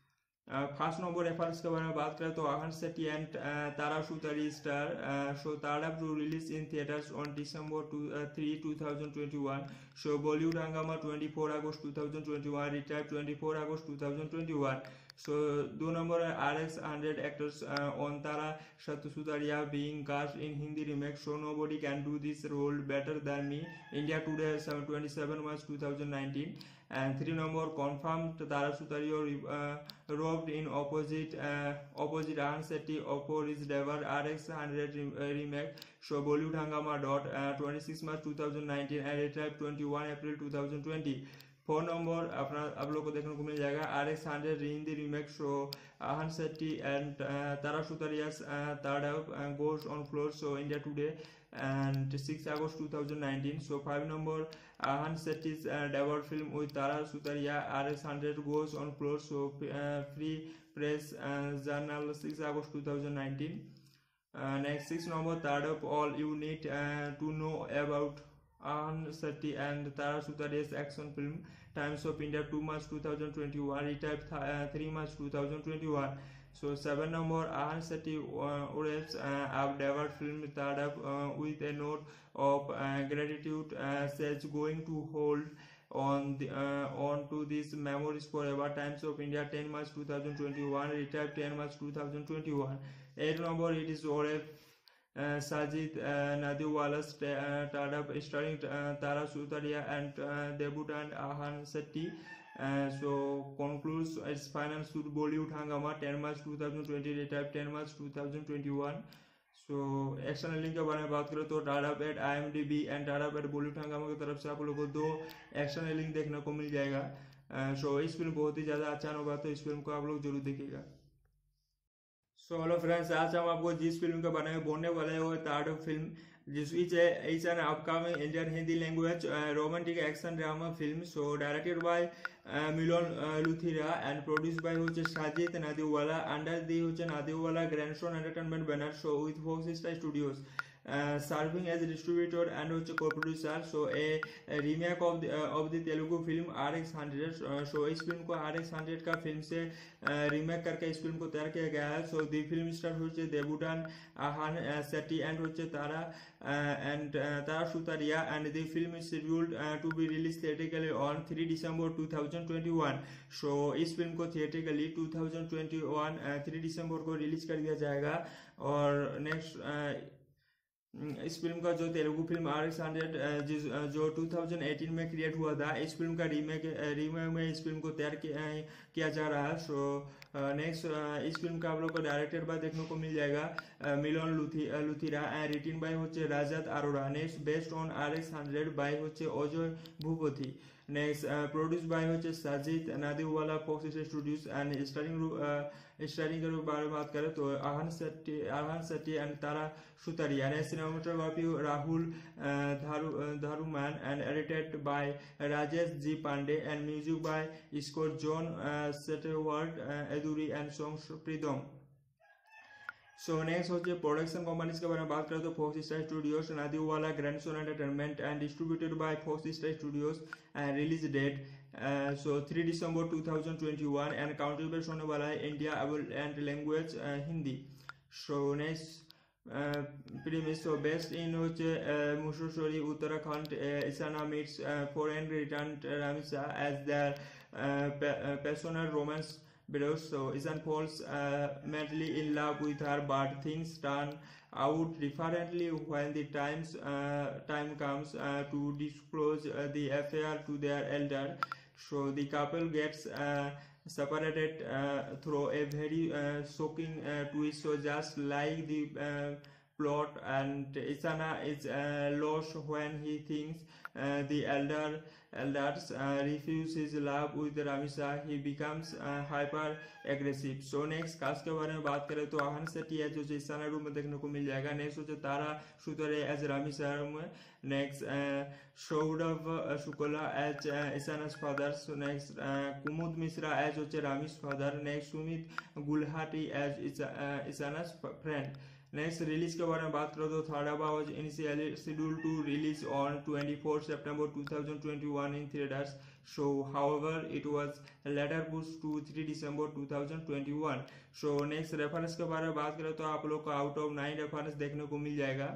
फर्स्ट नंबर रेफरेंस के बारे में बात करें तो Ahan Shetty and Tara Sutaria star so Tara to release in theatres on December three two thousand twenty one. So Bollywood Hungama twenty four August two thousand twenty one, retire twenty four August two thousand twenty one. So दो number है R x hundred actors on Tara Sutaria being cast in Hindi remake. So nobody can do this role better than me, India Today twenty seven March two thousand nineteen. And three number confirmed Tara Sutario uh, robbed in opposite uh, opposite Ahan Shetty for his debut R X hundred remake. So Bollywood Hangama dot uh, twenty-six March two thousand nineteen and retired twenty-one April two thousand twenty. Four number अपना आप लोग को देखने को मिल जाएगा R x hundred Hindi remake. So Ahan Shetty and Tara Sutaria's third goes on floor so India today and six August two thousand nineteen. So five number Ahan Shetty's uh, debut film with Tara Sutaria R X hundred goes on floor so uh, free press uh, journal six August two thousand nineteen. Uh, next six number third of all you need uh, to know about Ahan Shetty and Tara Sutaria's action film Times of India two March two thousand twenty-one, retired uh, three March two thousand twenty-one. So seven number Ahan Shetty uh, wraps uh, up debut film third up uh, with a note of uh, gratitude uh, says going to hold on the uh, on to these memories forever. Times of India ten March two thousand twenty-one, retired ten March two thousand twenty-one. eight number it is Oref Uh, Sajid uh, Nadiwala's uh, startup starring uh, Tara Sutaria and uh, debutant Ahan Shetty. Uh, so concludes its final shoot Bollywood Hangama ten March two thousand twenty, retired ten March two thousand twenty-one. So external link के बारे में बात करें तो Tadap at I M D B and Tadap at Bollywood Hungama की तरफ से आप लोगों को दो एक्सटर्नल लिंक देखने को मिल जाएगा। सो uh, so, इस फिल्म बहुत ही ज़्यादा अच्छा होगा तो इस फिल्म को आप लोग जरूर देखिएगा। सो हेलो फ्रेंड्स, आज हम आपको जिस फिल्म के बारे में बोलने वाले हैं वो थर्ड फिल्म जिस which is an upcoming Indian Hindi language romantic action drama film. So directed by Milan Luthria and produced by होचे साजिद नादिवाला अंडर दी होचे Nadiadwala grandson entertainment banner. So with Fox Star Studios serving as distributor and হচ্ছে co-producer so a, a remake of the uh, of the Telugu film R X one hundred so इस film को R X one hundred का film से remake करके इस film को तैयार किया गया है so the film star হচ্ছে দেবুটান আহান সেটি and হচ্ছে Tara and Tara Sutaria and the film is scheduled uh, to be released theatrically on three December twenty twenty-one so इस फिल्म को theatrically twenty twenty-one uh, three December को रिलीज कर दिया जाएगा और नेक्स्ट uh, इस फिल्म का जो Telugu film R x hundred जिस जो twenty eighteen में क्रिएट हुआ था इस फिल्म का रीमेक रीमेक में इस फिल्म को तैयार किया जा रहा है सो नेक्स्ट इस फिल्म का आप लोग को डायरेक्टेड बाय देखने को मिल जाएगा मिलन लुथी लुथिरा एंड रिटिन बाय होचे Rajat Arora next based on R x hundred by होचे Ajay Bhupathi next produce by होचे Sajid Nadiadwala Fox Studios and starring starring के बारे में बात करें तो आहान सेट्टी आहान सेट्टी एंड तारा सुतारिया ने cinematography Rahul Dharu Dharuman and edited by Rajesh ji Pandey and music by score John Stewart Eduri and songs Pritam so next होचे प्रोडक्शन कंपनीज के बारे में बात करें तो Fox Star Studios Nadiadwala grandson entertainment and distributed by Fox Star Studios and release date so three December twenty twenty-one and country based होने वाला है India and language Hindi so next premise so based in hoche uh, Mushashori Uttarakhand uh, Isana meets uh, foreign returned Ramisa as their uh, pa uh, passionate romance builds so Isan falls uh, madly in love with her but things turn out differently when the times uh, time comes uh, to disclose uh, the affair to their elder so the couple gets uh, separated uh, through a very uh, shocking uh, twist so just like the uh, plot and Isana is uh, lost when he thinks uh, the elder elders uh, refuse his love with Ramisa he becomes uh, hyper aggressive so next cast के बारे में बात करें तो आहान सेट्टी है जो इसाना room में देखने को मिल जाएगा नेक्स्ट जो तारा सुतरे एज रामिसा में next Saurabh Shukla as इसाना's father so next Kumud Mishra as होचे Ramis father next Sumit गुलहाटी as इसाना's friend next release के बारे में बात करो तो थाडाबा was initially scheduled to release on twenty-fourth September twenty twenty-one in theaters so however it was later pushed to three December twenty twenty-one so next reference के बारे में बात करें तो आप लोग को आउट ऑफ नाइन रेफरेंस देखने को मिल जाएगा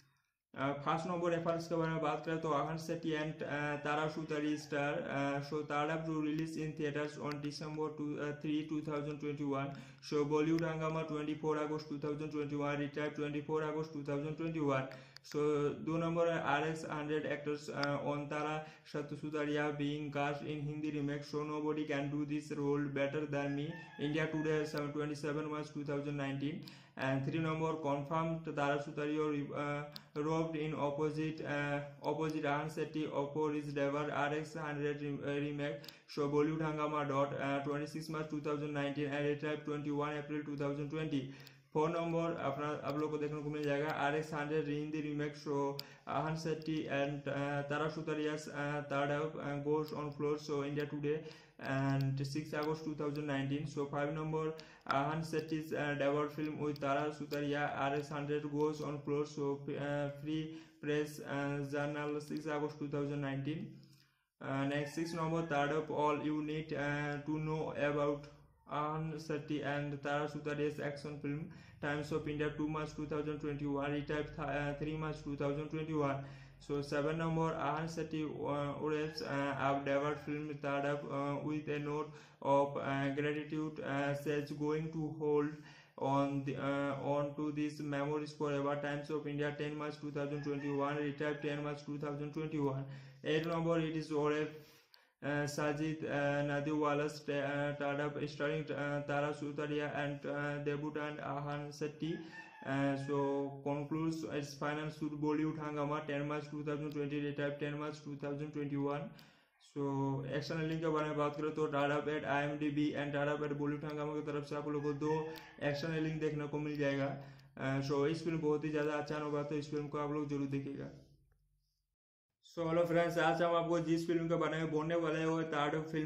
फर्स्ट नंबर रेफरेंस के बारे में बात करें तो Ahan Shetty and Tara Sutaria star so Tara to release in theatres on December three twenty twenty-one so Bollywood Hangama twenty-four August twenty twenty-one retired twenty-four August twenty twenty-one so दो नंबर है R X one hundred actors on Tara Shatusutaria being cast in Hindi remake so nobody can do this role better than me India Today twenty-seven March twenty nineteen and three number confirmed Tara Sutario uh, robbed in opposite uh, opposite Ahan Setti opposite Devar R X one hundred remake so Bollywood Hangama dot uh, twenty-six March twenty nineteen and retired twenty-one April twenty twenty four number अपना आप लोग को देखने को मिल जाएगा R x hundred Hindi remake so Ahan Shetty and Tara Sutaria's third goes on floor so India Today and six August twenty nineteen so five number Ahan Setty's uh, debut film with Tara Sutaria R X one hundred goes on floor so uh, free press uh, journal six August twenty nineteen uh, next six number third up all you need uh, to know about Ahan Setty and Tara Sutaria's action film Times of India two March twenty twenty-one retired uh, three March twenty twenty-one so seven number Ahan Setty uh, wraps uh, up debut film third up uh, with a note of uh, gratitude uh, says going to hold on the uh, on to these memories forever Times of India ten March twenty twenty-one retired ten March twenty twenty-one eight number it is Oref Uh, Sajid uh, Nadiwala's uh, startup starring uh, Tara Sutaria and uh, debutant Ahan Setti uh, so concludes its final shoot Bollywood Hangama ten March twenty twenty retired ten March twenty twenty-one so external link के बारे में बात करें तो Tadap at I M D B and Tadap at Bollywood Hungama की तरफ से आप लोगों को दो एक्सटर्नल लिंक देखने को मिल जाएगा सो uh, so, इस फिल्म बहुत ही ज़्यादा अच्छा होगा तो इस फिल्म को आप लोग जरूर देखिएगा सो हेलो फ्रेंड्स आज हम आपको जिस फिल्म के बारे में बोलने वाले हैं वो third film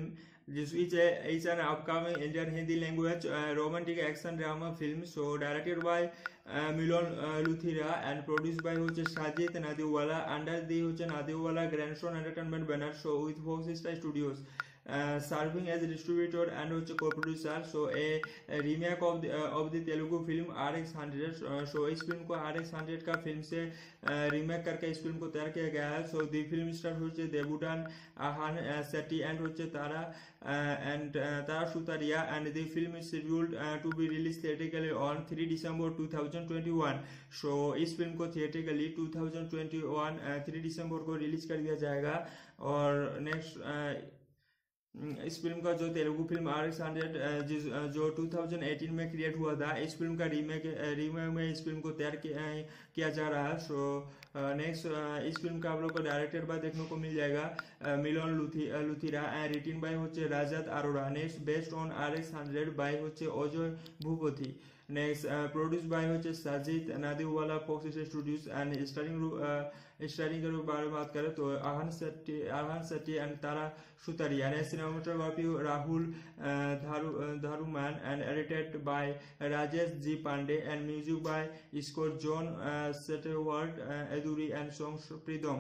This is a is an upcoming Indian Hindi language uh, romantic action drama film. So directed by uh, Milan uh, Luthira and produced by Huche Sajid Nadiwala under the Huche Nadiwala Grandson Entertainment banner. So with Fox Star Studios. Uh, serving as a distributor and also co-producer. So a, a remake of the uh, of the Telugu film R X one hundred. Uh, so इस film को R X one hundred का film से remake uh, करके इस film को तैयार किया गया है. So the film star होचे देवुडान आहान सेट्टी and होचे Tara uh, and uh, Tara Sutaria, and the film is scheduled uh, to be released theatrically on three December twenty twenty-one. So इस फिल्म को theatrically twenty twenty-one uh, three December को release कर दिया जाएगा. और next uh, इस film का जो Telugu film R x hundred जो टू थाउजेंड एटीन में क्रिएट हुआ था, इस फिल्म का रीमेक रीमेक में इस फिल्म को तैयार किया जा रहा है. सो नेक्स्ट इस फिल्म का आप लोग को डायरेक्टेड बाय देखने को मिल जाएगा मिलन लुथी लुथिरा एंड रिटिन बाय होचे Rajat Arora. Next based on R x hundred by होचे Ajay Bhupathi. Next produce by होचे Sajid Nadiadwala Fox Studios and starring starring के बारे में बात करें तो Ahan Shetty Ahan Shetty and Tara Sutaria. Next cinematography Rahul Dharu Dharuman and edited by Rajesh ji Pandey and music by score John Stewart Eduri and songs Pritam.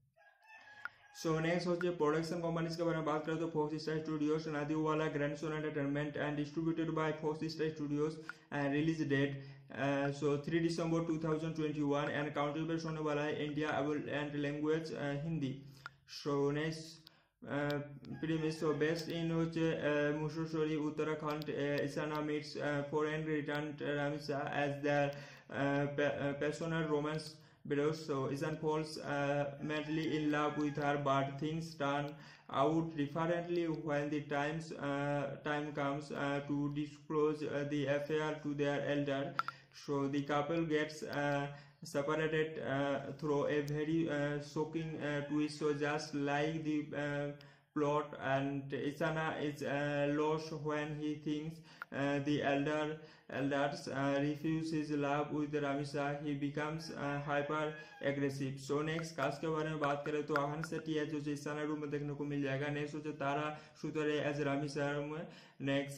So next होचे production companies के बारे में बात करें तो Fox Star Studios Nadiadwala grandson entertainment and distributed by Fox Star Studios and release date so three December twenty twenty-one and country based होने वाला है India and language Hindi. So next premise. So based in होचे Mussoorie, Uttarakhand, Isana meets foreign returned Ramisa as their passionate romance builds. So Isan falls uh, madly in love with her, but things turn out differently when the times uh, time comes uh, to disclose uh, the affair to their elder. So the couple gets uh, separated uh, through a very uh, shocking uh, twist. So just like the uh, plot, and Isana is uh, lost when he thinks uh, the elder elders uh, refuse his love with Ramisa. He becomes uh, hyper aggressive. So next cast के बारे में बात करें तो आहान सेट्टी है जो Isana room में देखने को मिल जाएगा. नेक्स्ट होचे तारा सुतरे एज रामिसा में. Next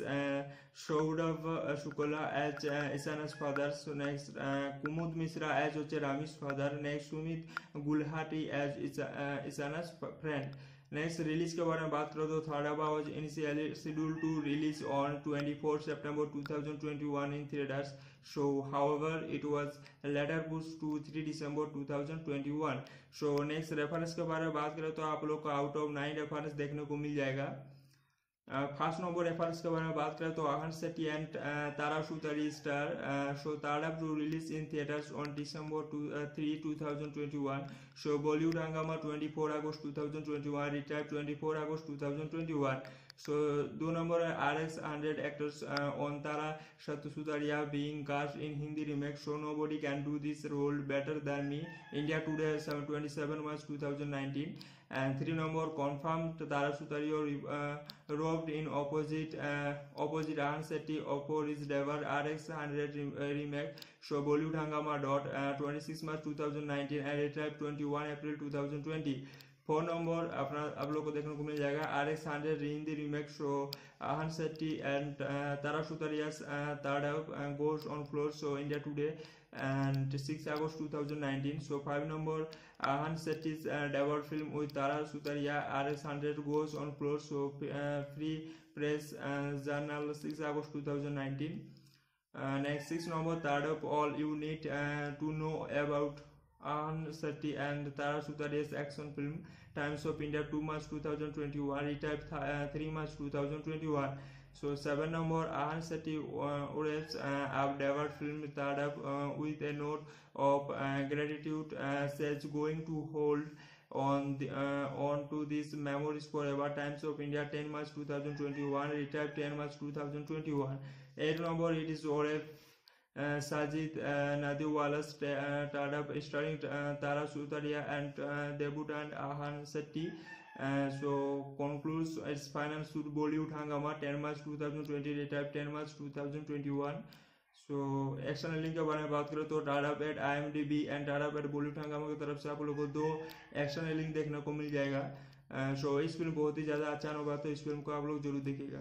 Saurabh Shukla as ईसाना's father. So next Kumud Mishra as होचे Ramis father. Next Sumit गुलहाटी as ईसाना's friend. Next release के बारे में बात करो तो थाडाबा was initially scheduled to release on twenty-fourth September twenty twenty-one in theaters. So however it was later pushed to three December twenty twenty-one. So next reference के बारे में बात करें तो आप लोग को आउट ऑफ नाइन रेफरेंस देखने को मिल जाएगा. फर्स्ट नंबर रेफरेंस के बारे में बात करें तो Ahan Shetty and Tara Sutaria star. So Tara to release in theatres on December three twenty twenty-one. So Bollywood Hungama twenty-four August twenty twenty-one, retire twenty-four August twenty twenty-one. सो दो नंबर है R x hundred actors on Tara Sutaria being cast in Hindi remake. So nobody can do this role better than me. India today twenty-seven March twenty nineteen. And three number confirmed Tara Sutario uh, robbed in opposite uh, opposite Ahan Setti for his debut R X one hundred re remake. So Bollywood Hangama dot uh, twenty-six March twenty nineteen and retrieved twenty-one April twenty twenty. Four number अपना आप लोग को देखने को मिल जाएगा R x hundred Hindi remake. So Ahan Shetty and Tara Sutaria's uh, third uh, goes on floor. So India Today and six August twenty nineteen. So five number Ahan Setty's uh, debut film with Tara Sutaria R X one hundred goes on floor. So uh, Free Press uh, Journal six August twenty nineteen. Uh, next six number third up all you need uh, to know about Ahan Setti and Tara Sutaria's action film Times of India two March twenty twenty-one, retype uh, three March twenty twenty-one. So seven number Ahan Setti uh, Urev's uh, up debut film third up uh, with a note of uh, gratitude uh, says going to hold on the uh, on to these memories forever. Times of India ten March twenty twenty-one, retype ten March twenty twenty-one. eight number it is Orev Uh, Sajid uh, Nadiwala's uh, startup starring uh, Tara Sutaria and uh, debutant Ahan Setti. Uh, so concludes its final shoot Bollywood Hangama ten March twenty twenty, retype ten March twenty twenty-one. So action link के बारे में बात करें तो टाटा पेट I am D B and Tata पेट बॉलीवुड हंगामा की तरफ से आप लोगों को दो एक्शन लिंक देखने को मिल जाएगा. सो इस फिल्म बहुत ही ज़्यादा अच्छा होगा, तो इस फिल्म को आप लोग जरूर देखिएगा।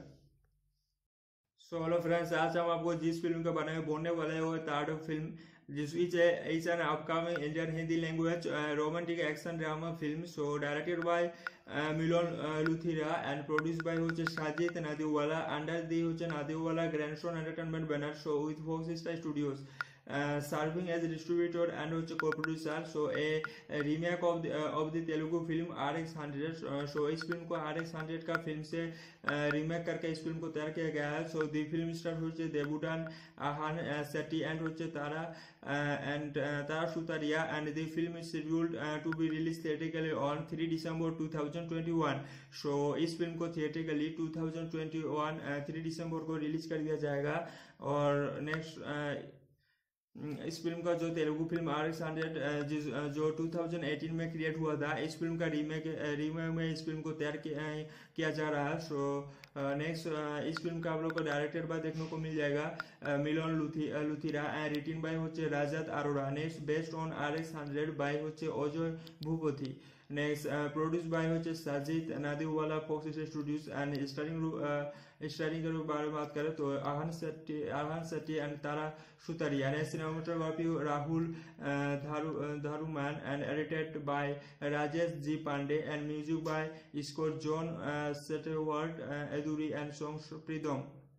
सो हेलो फ्रेंड्स, आज हम आपको जिस फिल्म के बारे में बोलने वाले हैं वो थर्ड फिल्म जिस विच is an upcoming Indian Hindi language uh, romantic action drama film. So directed by uh, Milon uh, Luthira and produced by হচ্ছে সাজিদ নাদিওয়ালা under the হচ্ছে নাদিওয়ালা grandson entertainment banner, so with Fox Star Studios. Uh, serving as a distributor and হচ্ছে co-producer. So a, a remake of the uh, of the Telugu film R X one hundred. Uh, so इस film को R X one hundred का film से remake uh, करके इस film को तैयार किया गया है. So the film star হচ্ছে দেবুটান আহান সেটি and হচ্ছে তারা uh, and uh, Tara Sutaria, and the film is scheduled uh, to be released theatrically on three December twenty twenty-one. So इस फिल्म को theatrically twenty twenty-one uh, three December को release कर दिया जाएगा. और नेक्स्ट uh, इस फिल्म का जो Telugu film R x hundred जिस जो twenty eighteen में क्रिएट हुआ था, इस फिल्म का रीमेक रीमेक में इस फिल्म को तैयार किया जा रहा है. सो नेक्स्ट इस फिल्म का आप लोग को डायरेक्टेड बाय देखने को मिल जाएगा Milan Luthria Luthria and written by होचे Rajat Arora. Next based on R x hundred by होचे Ajay Bhupathi. Next produce by होचे Sajid Nadiadwala Fox Studios and starring starring के बारे में बात करें तो Ahan Shetty Ahan Shetty and Tara Sutaria. Next cinematography Rahul Dharu Dharuman and edited by Rajesh ji Pandey and music by score John Stewart Eduri and songs Pritam.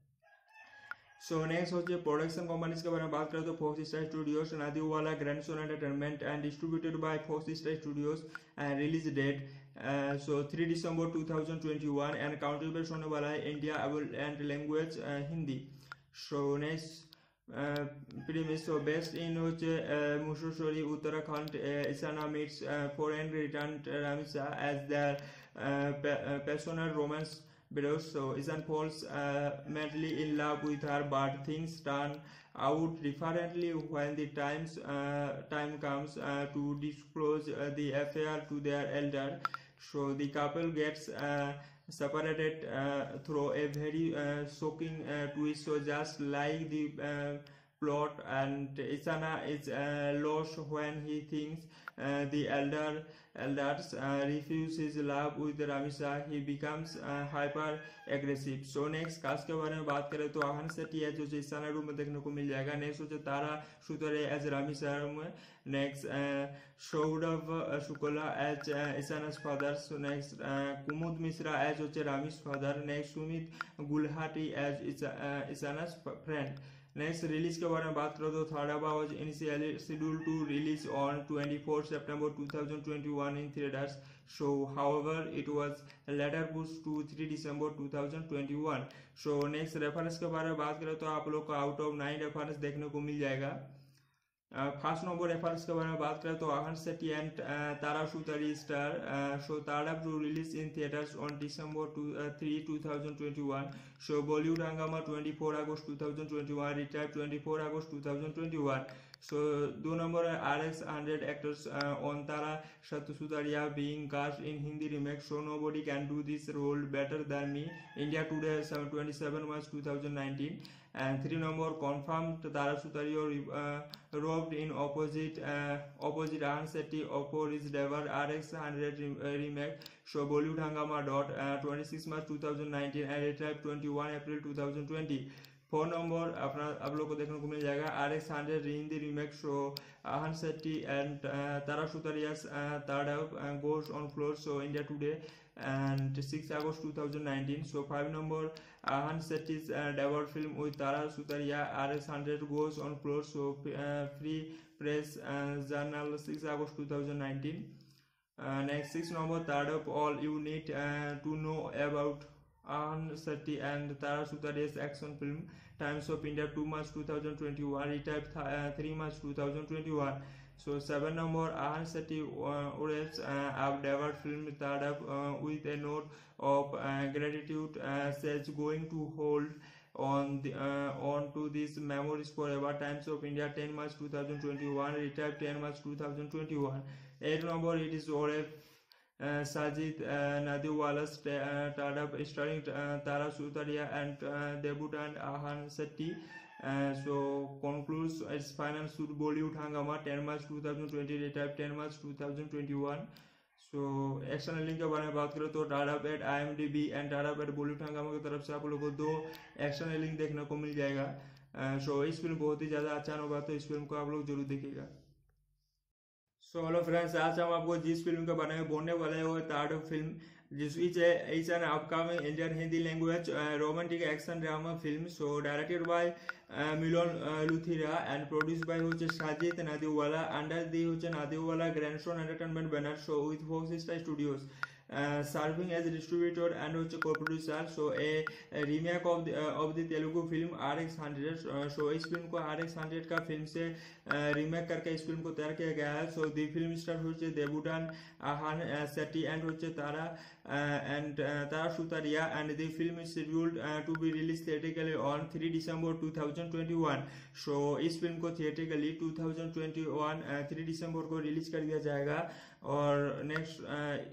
So next होचे production companies के बारे में बात करें तो Fox Star Studios, Nadiadwala grandson entertainment and distributed by Fox Star Studios. And release date so three December twenty twenty-one and country based होने वाला है India and language Hindi. So next premise. So based in होचे Mussoorie Uttarakhand, Isana meets foreign returned Ramisa as their passionate romance builds. So Isan falls uh, madly in love with her, but things turn out differently when the times uh, time comes uh, to disclose uh, the affair to their elder. So the couple gets uh, separated uh, through a very uh, shocking uh, twist. So just like the uh, plot, and Isana is uh, lost when he thinks uh, the elder elders uh, refuse his love with Ramisa. He becomes uh, hyper aggressive. So next cast के बारे में बात करें तो आहान सेट्टी है जो Isana room में देखने को मिल जाएगा. नेक्स्ट हो तारा सुतरे एज रामिसा में. Next Saurabh Shukla as ईसाना's father. So next Kumud Mishra as होचे Ramis father. Next Sumit गुलहाटी as ईसाना's friend. Next release के बारे में बात करो तो थाडाबा was initially scheduled to release on twenty-fourth September twenty twenty-one in theaters. So however it was later pushed to three December twenty twenty-one. So next reference के बारे में बात करें तो आप लोग को आउट ऑफ नाइन रेफरेंस देखने को मिल जाएगा. फर्स्ट नंबर रेफरेंस के बारे में बात करें तो Ahan Shetty and Tara Sutaria star. So Tara to release in theatres on December three twenty twenty-one. So Bollywood Hungama twenty-four August twenty twenty-one, retype twenty-four August twenty twenty-one. सो दो नंबर है R x hundred actors on Tara सत्य Sutaria being cast in Hindi remake. So nobody can do this role better than me. India today twenty-seven March twenty nineteen. And three number confirmed Tara Sutario uh, robbed in opposite uh, opposite Ahan Setti Oppo is Devar R X one hundred re remake. So Bollywood Hangama dot uh, twenty-six March twenty nineteen and retrieve twenty-one April twenty twenty. Four number अपना आप लोग को देखने को मिल जाएगा R x hundred Hindi remake. So Ahan Shetty and Tara Sutaria's third goes on floor. So India Today and six August twenty nineteen. So five number Ahan Setty's uh, debut film with Tara Sutaria R X one hundred goes on floor. So uh, free press uh, journal six August twenty nineteen. Uh, next six number third up all you need uh, to know about Ahan Setty and Tara Sutaria's action film Times of India two March twenty twenty-one, retype th uh, three March twenty twenty-one. So seven number Ahan Setti uh, Ures uh, of debut film third up uh, with a note of uh, gratitude uh, says going to hold on the uh, on to these memories forever. Times of India ten March twenty twenty-one, retype ten March twenty twenty-one. eight number it is Oref uh, Sajid uh, Nadiwala's uh, third up starring uh, Tara Sutaria and uh, debutant Ahan Setti. Uh, so concludes its final shoot Bollywood Hangama ten March twenty twenty, retype ten March twenty twenty-one. So external link के बारे में बात करें तो टाटा पेट I am D B and Tata पेट बॉलीवुड हंगामा की तरफ से आप लोगों को दो एक्सटर्नल लिंक देखने को मिल जाएगा। सो इस फिल्म बहुत ही ज़्यादा अच्छा होगा, तो इस फिल्म को आप लोग जरूर देखिएगा। सो हेलो फ्रेंड्स, आज हम आपको जिस फिल्म के बारे में बोलने वाले हैं वो थर्ड फिल्म जिस which is an upcoming Indian Hindi language uh, romantic action drama film. So directed by uh, Milon uh, Luthira and produced by হচ্ছে সাজিদ নাদিওয়ালা under the হচ্ছে নাদিওয়ালা grandson entertainment banner, so with Fox Star Studios uh, serving as a distributor and হচ্ছে co-producer. So a, a remake of the uh, of the Telugu film R X one hundred. uh, so इस film को R X one hundred का film से remake uh, करके इस film को तैयार किया गया है। सो दी फिल्म स्टार হচ্ছে দেবুটান আহান সেটি এন্ড হচ্ছে Tara and uh, Tara Sutaria, and the film is scheduled uh, to be released theatrically on three December twenty twenty-one. So इस फिल्म को थिएट्रिकली twenty twenty-one three दिसंबर को रिलीज कर दिया जाएगा। और नेक्स्ट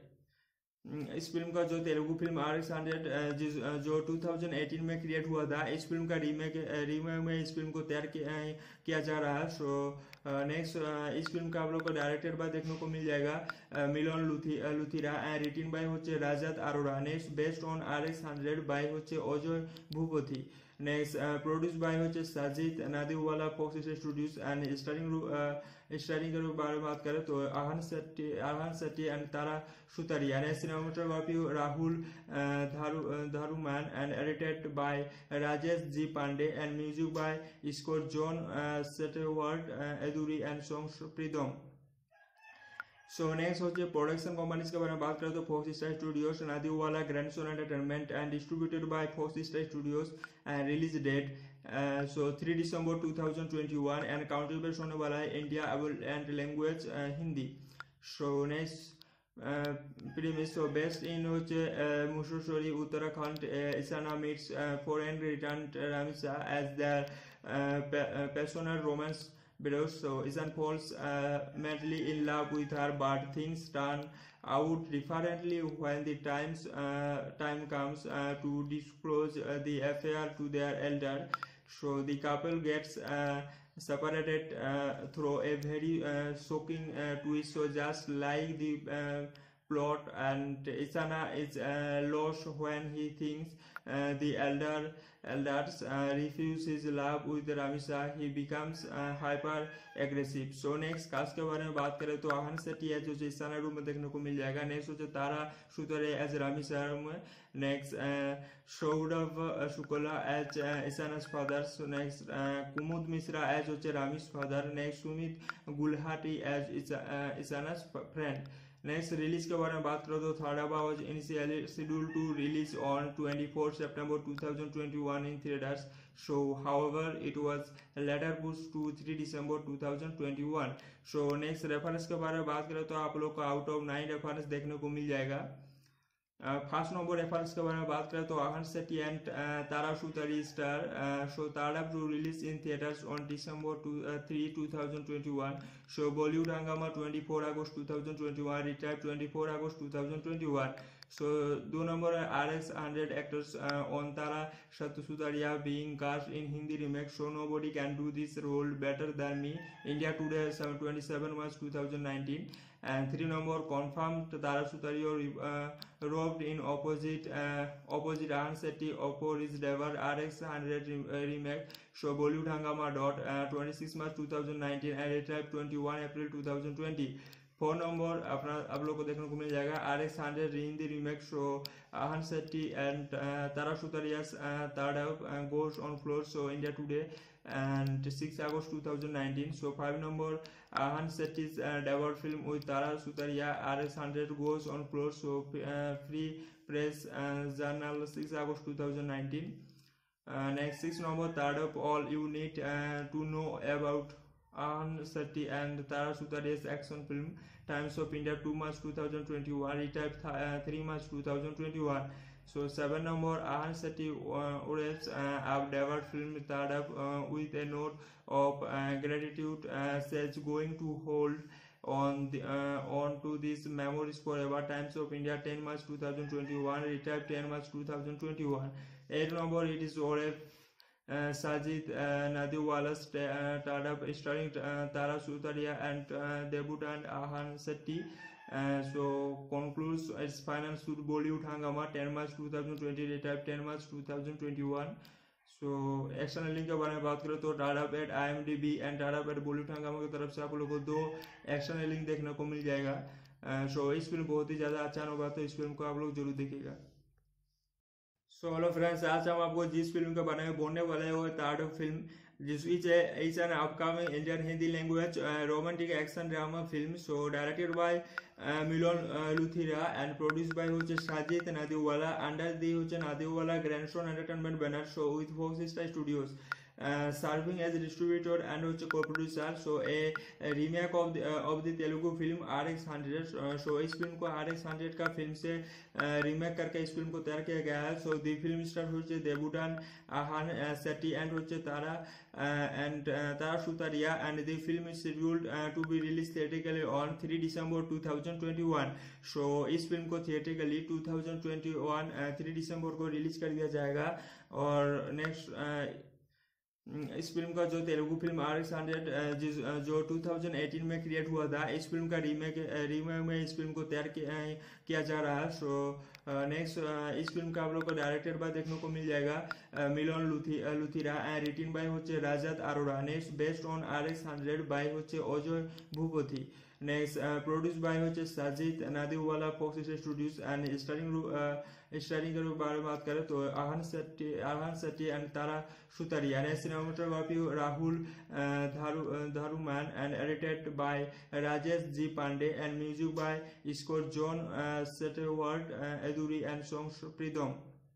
इस फिल्म का जो Telugu film R x hundred जिस जो twenty eighteen में क्रिएट हुआ था, इस फिल्म का रीमेक रीमेक में इस फिल्म को तैयार किया, किया जा रहा है। सो नेक्स्ट इस फिल्म का आप लोग को डायरेक्टेड बाय देखने को मिल जाएगा Milan Luthria Luthria and written by होचे Rajat Arora. Next based on R x hundred by होचे Ajay Bhupathi. Next produce by होचे Sajid Nadiadwala Fox Studios and starring starring के बारे में बात करें तो Ahan Shetty Ahan Shetty and Tara Sutaria. Next cinematography Rahul Dharu Dharuman and edited by Rajesh ji Pandey and music by score John Stewart Eduri and songs Pritam. So next होचे production companies के बारे में बात करें तो Fox Star Studios Nadiadwala grandson entertainment and distributed by Fox Star Studios and release date so three December twenty twenty-one and country based होने वाला है India and language Hindi. So next premise, so based in होचे Mussoorie Uttarakhand इसाना meets foreign returned Ramisa as their passionate romance builds. So Isan falls uh, madly in love with her, but things turn out differently when the times uh, time comes uh, to disclose uh, the affair to their elder. So the couple gets uh, separated uh, through a very uh, shocking uh, twist. So just like the uh, plot, and Isana is uh, lost when he thinks uh, the elder elders uh, refuse his love with Ramisa. He becomes uh, hyper aggressive. So next cast के बारे में बात करें तो आहान सेट्टी है जो Isana room में देखने को मिल जाएगा। नेक्स्ट हो तारा सुतरे एज रामिसा में। Next Saurabh Shukla as ईसाना's father. So next Kumud Mishra as होचे Ramis father. Next Sumit गुलहाटी as ईसाना's friend. Next release के बारे में बात करो तो थाडाबा was initially scheduled to release on twenty-fourth September twenty twenty-one in theaters. So however it was later pushed to three December twenty twenty-one. So next reference के बारे में बात करें तो आप लोग को आउट ऑफ नाइन रेफरेंस देखने को मिल जाएगा। फर्स्ट नंबर रेफरेंस के बारे में बात करें तो Ahan Shetty and Tara Sutaria star so Tara to release in theatres on December third twenty twenty-one. So Bollywood Hungama twenty-fourth August twenty twenty-one, retire twenty-fourth August twenty twenty-one. सो दो नंबर है R x hundred actors on Tara Sutaria being cast in Hindi remake. So nobody can do this role better than me. India today twenty-seven March twenty nineteen. And three number confirmed Tara Sutario uh, robbed in opposite uh, opposite Ahan Setti for his debut R X one hundred remake. So Bollywood Hangama dot uh, twenty-six March twenty nineteen and retired twenty-one April twenty twenty. Four number अपना आप लोग को देखने को मिल जाएगा R x hundred Hindi remake. So Ahan Shetty and Tara Sutaria's third goes on floor. So India Today and six August twenty nineteen. So five number Ahan Setty's uh, debut film with Tara Sutaria R X one hundred goes on floor. So uh, Free Press uh, Journal six August twenty nineteen. Uh, next six number third up all you need uh, to know about Ahan Setti and Tara Sutaria's action film Times of India two March twenty twenty-one, retired uh, three March twenty twenty-one. So seven number Ahan Setti uh, Ures uh, of debut film third up uh, with a note of uh, gratitude uh, says going to hold on the uh, on to these memories forever. Times of India ten March twenty twenty-one, retired ten March twenty twenty-one. eight number it is Oref uh, Sajid uh, Nadiwala st- uh, starred up starring uh, Tara Sutaria and uh, debutant Ahan Setti. Uh, so concludes its final shoot Bollywood Hangama ten March twenty twenty type ten March twenty twenty-one. So external link के बारे में बात करें तो Tadap at I M D B and Tadap at Bollywood Hungama की तरफ से आप लोगों को दो एक्सटर्नल लिंक देखने को मिल जाएगा. सो uh, so, इस फिल्म बहुत ही ज़्यादा अच्छा होगा तो इस फिल्म को आप लोग जरूर देखिएगा. सो हेलो फ्रेंड्स, आज हम आपको जिस फिल्म के बारे में बोलने वाले हैं वो टाडाप फिल्म, जिस which is an upcoming Indian Hindi language uh, romantic action drama film. So directed by uh, Milon uh, Luthira and produced by which Sajid Nadiwala under the which Nadiwala Grandson Entertainment banner. So with Fox Star Studios. Uh, serving as a distributor and which co-producer. So a, a remake of the uh, of the Telugu film R X one hundred. Uh, so इस film को R X one hundred का film से remake uh, करके इस film को तैयार किया गया है. So the film stars which debutant Ahan uh, Setti and which Tara uh, and uh, Tara Sutaria, and the film is scheduled uh, to be released theatrically on three December twenty twenty-one. So इस film को theatrically twenty twenty-one uh, three December को release कर दिया जाएगा. और next uh, इस film का जो Telugu film R x hundred जिस जो twenty eighteen में क्रिएट हुआ था, इस फिल्म का रीमेक रीमेक में इस फिल्म को तैयार किया जा रहा है. सो नेक्स्ट इस फिल्म का आप लोग को डायरेक्टेड बाय देखने को मिल जाएगा मिलोन लुथी लुथिरा एंड रिटन बाय होचे Rajat Arora. Next based on R x hundred by होचे Ajay Bhupathi. Next produce by होचे Sajid Nadiadwala Fox Studios and starring starring के बारे में बात करें तो Ahan Shetty Ahan Shetty and Tara Sutaria. Next cinematography Rahul Dharu Dharuman and edited by Rajesh ji Pandey and music by Scott John Stewart Eduri and songs Pritam.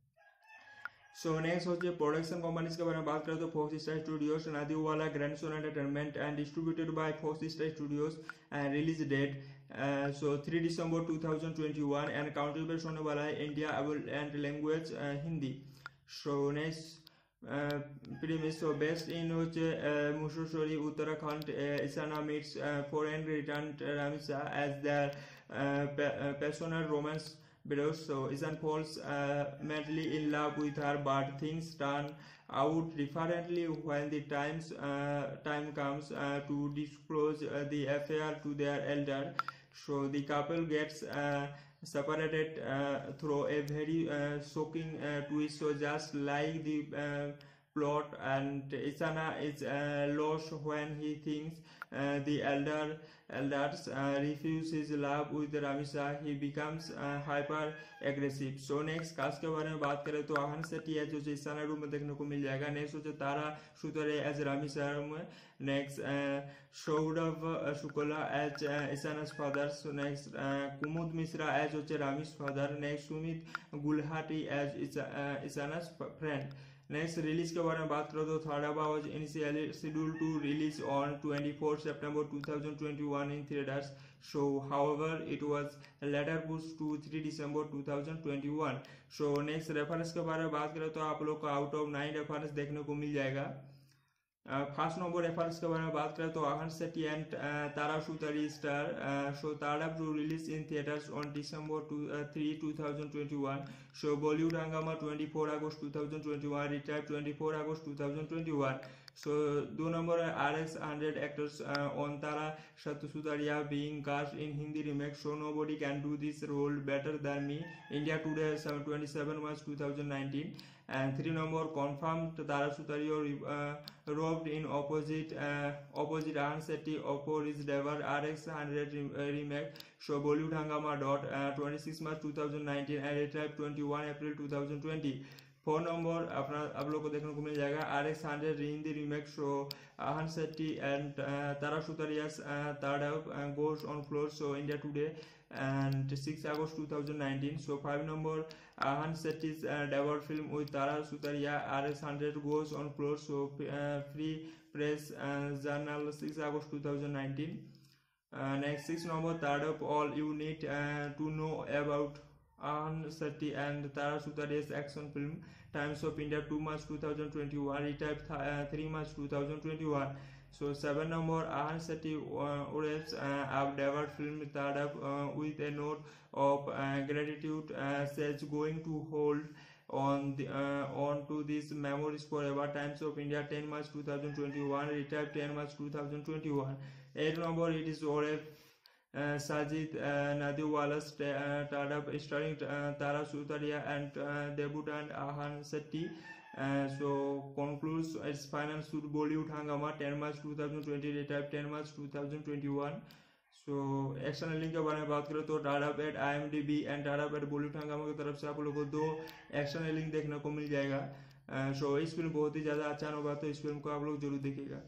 So next होचे production companies के बारे में बात करें तो Fox Star Studios, Nadiadwala grandson entertainment and distributed by Fox Star Studios. And release date so three December twenty twenty-one and country based होने वाला है India and language Hindi. So next premise. So based in which uh, Mushusuri Uttarakhand, uh, Isana meets uh, foreign returned Ramisa as their uh, passionate romance builds. So Isan falls uh, madly in love with her, but things turn out differently when the times uh, time comes uh, to disclose uh, the affair to their elder. So the couple gets uh, separated uh, through a very uh, shocking uh, twist. So just like the uh, plot, and Isana is uh, lost when he thinks uh, the elder elders uh, refuse his love with Ramisa. He becomes uh, hyper aggressive. So next cast के बारे में बात करें तो आहन सेट्टी है जो Isana room में देखने को मिल जाएगा. नेक्स्ट जो तारा सुतरे एज रामिसा में. Next Saurabh Shukla as ईसाना's father. So next Kumud Mishra as होचे Ramis father. Next Sumit गुलहाटी as ईसाना's friend. Next release के बारे में बात करो तो थाडाबा was initially scheduled to release on twenty-fourth September twenty twenty-one in theaters. So however it was later pushed to three December twenty twenty-one. So next reference के बारे में बात करें तो आप लोग को आउट ऑफ नाइन रेफरेंस देखने को मिल जाएगा. फर्स्ट नंबर रेफरेंस के बारे में बात करें तो Ahan Shetty and Tara Sutaria star. So Tara to release in theatres on December three twenty twenty-one. So Bollywood Hungama twenty-four August twenty twenty-one, retire twenty-four August twenty twenty-one. सो दो नंबर है R x hundred actors on Tara Sutaria being cast in Hindi remake. So nobody can do this role better than me. India today twenty-seven March twenty nineteen. And three number confirmed Tara Sutaria uh, robbed in opposite uh, opposite Ahan Setti for his debut R X one hundred remake. So Bollywood Hangama dot uh, twenty-six March twenty nineteen and retrieved twenty-one April twenty twenty. Four number अपना आप लोग को देखने को मिल जाएगा R x hundred Hindi remake. So Ahan Shetty and Tara Sutaria's third goes on floor. So India Today and six August twenty nineteen. So five number Ahan Setty's uh, debut film with Tara Sutaria R X one hundred goes on floor. So uh, Free Press uh, Journal six August twenty nineteen. Uh, next six number third of all you need uh, to know about Ahan Setti and Tara Sutaria's action film Times of India two March twenty twenty-one, retired uh, three March twenty twenty-one. So seven number Ahan Setti uh, wraps uh, up debut film third up uh, with a note of uh, gratitude uh, says going to hold on the uh, on to these memories forever. Times of India, ten March two thousand twenty-one. Retype, ten March two thousand twenty-one. eight number, it is Oref uh, Sajid uh, Nadiwala uh, startup starring uh, Tara Sutaria and uh, debutant Ahan Sethi. Uh, so concludes its final shoot Bollywood Hangama, ten March two thousand twenty. Retype, ten March two thousand twenty-one. So external link के बारे में बात करें तो Tata paid I M D B and Tata paid Bollywood Hungama की तरफ से आप लोगों को दो एक्सटर्नल लिंक देखने को मिल जाएगा। सो इस फिल्म बहुत ही ज़्यादा अच्छा होगा, तो इस फिल्म को आप लोग जरूर देखिएगा।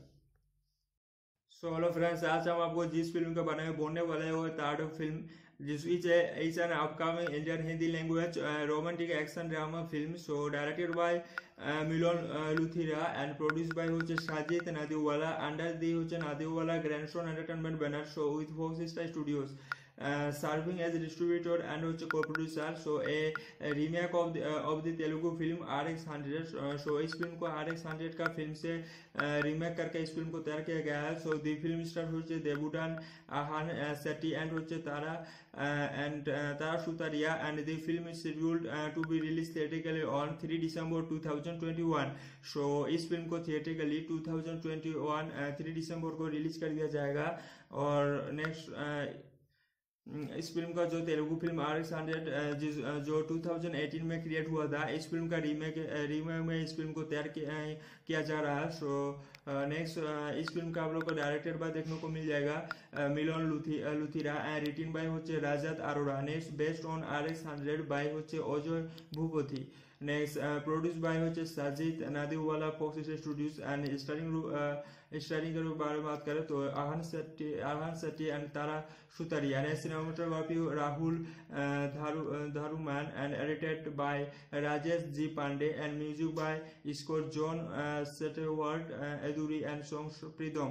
सो हेलो फ्रेंड्स, आज हम आपको जिस फिल्म के बारे में बोलने वाले हैं वो थर्ड फिल्म, जिस is is an upcoming Indian Hindi language romantic action drama film. So directed by Milan Luthria and produced by হচ্ছে সাজিদ নাদিওয়ালা আন্ডার দি হচ্ছে Nadiadwala grandson entertainment banner. So with Fox Star Studios Uh, serving as a distributor and হচ্ছে co-producer। so a, a remake of the uh, of the Telugu film R X one hundred। uh, so इस film को R X one hundred का film से remake uh, करके इस film को तैयार किया गया है। so the film star হচ্ছে দেবুদান আহান সেটি and হচ্ছে তারা uh, and uh, Tara Sutaria and the film is scheduled uh, to be released theatrically on three December two thousand twenty-one। so इस फिल्म को theatrically two thousand twenty-one uh, three December को release कर दिया जाएगा। और नेक्स्ट uh, इस film का जो Telugu film R x hundred जो टू थाउजेंड एटीन में क्रिएट हुआ था, इस फिल्म का रीमेक रीमेक में इस फिल्म को तैयार किया जा रहा है। सो नेक्स्ट इस फिल्म का आप लोग को डायरेक्टेड बाय देखने को मिल जाएगा मिलोन लुथि लुथिरा एंड रिटिन बाय होचे Rajat Arora. Next based on R x hundred by होचे Ajay Bhupathi. Next produce by होचे Sajid Nadiadwala Fox Studios and starring starring के बारे में बात करें तो Ahan Shetty Ahan Shetty and Tara Sutaria. Next cinematography Rahul Dharu Dharuman and edited by Rajesh ji Pandey and music by score John Stewart Eduri and songs Pritam.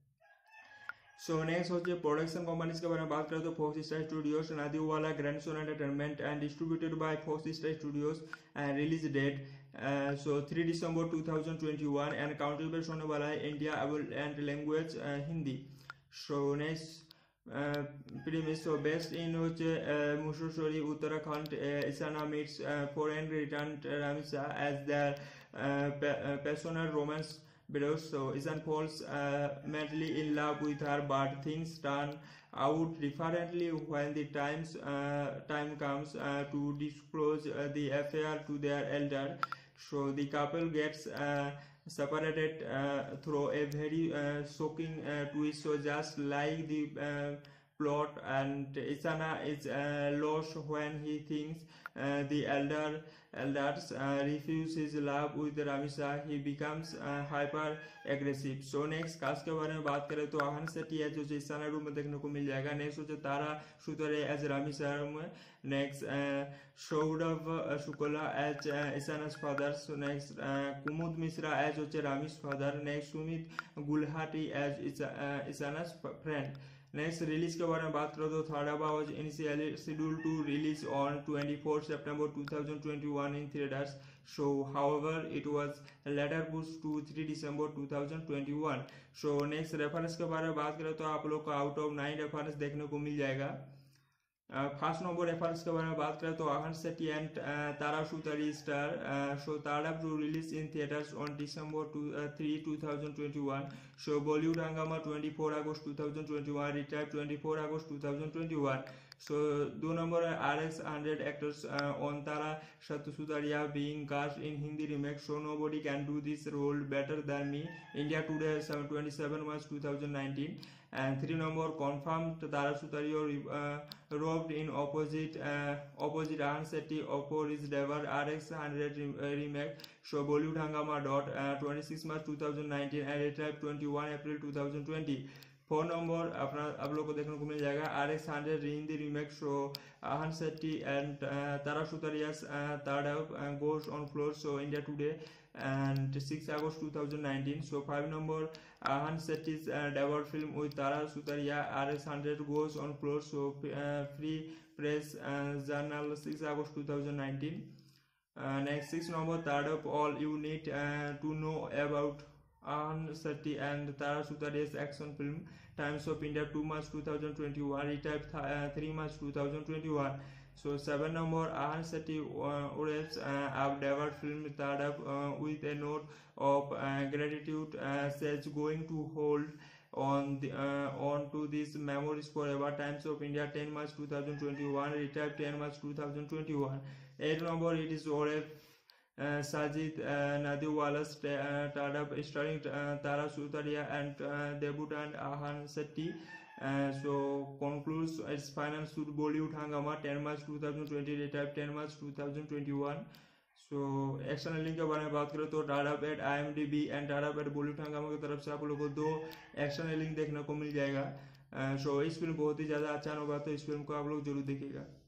So next होचे production companies के बारे में बात करें तो Fox Star Studios Nadiadwala grandson entertainment and distributed by Fox Star Studios and release date so three December two thousand twenty-one and country based होने वाला है India and language Hindi. So next premise so based in hoche uh, Mushashori Uttarakhand uh, Isana meets uh, foreign returned Ramisa as their uh, pa uh, passionate romance builds. So Isan falls uh, madly in love with her, but things turn out differently when the times uh, time comes uh, to disclose uh, the affair to their elder. So the couple gets uh, separated uh, through a very uh, shocking uh, twist. So just like the uh, plot, and Isana is uh, lost when he thinks uh, the elder elders uh, refuse his love with Ramisa. He becomes uh, hyper aggressive। so next cast के बारे में बात करें तो आहान सेट्टी है जो इसाना room में देखने को मिल जाएगा। नेक्स्ट होचे तारा सुतरे एज रामिसा में। Next Saurabh Shukla as इसाना's father. So next Kumud Mishra as होचे Ramis father. Next Sumit गुलहाटी as इसाना's friend. Next release के बारे में बात करो तो थाडाबा was initially scheduled to release on twenty-fourth September two thousand twenty-one in theaters। so however it was later pushed to three December two thousand twenty-one। so next reference के बारे में बात करें तो आप लोग को आउट ऑफ नाइन रेफरेंस देखने को मिल जाएगा। फर्स्ट नंबर रेफरेंस के बारे में बात करें तो Ahan Shetty and Tara Sutaria star so Tara to release in theatres on December three two thousand twenty-one। So Bollywood Hungama twenty-four August two thousand twenty-one। Retype twenty-four August two thousand twenty-one। सो दो नंबर है R x hundred actors on Tara Sutaria being cast in Hindi remake. So nobody can do this role better than me India today twenty-seven March two thousand nineteen। and three number confirmed Tara Sutario uh, robbed in opposite uh, opposite Ahan Setti for his debut R X one hundred remake। so Bollywood Hangama dot uh, twenty-six March two thousand nineteen and retrieved twenty-one April two thousand twenty। Four number अपना आप लोग को देखने को मिल जाएगा R x hundred Hindi remake. So Ahan Shetty and Tara Sutaria's uh, third uh, goes on floor so India today and six August two thousand nineteen। so five number Ahan Setty's uh, debut film with Tara Sutaria R X one hundred goes on floor so uh, free press uh, journal six August two thousand nineteen। uh, next six number third of all you need uh, to know about Ahan Setti and Tara Sutaria's action film Times of India two March two thousand twenty-one। retype uh, three March two thousand twenty-one। So seven number Ahan Seti Urev's Ab Devar film started up uh, with a note of uh, gratitude, uh, says going to hold on the uh, on to these memories forever. Times of India, ten March two thousand twenty-one, retired ten March two thousand twenty-one. eight number it is Orev uh, Sajid uh, Nadiwala's uh, startup starring uh, Tara Sutaria and uh, debutant Ahan Seti. Uh, so concludes its final shoot Bollywood Hangama ten March two thousand twenty, retired ten March two thousand twenty-one. So action link के बारे में बात करें तो टाटा पेट I am D B and Tata पेट बॉलीवुड हंगामा की तरफ से आप लोगों को दो एक्शन लिंक देखने को मिल जाएगा। सो इस फिल्म बहुत ही ज़्यादा अच्छा होगा, तो इस फिल्म को आप लोग जरूर देखिएगा।